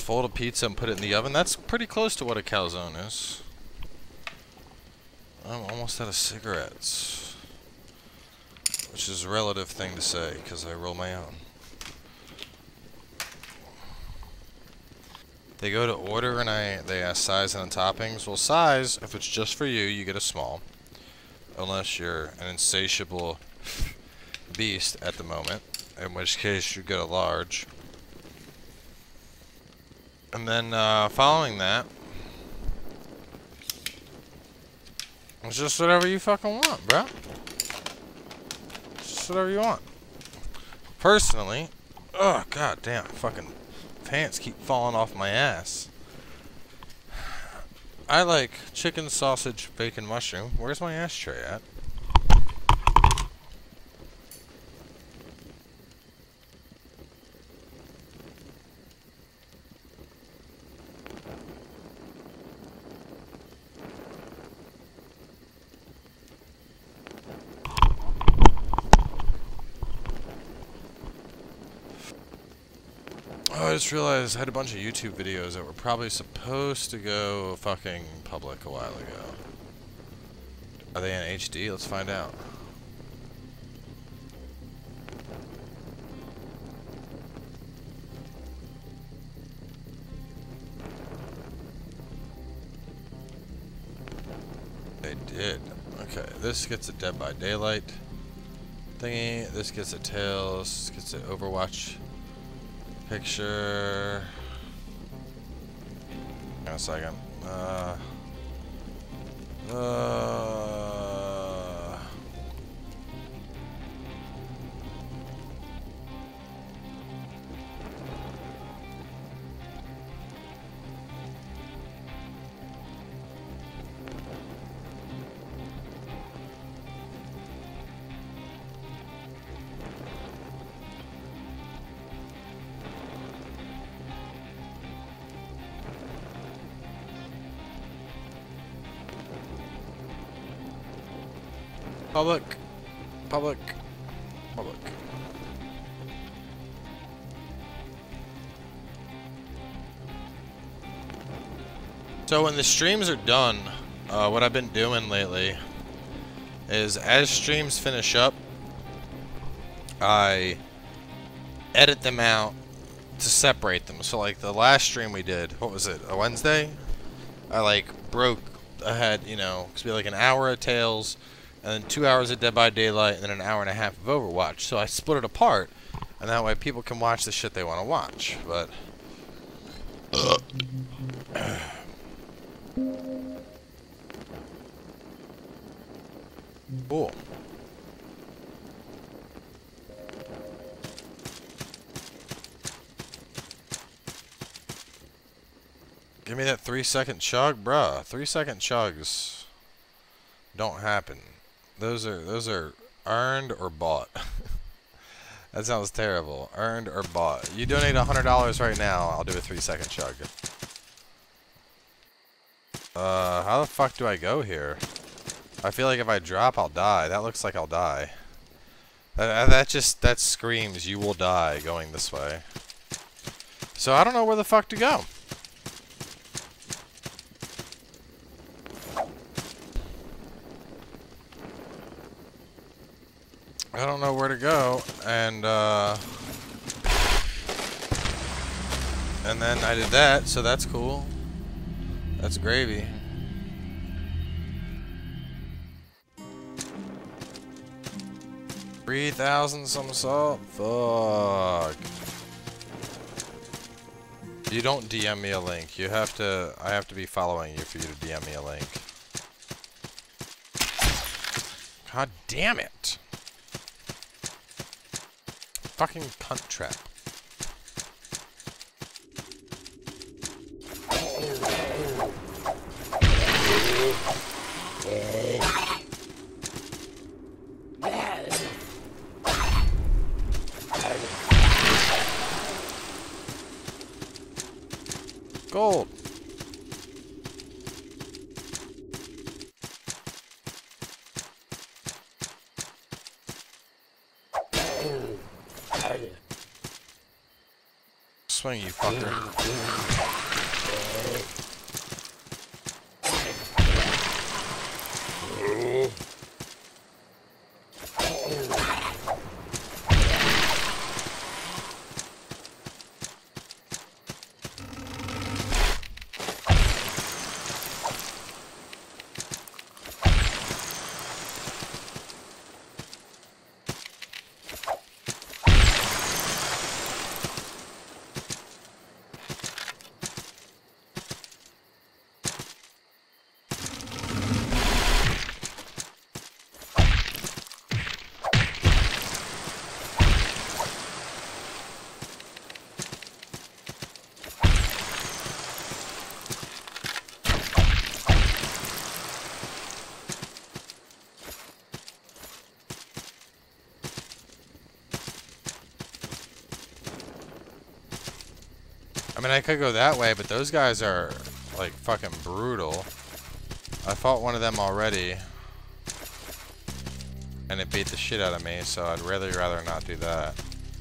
fold a pizza and put it in the oven. That's pretty close to what a calzone is. I'm almost out of cigarettes. Which is a relative thing to say, because I roll my own. They go to order and I they ask size and toppings. Well, size, if it's just for you, you get a small. Unless you're an insatiable beast at the moment, in which case you get a large. And then uh, following that, it's just whatever you fucking want, bro. It's just whatever you want. Personally, oh god damn, fucking pants keep falling off my ass. I like chicken, sausage, bacon, mushroom. Where's my ashtray at? Oh, I just realized I had a bunch of YouTube videos that were probably supposed to go fucking public a while ago. Are they in H D? Let's find out. They did. Okay, this gets a Dead by Daylight thingy. This gets a Tales. This gets an Overwatch picture. Hang on a second. Uh, uh, Public. Public. Public. So when the streams are done, uh, what I've been doing lately is as streams finish up, I edit them out to separate them. So like the last stream we did, what was it, a Wednesday? I like broke, I had, you know, cause we had like an hour of Tales, and then two hours of Dead by Daylight, and then an hour and a half of Overwatch. So I split it apart, and that way people can watch the shit they want to watch. But cool. Give me that three second chug, bruh. Three second chugs don't happen. Those are those are earned or bought. That sounds terrible. Earned or bought. You donate a hundred dollars right now, I'll do a three second chug. Uh, how the fuck do I go here? I feel like if I drop, I'll die. That looks like I'll die. That that just that screams you will die going this way. So I don't know where the fuck to go. I don't know where to go, and uh, and then I did that, so that's cool. That's gravy. Three thousand some salt. Fuck. You don't D M me a link. You have to. I have to be following you for you to D M me a link. God damn it. Fucking cunt trap. Gold. swing, you fucker. I mean, I could go that way, but those guys are, like, fucking brutal. I fought one of them already. And it beat the shit out of me, so I'd really rather not do that.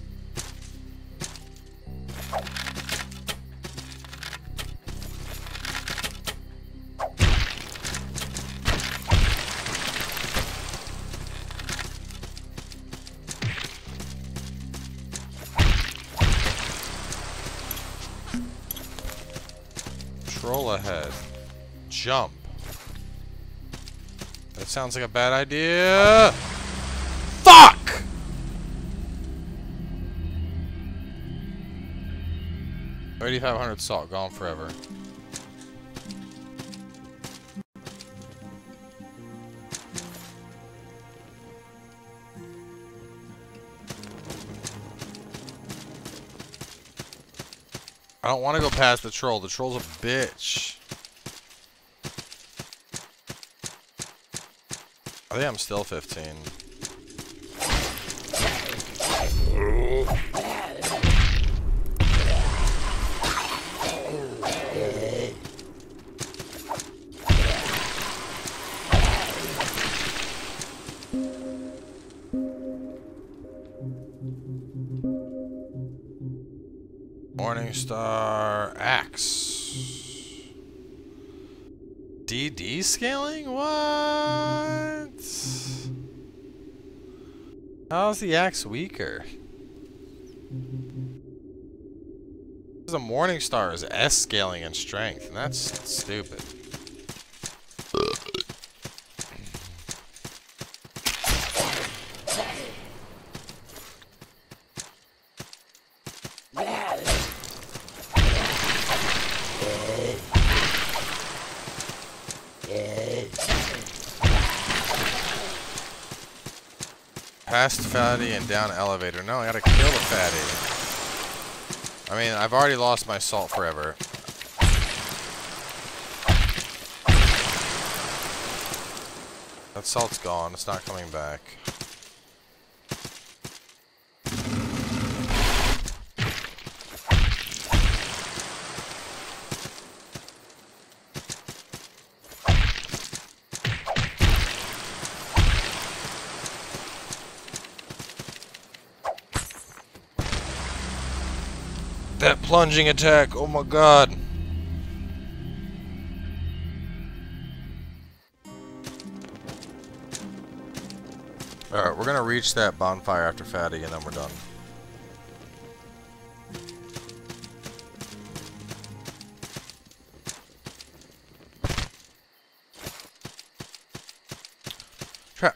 Troll ahead. Jump. That sounds like a bad idea. Fuck! thirty-five hundred salt gone forever. I don't want to go past the troll. The troll's a bitch. I think I'm still fifteen. Morningstar axe. D D scaling? What? How's the axe weaker? The Morningstar is S scaling in strength, and that's stupid. Past fatty and down elevator. No, I gotta kill the fatty. I mean, I've already lost my salt forever. That salt's gone. It's not coming back. That plunging attack, oh my god. Alright, we're gonna reach that bonfire after fatty and then we're done. Trap.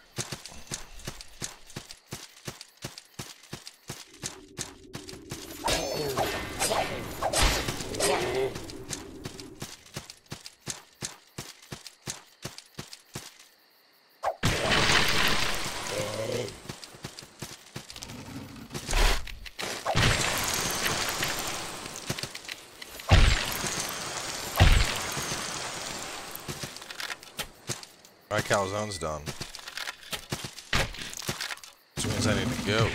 My calzone's done. Which means I need to go.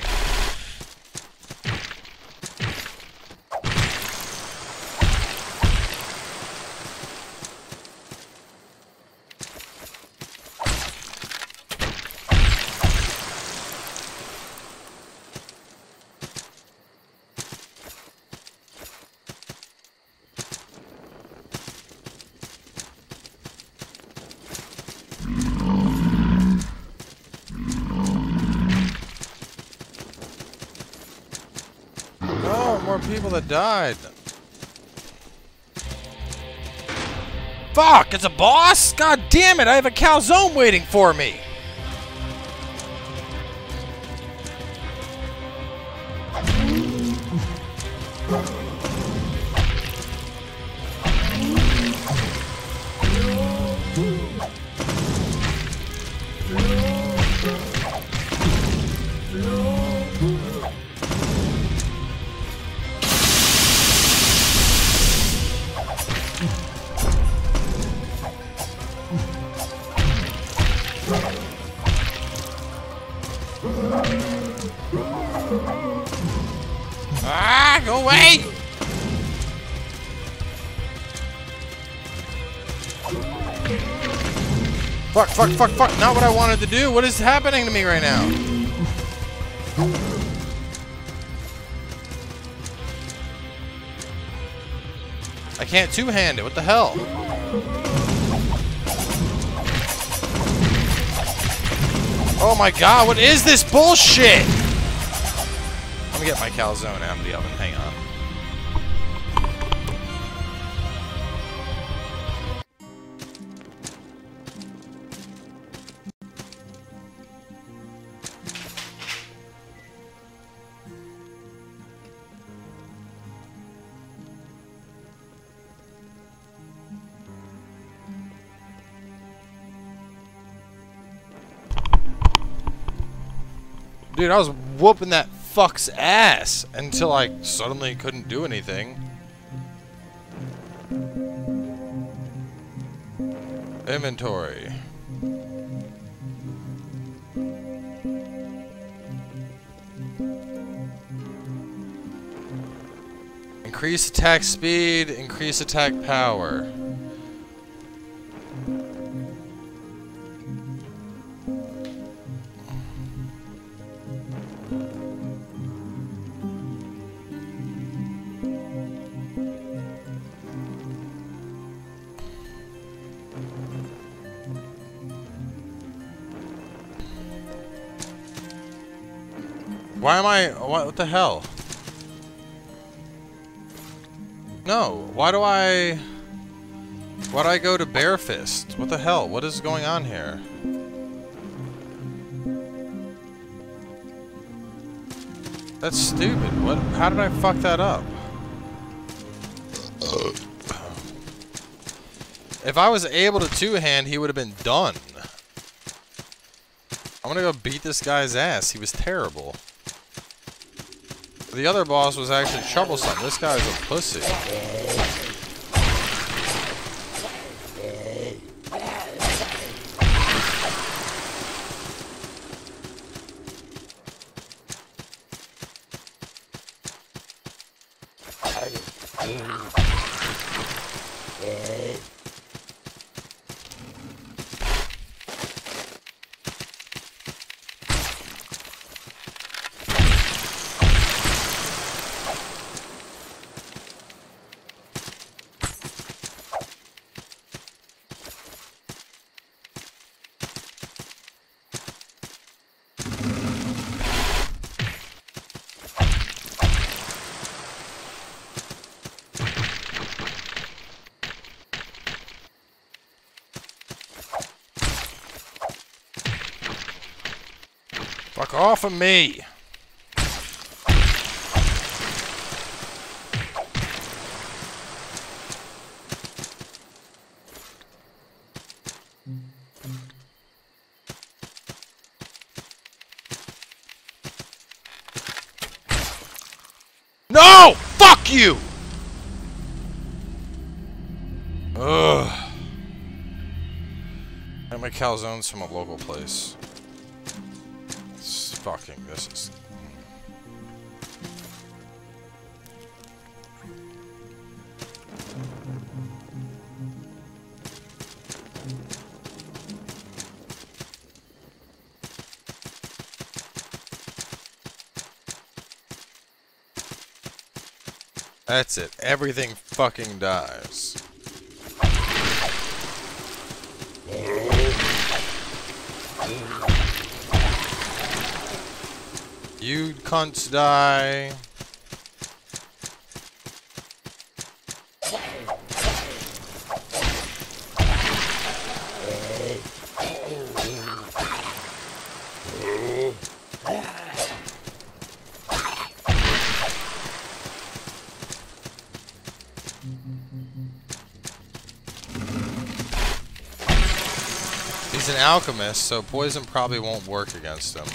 people that died. Fuck, it's a boss? God damn it, I have a calzone waiting for me. Ah, go away! Fuck, fuck, fuck, fuck. Not what I wanted to do. What is happening to me right now? I can't two-hand it. What the hell? Oh my god, what is this bullshit? Let me get my calzone out of the oven. Hang on. Dude, I was whooping that fuck's ass until I suddenly couldn't do anything. Inventory. Increase attack speed, increase attack power. Why am I... What, what the hell? No, why do I... Why do I go to bare fist? What the hell? What is going on here? That's stupid. What? How did I fuck that up? If I was able to two-hand, he would have been done. I'm gonna go beat this guy's ass. He was terrible. The other boss was actually troublesome. This guy's a pussy. Fuck off of me! No! Fuck you! Ugh. I got my calzones from a local place. It's fucking, this is... That's it. Everything fucking dies. You cunts die. He's an alchemist, so poison probably won't work against him.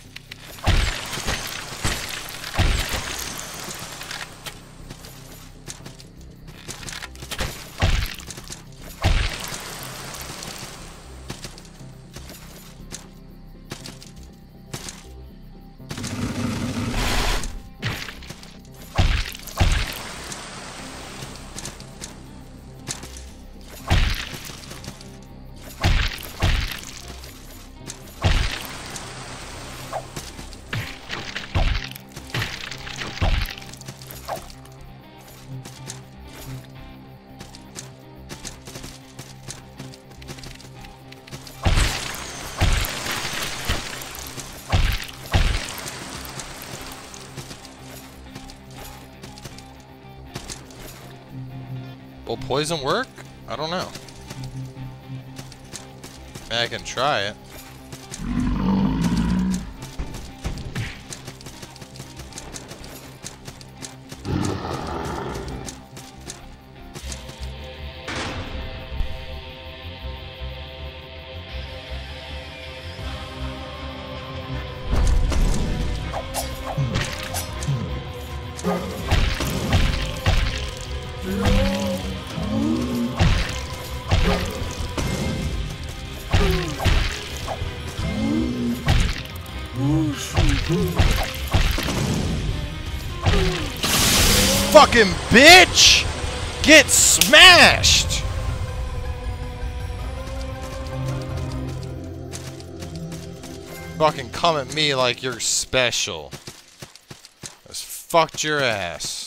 Will poison work? I don't know. I can try it. Fucking bitch! Get smashed! Fucking come at me like you're special. Just fucked your ass.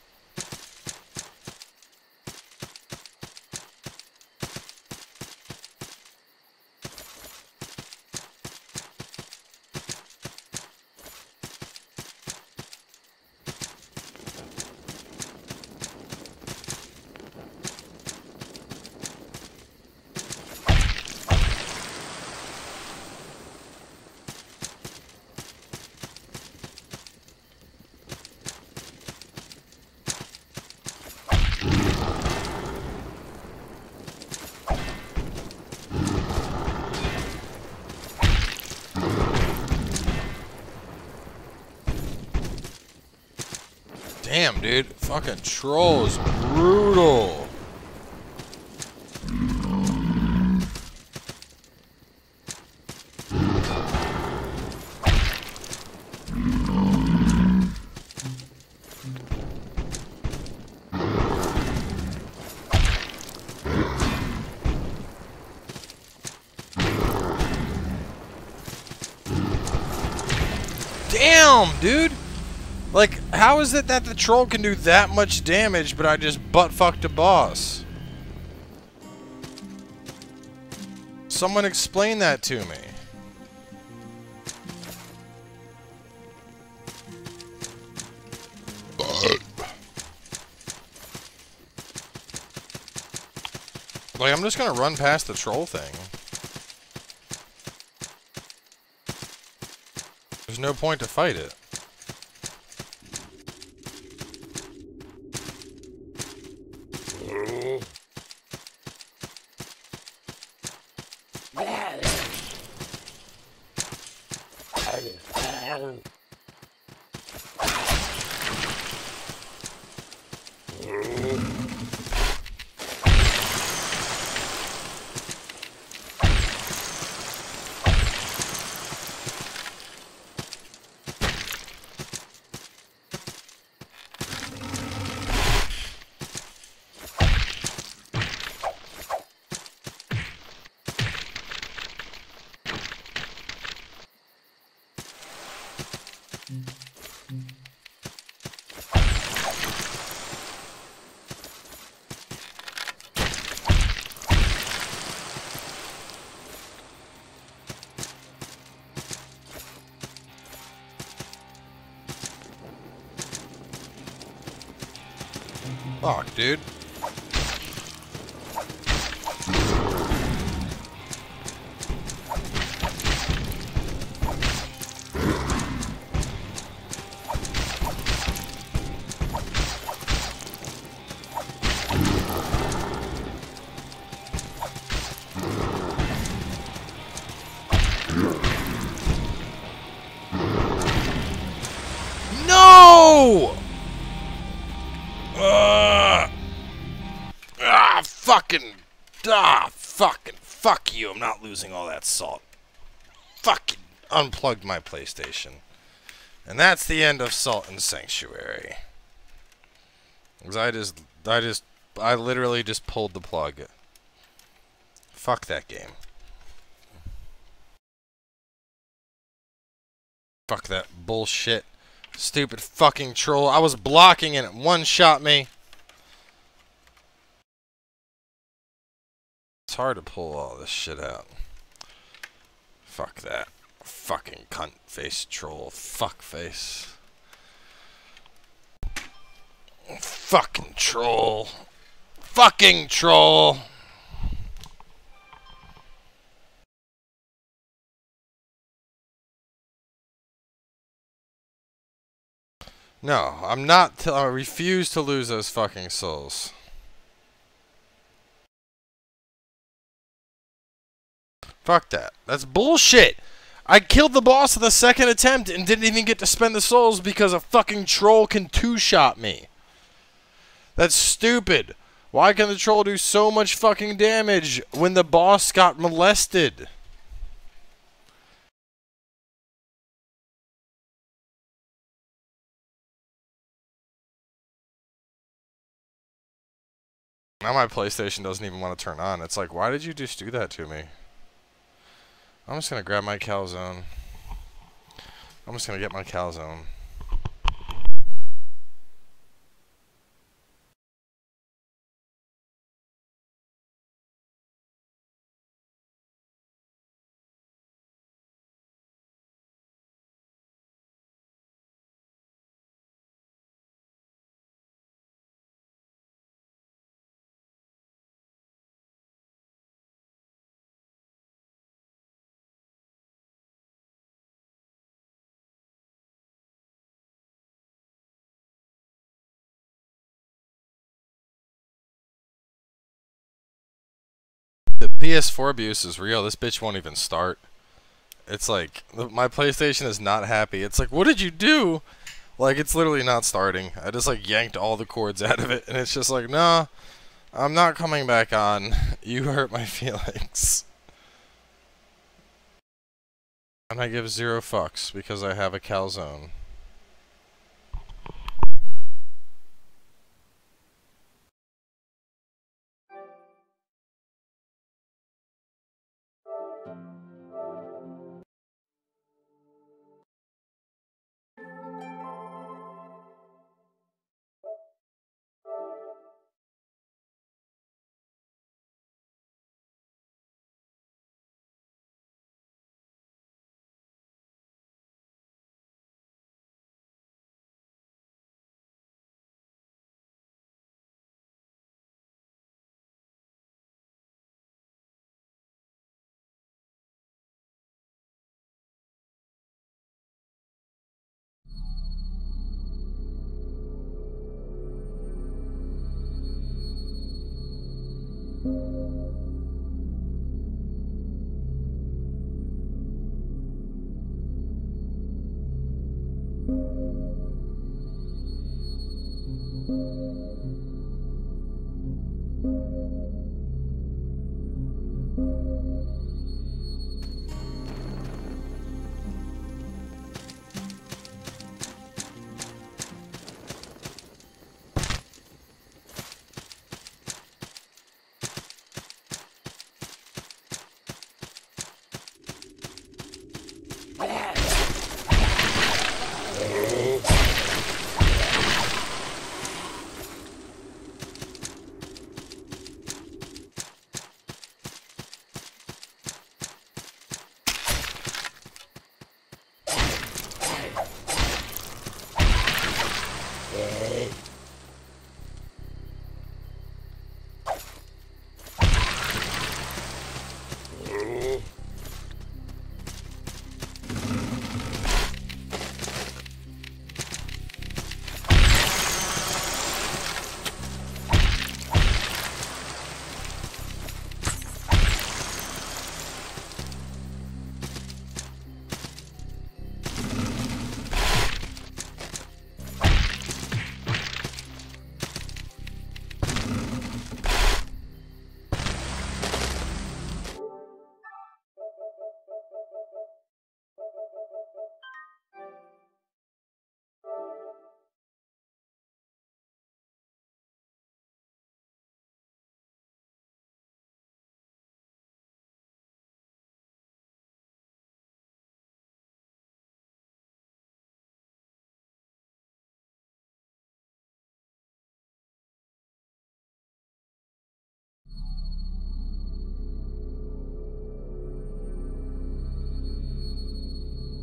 Damn, dude. Fucking troll is brutal. Damn, dude. Like, how is it that the troll can do that much damage, but I just butt-fucked a boss? Someone explain that to me. Like, I'm just gonna run past the troll thing. There's no point to fight it. Fuck, dude. No! Uh, ah, fucking. Ah, fucking. Fuck you. I'm not losing all that salt. Fucking unplugged my PlayStation. And that's the end of Salt and Sanctuary. Because I just. I just. I literally just pulled the plug. Fuck that game. Fuck that bullshit. Stupid fucking troll. I was blocking and it one-shot me. It's hard to pull all this shit out. Fuck that. Fucking cunt face troll. Fuck face. Fucking troll. Fucking troll. No, I'm not. T I refuse to lose those fucking souls. Fuck that. That's bullshit. I killed the boss at the second attempt and didn't even get to spend the souls because a fucking troll can two-shot me. That's stupid. Why can the troll do so much fucking damage when the boss got molested? Now my PlayStation doesn't even want to turn on. It's like, why did you just do that to me? I'm just going to grab my calzone. I'm just going to get my calzone. The P S four abuse is real. This bitch won't even start. It's like, my PlayStation is not happy. It's like, what did you do? Like, it's literally not starting. I just, like, yanked all the cords out of it. And it's just like, nah, I'm not coming back on. You hurt my feelings. And I give zero fucks because I have a calzone.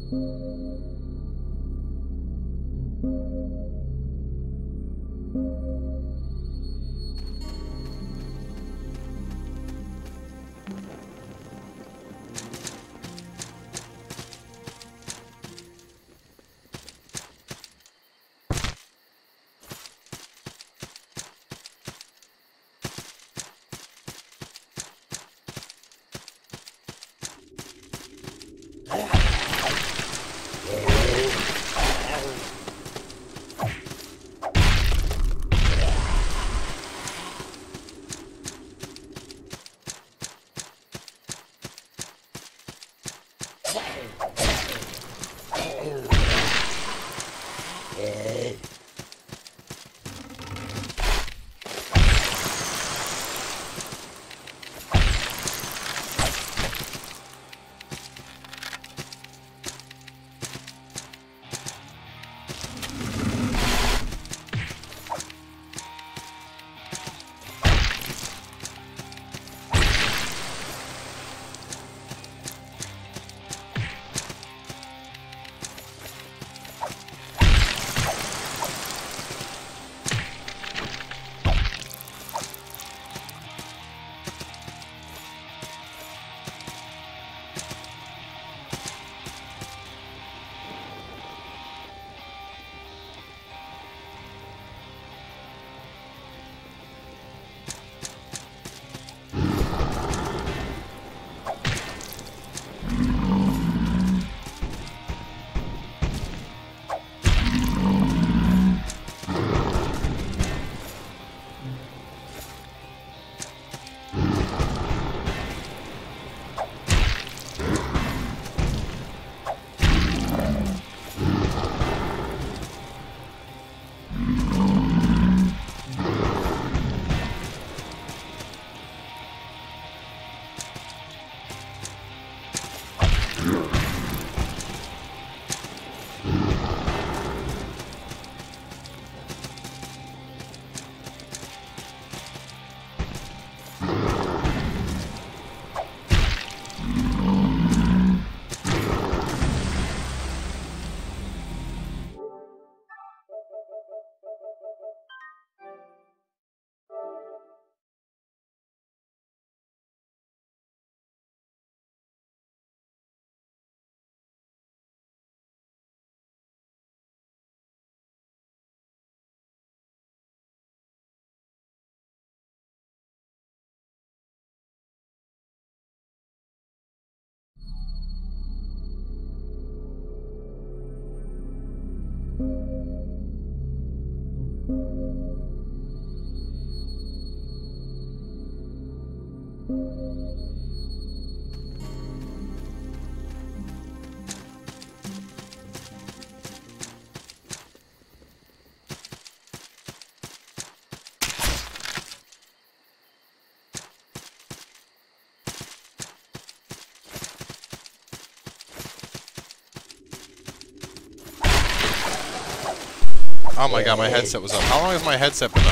Oh my god, my headset was up. How long has my headset been up?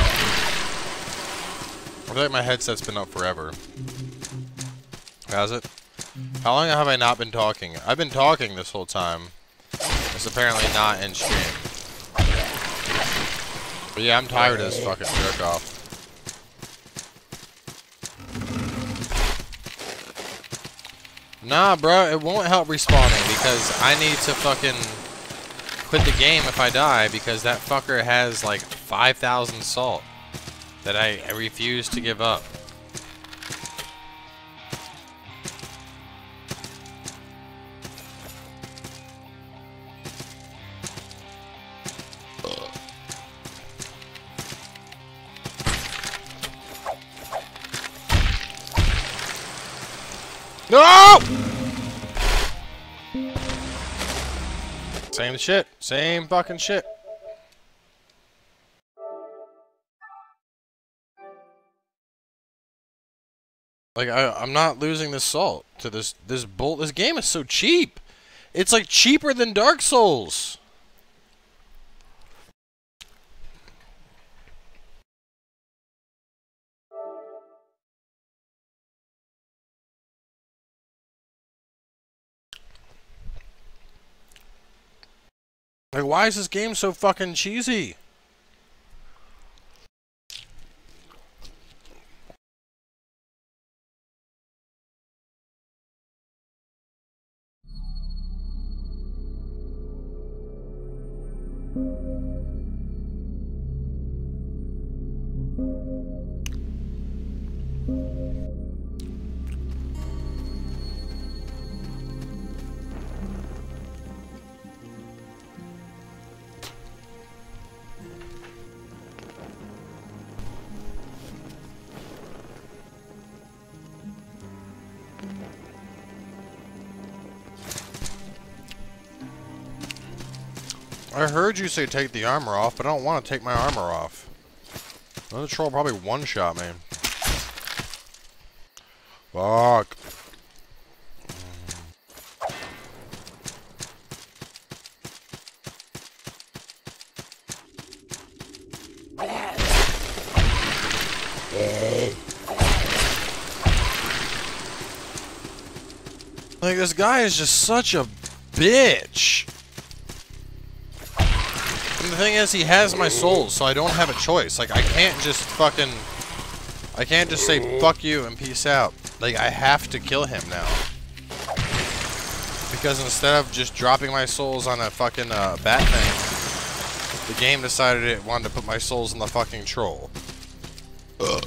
I feel like my headset's been up forever. Has it? How long have I not been talking? I've been talking this whole time. It's apparently not in stream. But yeah, I'm tired of this fucking jerk off. Nah, bro, it won't help respawning because I need to fucking quit the game if I die because that fucker has like five thousand salt that I, I refuse to give up. No! Same shit. Same fucking shit. Like, I, I'm not losing this salt to this, this bolt. This game is so cheap. It's like cheaper than Dark Souls. Like, why is this game so fucking cheesy? I heard you say take the armor off, but I don't want to take my armor off. Another troll probably one-shot me. Fuck. Like, this guy is just such a bitch. And the thing is, he has my souls, so I don't have a choice. Like, I can't just fucking... I can't just say, fuck you and peace out. Like, I have to kill him now. Because instead of just dropping my souls on a fucking uh, bat thing, the game decided it wanted to put my souls in the fucking troll. Ugh.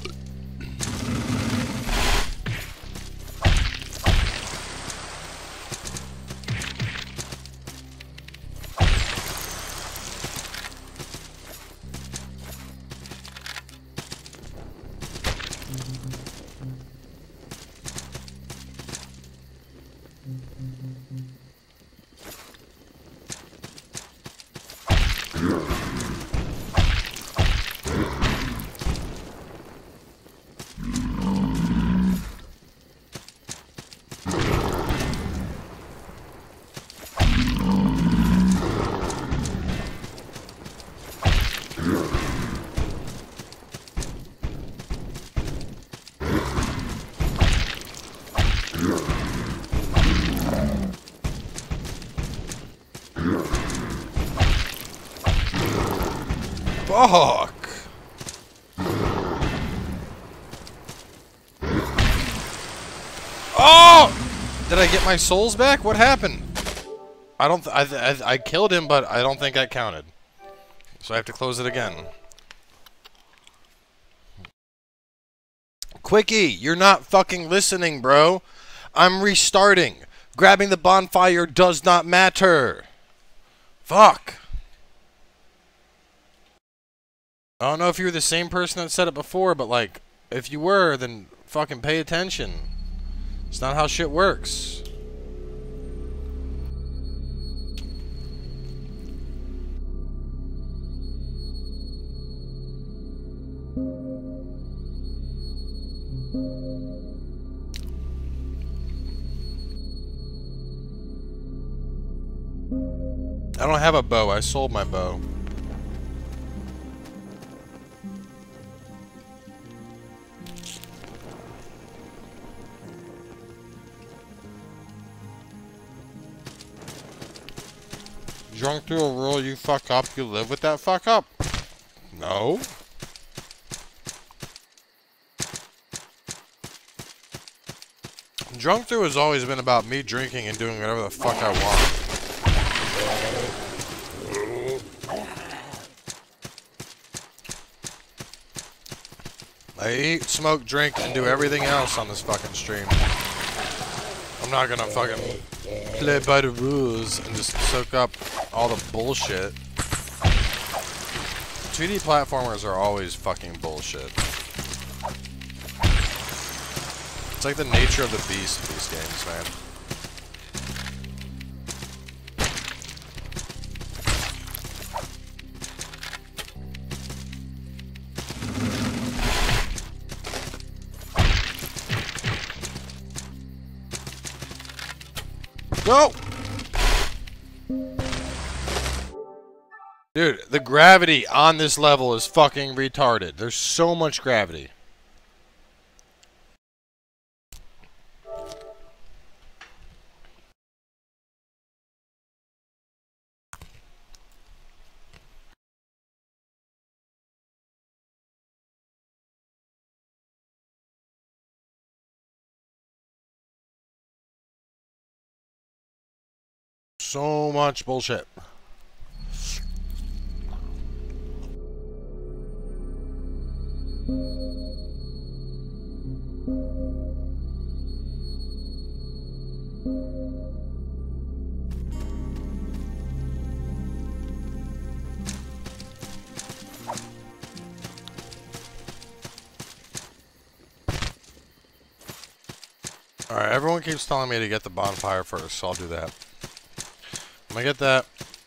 Fuck! Oh! Did I get my souls back? What happened? I don't. Th I, th I I killed him, but I don't think that counted. So I have to close it again. Quickie, you're not fucking listening, bro. I'm restarting. Grabbing the bonfire does not matter. Fuck. I don't know if you were the same person that said it before, but like, if you were, then fucking pay attention. It's not how shit works. I don't have a bow. I sold my bow. Drunk through a rule, you fuck up, you live with that fuck up. No. Drunk through has always been about me drinking and doing whatever the fuck I want. I eat, smoke, drink, and do everything else on this fucking stream. I'm not gonna fucking play by the rules and just soak up all the bullshit. two D platformers are always fucking bullshit. It's like the nature of the beast of these games, man. Go! Dude, the gravity on this level is fucking retarded. There's so much gravity. So much bullshit. Alright, everyone keeps telling me to get the bonfire first, so I'll do that. I'm gonna get that.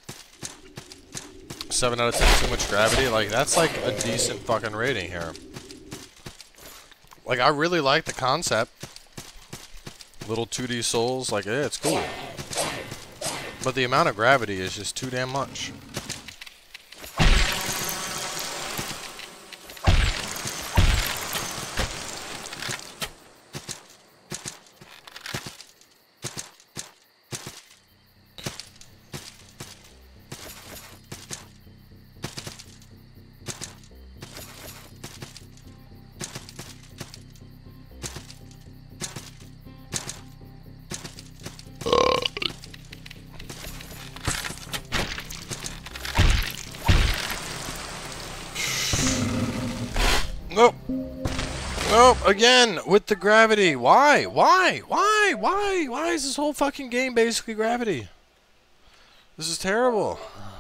seven out of ten too much gravity. Like, that's like a decent fucking rating here. Like, I really like the concept. Little two D souls, like, yeah, it's cool. But the amount of gravity is just too damn much. Nope. Nope. Again, with the gravity. Why? Why? Why? Why? Why is this whole fucking game basically gravity? This is terrible.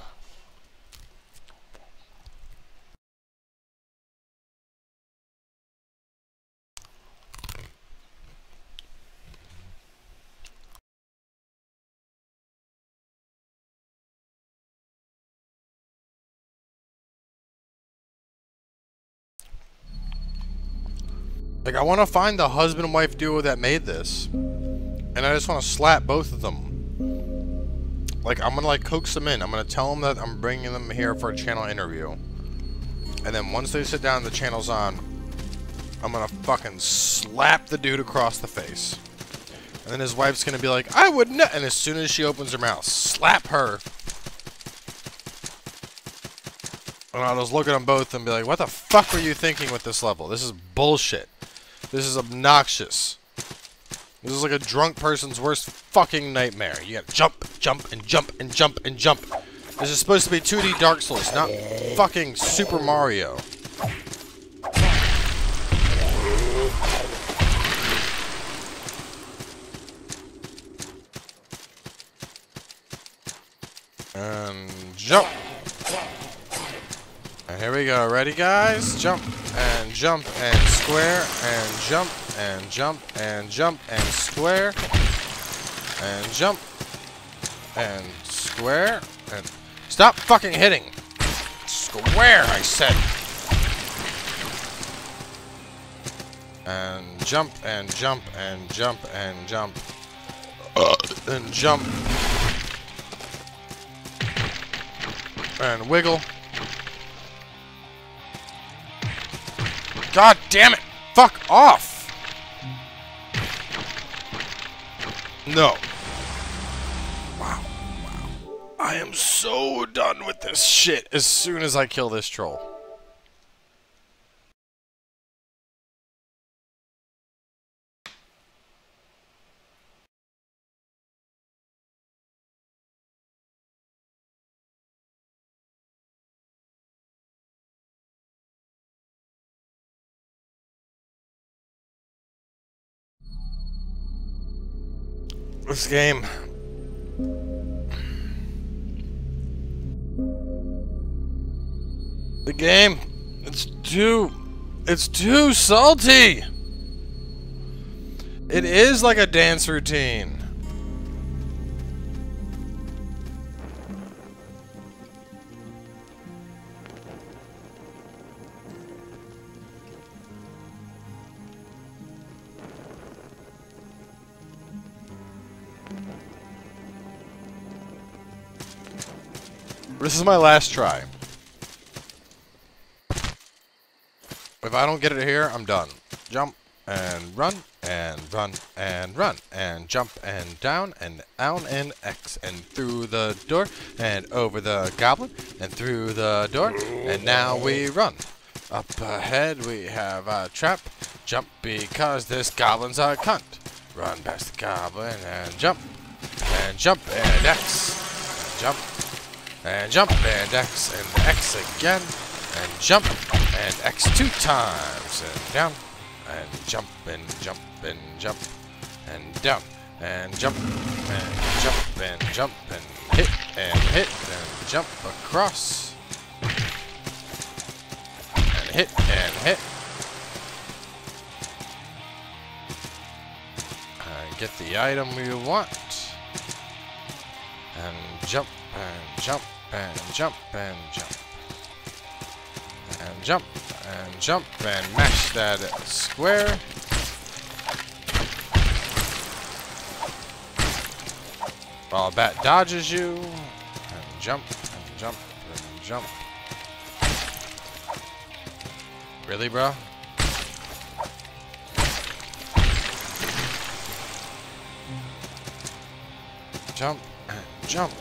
Like, I want to find the husband and wife duo that made this. And I just want to slap both of them. Like, I'm going to, like, coax them in. I'm going to tell them that I'm bringing them here for a channel interview. And then once they sit down and the channel's on, I'm going to fucking slap the dude across the face. And then his wife's going to be like, I would not. And as soon as she opens her mouth, slap her. And I'll just look at them both and be like, what the fuck were you thinking with this level? This is bullshit. This is obnoxious. This is like a drunk person's worst fucking nightmare. You gotta jump, jump, and jump, and jump, and jump. This is supposed to be two D Dark Souls, not fucking Super Mario. And jump. And here we go. Ready, guys? Jump and jump and square and jump and jump and jump and square and jump and square and stop fucking hitting. Square, I said. And jump and jump and jump and jump uh, and jump and wiggle. God damn it! Fuck off! No. Wow. Wow. I am so done with this shit as soon as I kill this troll. This game. The game. It's too... It's too salty! It is like a dance routine. This is my last try. If I don't get it here, I'm done. Jump and run and run and run and jump and down and down and X and through the door and over the goblin and through the door and now we run. Up ahead we have a trap. Jump because this goblin's a cunt. Run past the goblin and jump and jump, and X, jump, and jump, and X, and X again, and jump, and X two times, and down, and jump, and jump, and jump, and down, and jump, and jump, and jump, and hit, and hit, and jump across, and hit, and hit, and get the item you want, and jump, and jump, and jump, and jump, and jump, and jump, and mash that square. While a bat dodges you, and jump, and jump, and jump. Really, bro? Jump, and jump.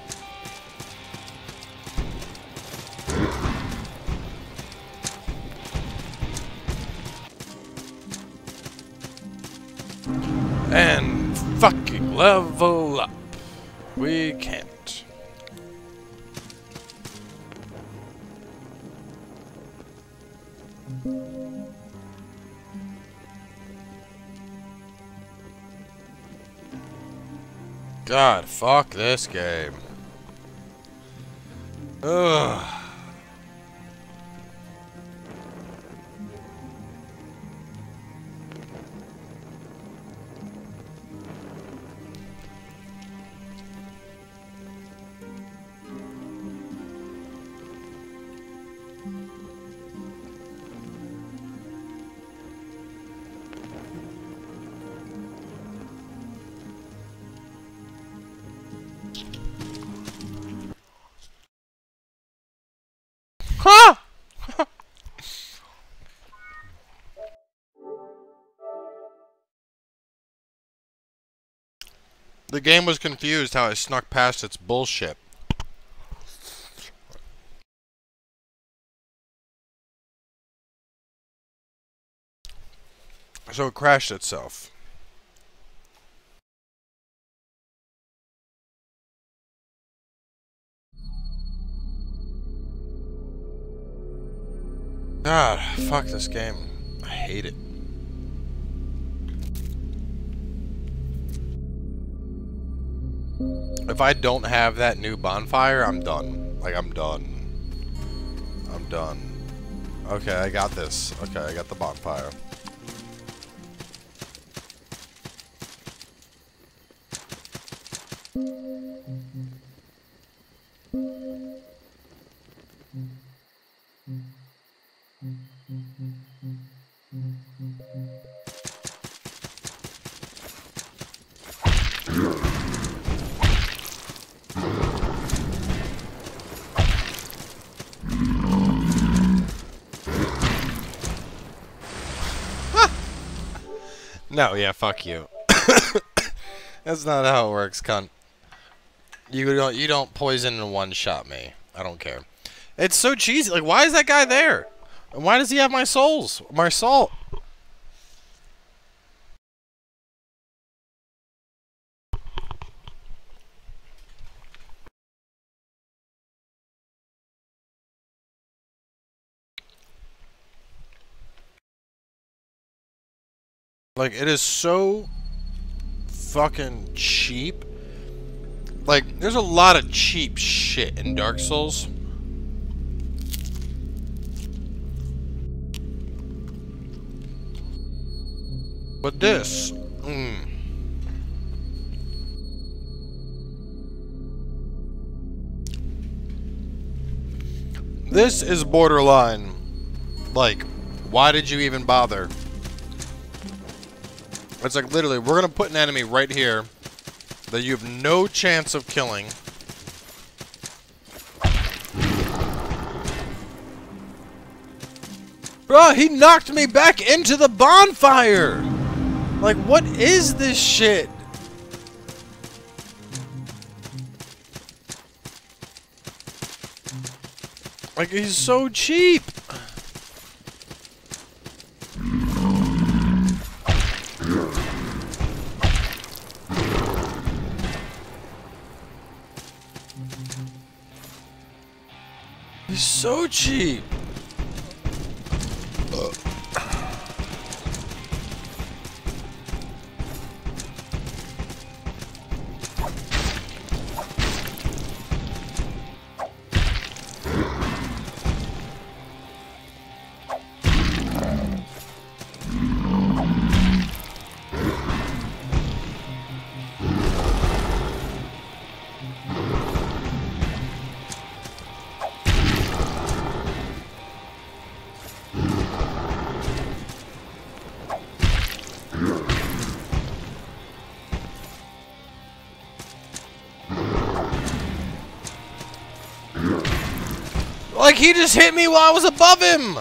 And fucking level up. We can't. God, fuck this game. Ugh. Huh? The game was confused how I snuck past its bullshit. So it crashed itself. God, fuck this game. I hate it. If I don't have that new bonfire, I'm done. Like, I'm done. I'm done. Okay, I got this. Okay, I got the bonfire. No, yeah, fuck you. That's not how it works, cunt. You don't, you don't poison and one-shot me. I don't care. It's so cheesy. Like, why is that guy there? And why does he have my souls? My salt? Like, it is so fucking cheap. Like, there's a lot of cheap shit in Dark Souls. But this, mm. This is borderline. Like, why did you even bother? It's like, literally, we're gonna put an enemy right here that you have no chance of killing. Bro, he knocked me back into the bonfire! Like, what is this shit? Like, he's so cheap! He's so cheap. Ugh. Like, he just hit me while I was above him!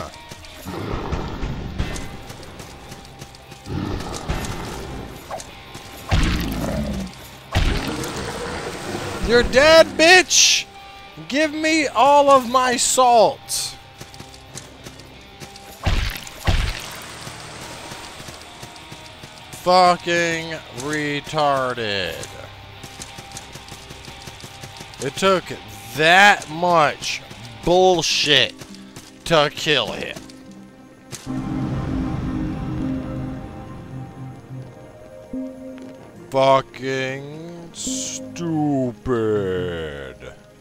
You're dead, bitch! Give me all of my salt! Fucking retarded. It took that much bullshit to kill him. Fucking stupid.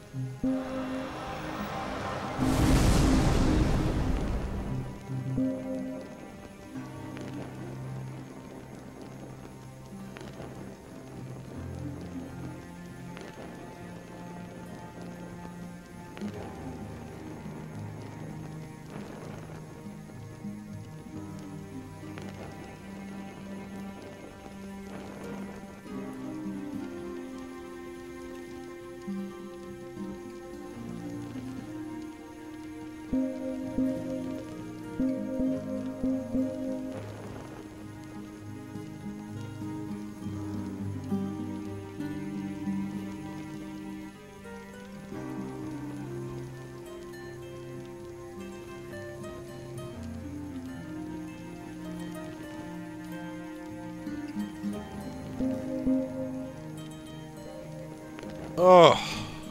Oh.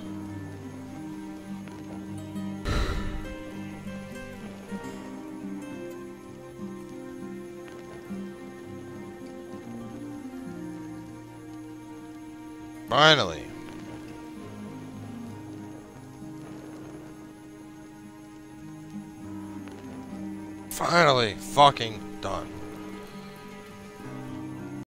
Finally. Finally fucking done.